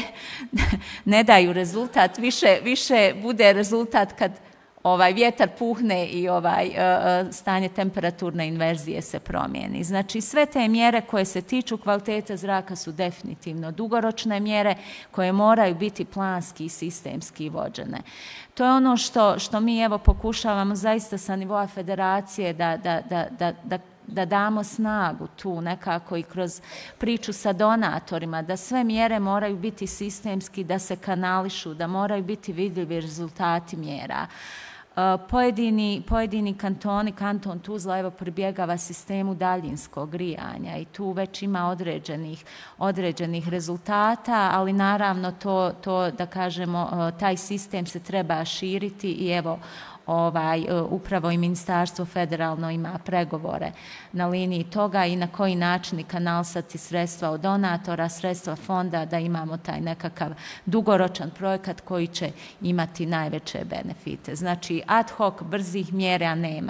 ne daju rezultat. Više, više bude rezultat kad ovaj vjetar puhne i ovaj stanje temperaturne inverzije se promijeni. Znači sve te mjere koje se tiču kvalitete zraka su definitivno dugoročne mjere koje moraju biti planski i sistemski vođene. To je ono što, što mi evo pokušavamo zaista sa nivoa federacije da, da, da, da, da da damo snagu tu nekako i kroz priču sa donatorima, da sve mjere moraju biti sistemski, da se kanališu, da moraju biti vidljivi rezultati mjera. Pojedini, pojedini kantoni, kanton Tuzla evo pribjegava sistemu daljinskog grijanja i tu već ima određenih, određenih rezultata, ali naravno to, to da kažemo taj sistem se treba širiti i evo Ovaj, upravo i ministarstvo federalno ima pregovore na liniji toga i na koji način i kanalisati sredstva od donatora, sredstva fonda da imamo taj nekakav dugoročan projekat koji će imati najveće benefite. Znači ad hoc brzih mjera nema.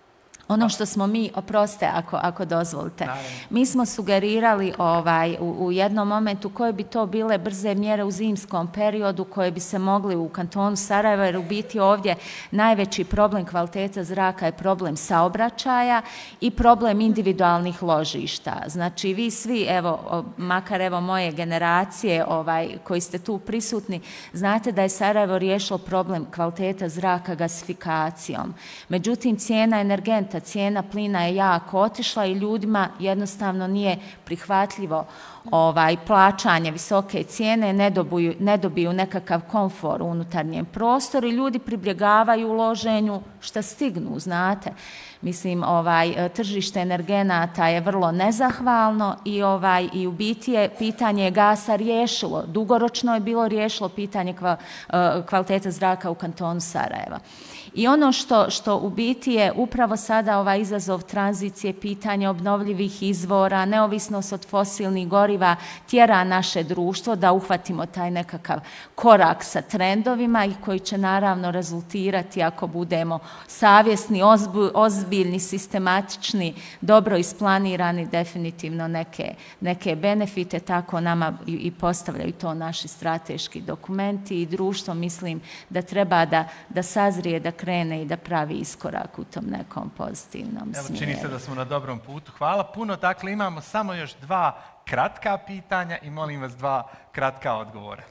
Ono što smo mi, oproste ako, ako dozvolite, mi smo sugerirali ovaj, u, u jednom momentu koje bi to bile brze mjere u zimskom periodu koje bi se mogli u kantonu Sarajevo, jer u biti ovdje najveći problem kvaliteta zraka je problem saobraćaja i problem individualnih ložišta. Znači vi svi, evo, makar evo moje generacije ovaj, koji ste tu prisutni, znate da je Sarajevo riješilo problem kvaliteta zraka gasifikacijom. Međutim, cijena energenta, cijena plina je jako otišla i ljudima jednostavno nije prihvatljivo ovaj, plaćanje visoke cijene, ne dobiju, ne dobiju nekakav komfor u unutarnjem prostoru i ljudi pribjegavaju uloženju šta stignu, znate. Mislim, ovaj, tržište energenata je vrlo nezahvalno i, ovaj, i u biti je pitanje gasa riješilo. Dugoročno je bilo riješilo pitanje kvalitete zraka u kantonu Sarajeva. I ono što, što u biti je upravo sada ovaj izazov tranzicije, pitanje obnovljivih izvora, neovisnost od fosilnih goriva tjera naše društvo da uhvatimo taj nekakav korak sa trendovima i koji će naravno rezultirati ako budemo savjesni, ozbiljni, sistematični, dobro isplanirani, definitivno neke, neke benefite, tako nama i, i postavljaju to naši strateški dokumenti i društvo mislim da treba da, da sazrije, da krene i da pravi iskorak u tom nekom pozitivnom Evo, smjeru. čini se da smo na dobrom putu. Hvala puno. Dakle, imamo samo još dva kratka pitanja i molim vas dva kratka odgovora.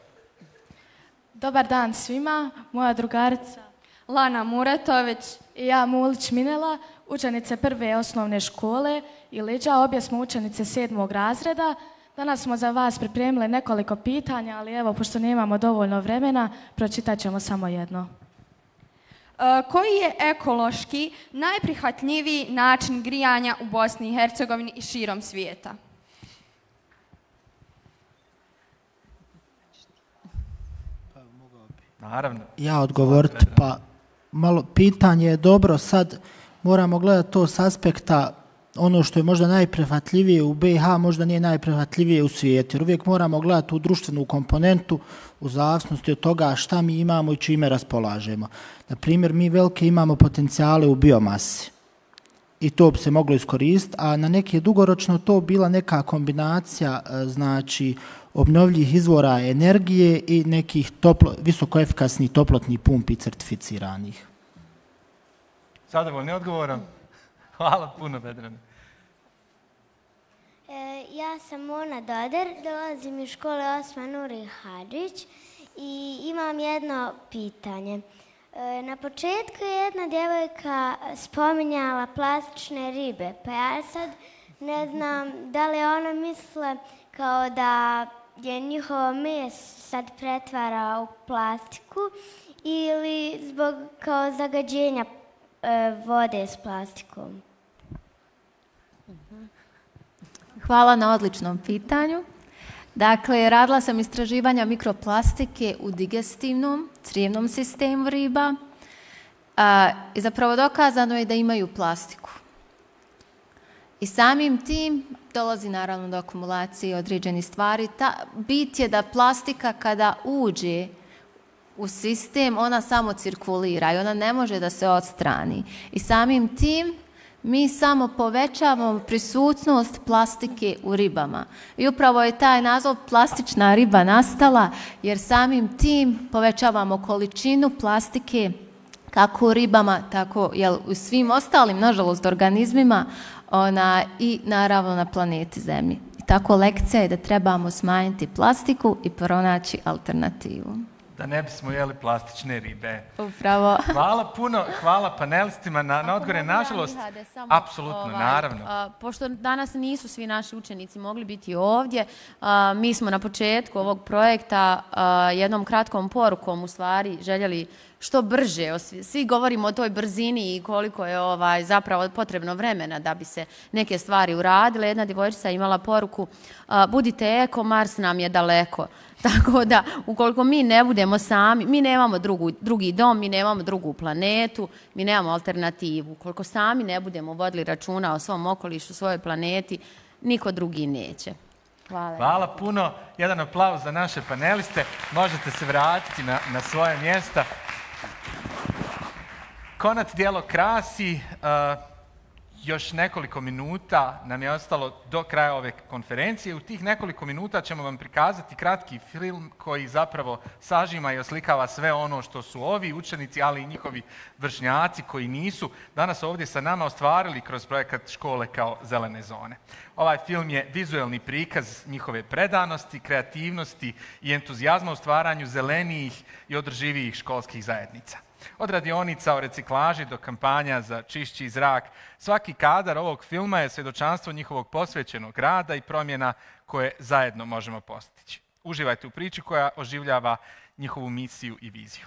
Dobar dan svima. Moja drugarica Lana Muratović i ja Mulić Minela, učenice prve osnovne škole i Liđa, obje smo učenice sedmog razreda. Danas smo za vas pripremili nekoliko pitanja, ali evo, pošto nemamo dovoljno vremena, pročitat ćemo samo jedno. Koji je ekološki najprihvatljiviji način grijanja u Bosni i Hercegovini i širom svijeta? Naravno. Ja odgovoriti, pa malo pitanje je dobro, sad moramo gledati to s aspekta ono što je možda najprihvatljivije u be i ha možda nije najprihvatljivije u svijetu, jer uvijek moramo gledati tu društvenu komponentu u zavisnosti od toga šta mi imamo i čime raspolažemo. Na primjer, mi velike imamo potencijale u biomasi i to bi se moglo iskoristiti, a na neke dugoročno to bila neka kombinacija znači obnovljivih izvora energije i nekih toplo, visokoefikasnih toplotnih pumpi certificiranih. Zadovoljni odgovorom? Hvala puno, Vedrana. E, ja sam Mona Doder, dolazim iz škole Osman Nuri Hadžić i imam jedno pitanje. Na početku je jedna djevojka spominjala plastične ribe, pa ja sad ne znam da li ona misle kao da je njihovo meso sad pretvara u plastiku ili zbog kao zagađenja e, vode s plastikom. Hvala na odličnom pitanju. Dakle, radila sam istraživanja mikroplastike u digestivnom, crijevnom sistemu riba a, i zapravo dokazano je da imaju plastiku. I samim tim dolazi naravno do akumulacije određenih stvari. Ta, bit je da plastika kada uđe u sistem, ona samo cirkulira i ona ne može da se odstrani. I samim tim mi samo povećavamo prisutnost plastike u ribama. I upravo je taj naziv plastična riba nastala jer samim tim povećavamo količinu plastike kako u ribama, tako jel, u svim ostalim, nažalost, organizmima ona, i naravno na planeti Zemlji. I tako lekcija je da trebamo smanjiti plastiku i pronaći alternativu. Da ne bismo jeli plastične ribe. Upravo. Hvala puno, hvala panelistima na, na odgovore. Nažalost, apsolutno, ovaj, naravno. A, pošto danas nisu svi naši učenici mogli biti ovdje, a, mi smo na početku ovog projekta a, jednom kratkom porukom u stvari željeli što brže, svi, svi govorimo o toj brzini i koliko je ovaj, zapravo potrebno vremena da bi se neke stvari uradile. Jedna djevojčica je imala poruku, a, budite eko, Mars nam je daleko. Tako da, ukoliko mi ne budemo sami, mi nemamo drugu, drugi dom, mi nemamo drugu planetu, mi nemamo alternativu. Ukoliko sami ne budemo vodili računa o svom okolišu, svojoj planeti, niko drugi neće. Hvala. Hvala puno. Jedan aplauz za naše paneliste. Možete se vratiti na, na svoje mjesta. Konac djelo krasi. Uh, Još nekoliko minuta nam je ostalo do kraja ove konferencije. U tih nekoliko minuta ćemo vam prikazati kratki film koji zapravo sažima i oslikava sve ono što su ovi učenici, ali i njihovi vršnjaci koji nisu danas ovdje sa nama ostvarili kroz projekat Škole kao zelene zone. Ovaj film je vizuelni prikaz njihove predanosti, kreativnosti i entuzijazma u stvaranju zelenijih i održivijih školskih zajednica. Od radionica o reciklaži do kampanja za čišći zrak, svaki kadar ovog filma je svjedočanstvo njihovog posvećenog rada i promjena koje zajedno možemo postići. Uživajte u priči koja oživljava njihovu misiju i viziju.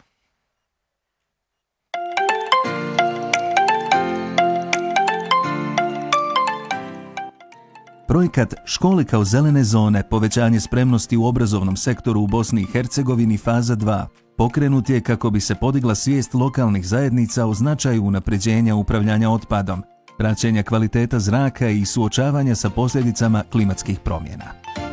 Projekat Škole kao zelene zone, povećanje spremnosti u obrazovnom sektoru u Bosni i Hercegovini, faza dva, pokrenut je kako bi se podigla svijest lokalnih zajednica o značaju unapređenja upravljanja otpadom, praćenja kvaliteta zraka i suočavanja sa posljedicama klimatskih promjena.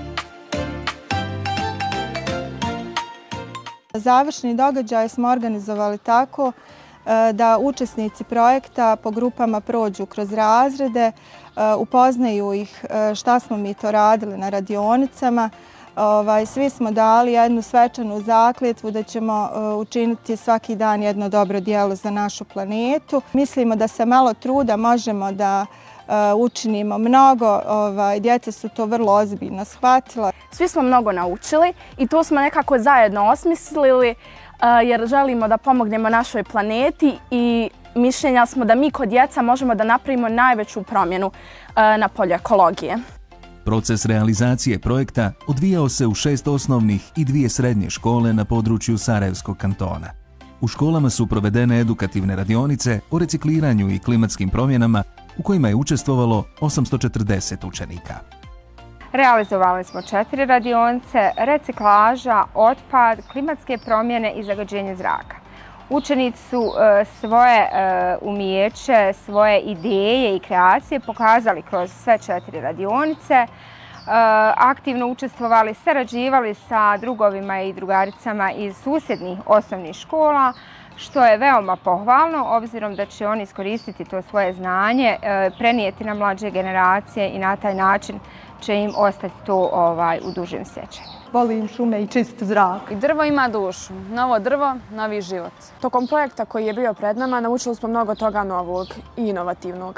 Završni događaj smo organizovali tako da učesnici projekta po grupama prođu kroz razrede, upoznaju ih šta smo mi to radili na radionicama. Svi smo dali jednu svečanu zakletvu da ćemo učiniti svaki dan jedno dobro djelo za našu planetu. Mislimo da sa malo truda možemo da učinimo mnogo. Djeca su to vrlo ozbiljno shvatila. Svi smo mnogo naučili i to smo nekako zajedno osmislili jer želimo da pomognemo našoj planeti i mišljenja smo da mi kod djeca možemo da napravimo najveću promjenu na polju ekologije. Proces realizacije projekta odvijao se u šest osnovnih i dvije srednje škole na području Sarajevskog kantona. U školama su provedene edukativne radionice o recikliranju i klimatskim promjenama u kojima je učestvovalo osamsto četrdeset učenika. Realizovali smo četiri radionice, reciklaža, otpad, klimatske promjene i zagađenje zraka. Učenici su e, svoje e, umijeće, svoje ideje i kreacije pokazali kroz sve četiri radionice, e, aktivno učestvovali, sarađivali sa drugovima i drugaricama iz susjednih osnovnih škola, što je veoma pohvalno, obzirom da će oni iskoristiti to svoje znanje, e, prenijeti na mlađe generacije i na taj način će im ostati to ovaj, u dužem sjećanju. Volim šume i čist zrak. I drvo ima dušu. Novo drvo, novi život. Tokom projekta koji je bio pred nama naučili smo mnogo toga novog i inovativnog.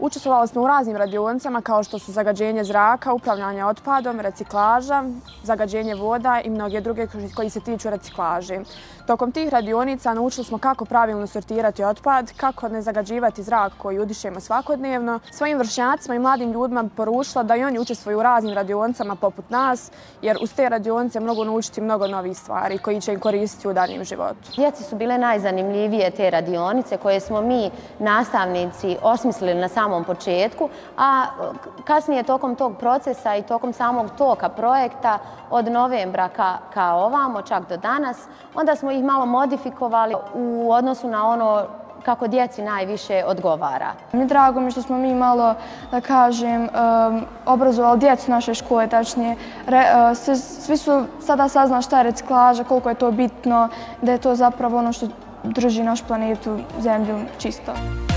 Učestvovali smo u raznim radionicama kao što su zagađenje zraka, upravljanje otpadom, reciklaža, zagađenje voda i mnoge druge koji se tiču reciklaže. Tokom tih radionica naučili smo kako pravilno sortirati otpad, kako ne zagađivati zrak koji udišemo svakodnevno. Svojim vršnjacima i mladim ljudima poručila da i oni učestvuju u raznim radionicama poput nas, jer uz te radionice mogu naučiti mnogo novih stvari koji će im koristiti u daljem životu. Djeci su bile najzanimljivije te radionice koje smo mi nastavnici osmislili na samom početku, a kasnije tokom tog procesa i tokom samog toka projekta od novembra ka, ka ovamo, čak do danas, onda smo ih malo modifikovali u odnosu na ono kako djeci najviše odgovara. Mi drago mi što smo mi malo, da kažem, um, obrazovali djecu naše škole, tačnije. Re, uh, svi, svi su sada saznali šta je reciklaža, koliko je to bitno, da je to zapravo ono što drži našu planetu, zemlju čisto.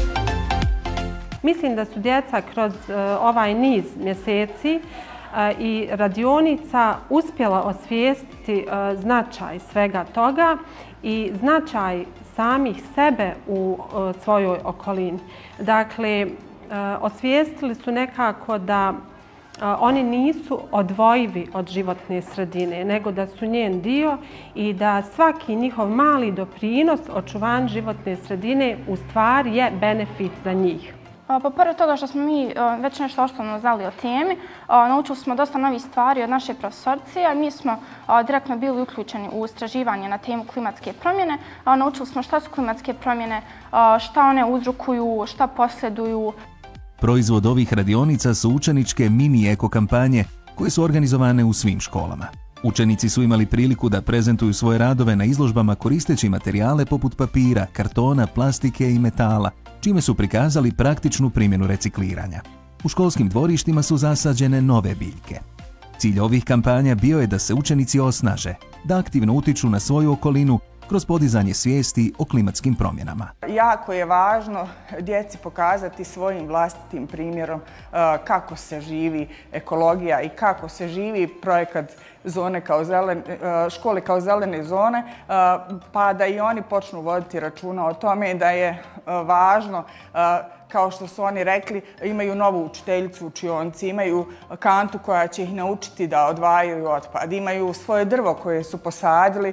Mislim da su djeca kroz uh, ovaj niz mjeseci uh, i radionica uspjela osvijestiti uh, značaj svega toga i značaj samih sebe u uh, svojoj okolini. Dakle, uh, osvijestili su nekako da uh, oni nisu odvojivi od životne sredine, nego da su njen dio i da svaki njihov mali doprinos očuvanju životne sredine u stvari je benefit za njih. Pa pored toga što smo mi već nešto osnovno znali o temi, naučili smo dosta novih stvari od naše profesorice, a mi smo direktno bili uključeni u istraživanje na temu klimatske promjene. Naučili smo šta su klimatske promjene, šta one uzrokuju, šta posjeduju. Proizvod ovih radionica su učeničke mini eko kampanje koje su organizovane u svim školama. Učenici su imali priliku da prezentuju svoje radove na izložbama koristeći materijale poput papira, kartona, plastike i metala, čime su prikazali praktičnu primjenu recikliranja. U školskim dvorištima su zasađene nove biljke. Cilj ovih kampanja bio je da se učenici osnaže, da aktivno utiču na svoju okolinu kroz podizanje svijesti o klimatskim promjenama. Jako je važno djeci pokazati svojim vlastitim primjerom kako se živi ekologija i kako se živi projekat zone kao zelene, škole kao zelene zone, pa da i oni počnu voditi računa o tome da je važno, kao što su oni rekli, imaju novu učiteljicu u učionici, imaju kantu koja će ih naučiti da odvajaju otpad, imaju svoje drvo koje su posadili,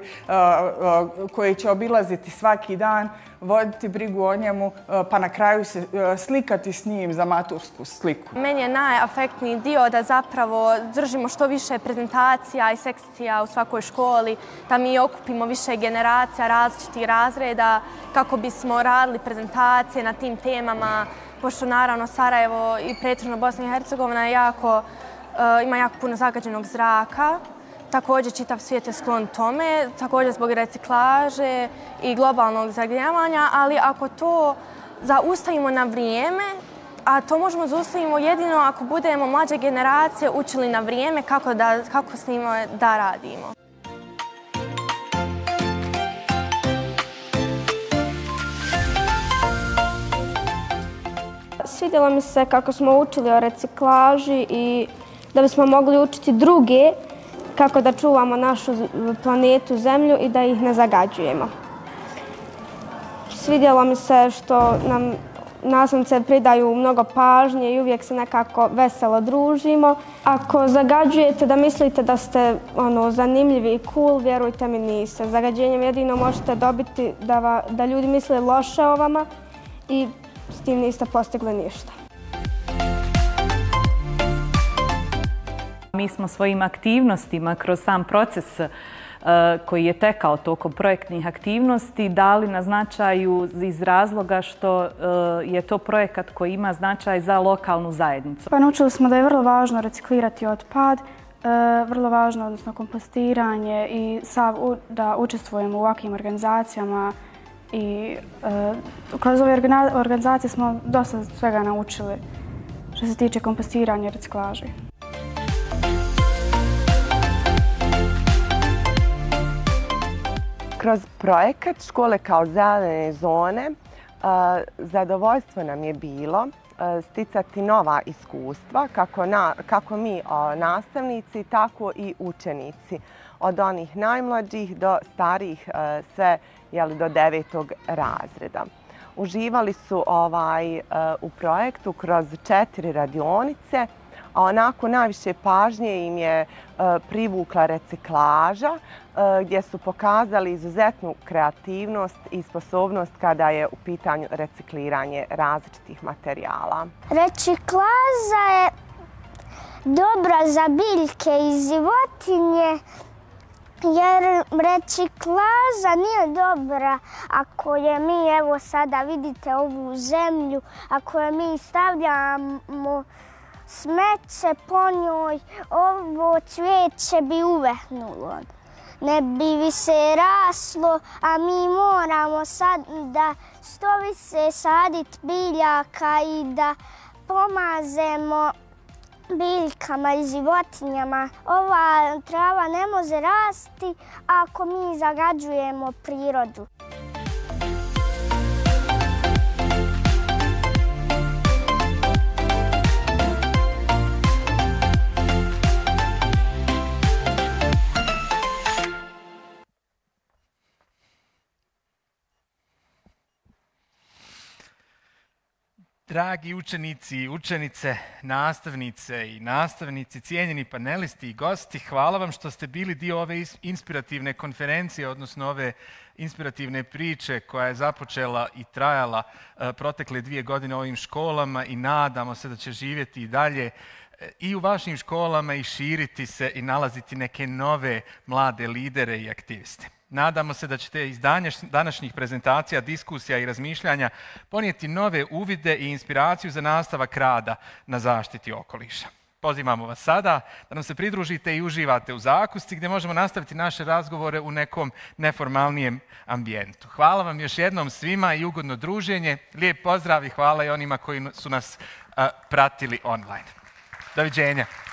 koje će obilaziti svaki dan, voditi brigu o njemu, pa na kraju se slikati s njim za matursku sliku. Meni je najafektniji dio da zapravo držimo što više prezentacija i sekcija u svakoj školi, da mi okupimo više generacija različitih razreda kako bismo radili prezentacije na tim temama, pošto naravno Sarajevo i pretežno Bosna i Hercegovina jako, ima jako puno zagađenog zraka. Također čitav svijet je sklon tome, također zbog reciklaže i globalnog zagrijavanja, ali ako to zaustavimo na vrijeme, a to možemo zaustavimo jedino ako budemo mlađe generacije učili na vrijeme kako, da, kako s njima da radimo. Svidjelo mi se kako smo učili o reciklaži i da bismo mogli učiti druge kako da čuvamo našu planetu Zemlju i da ih ne zagađujemo. Svidjelo mi se što nam nastavnice pridaju mnogo pažnje i uvijek se nekako veselo družimo. Ako zagađujete da mislite da ste ono, zanimljivi i cool, vjerujte mi niste. Zagađenjem jedino možete dobiti da, va, da ljudi misle loše o vama i s tim niste postigli ništa. Mi smo svojim aktivnostima kroz sam proces koji je tekao tokom projektnih aktivnosti dali na značaju iz razloga što je to projekat koji ima značaj za lokalnu zajednicu. Pa naučili smo da je vrlo važno reciklirati otpad, vrlo važno odnosno kompostiranje i da učestvujemo u ovakvim organizacijama i kroz ove organizacije smo dosta svega naučili što se tiče kompostiranja i reciklaže. Kroz projekat Škole kao zelene zone zadovoljstvo nam je bilo sticati nova iskustva kako, na, kako mi nastavnici, tako i učenici. Od onih najmlađih do starijih sve jeli, do devetog razreda. uživali su ovaj, u projektu kroz četiri radionice, a onako najviše pažnje im je privukla reciklaža, gdje su pokazali izuzetnu kreativnost i sposobnost kada je u pitanju recikliranje različitih materijala. Reciklaža je dobra za biljke i životinje, jer reciklaža nije dobra ako je mi, evo sada vidite ovu zemlju, ako je mi stavljamo smeće po njoj, ovo cvijeće bi uvehnulo. Ne bi više raslo, a mi moramo sad da što više saditi biljaka i da pomažemo biljkama i životinjama. Ova trava ne može rasti ako mi zagađujemo prirodu. Dragi učenici, učenice, nastavnice i nastavnici, cijenjeni panelisti i gosti, hvala vam što ste bili dio ove inspirativne konferencije, odnosno ove inspirativne priče koja je započela i trajala protekle dvije godine u ovim školama i nadamo se da će živjeti i dalje i u vašim školama i širiti se i nalaziti neke nove mlade lidere i aktiviste. Nadamo se da ćete iz današnjih prezentacija, diskusija i razmišljanja ponijeti nove uvide i inspiraciju za nastavak rada na zaštiti okoliša. Pozivamo vas sada da nam se pridružite i uživate u zakusci gdje možemo nastaviti naše razgovore u nekom neformalnijem ambijentu. Hvala vam još jednom svima i ugodno druženje. Lijep pozdrav i hvala i onima koji su nas uh, pratili online. Doviđenja.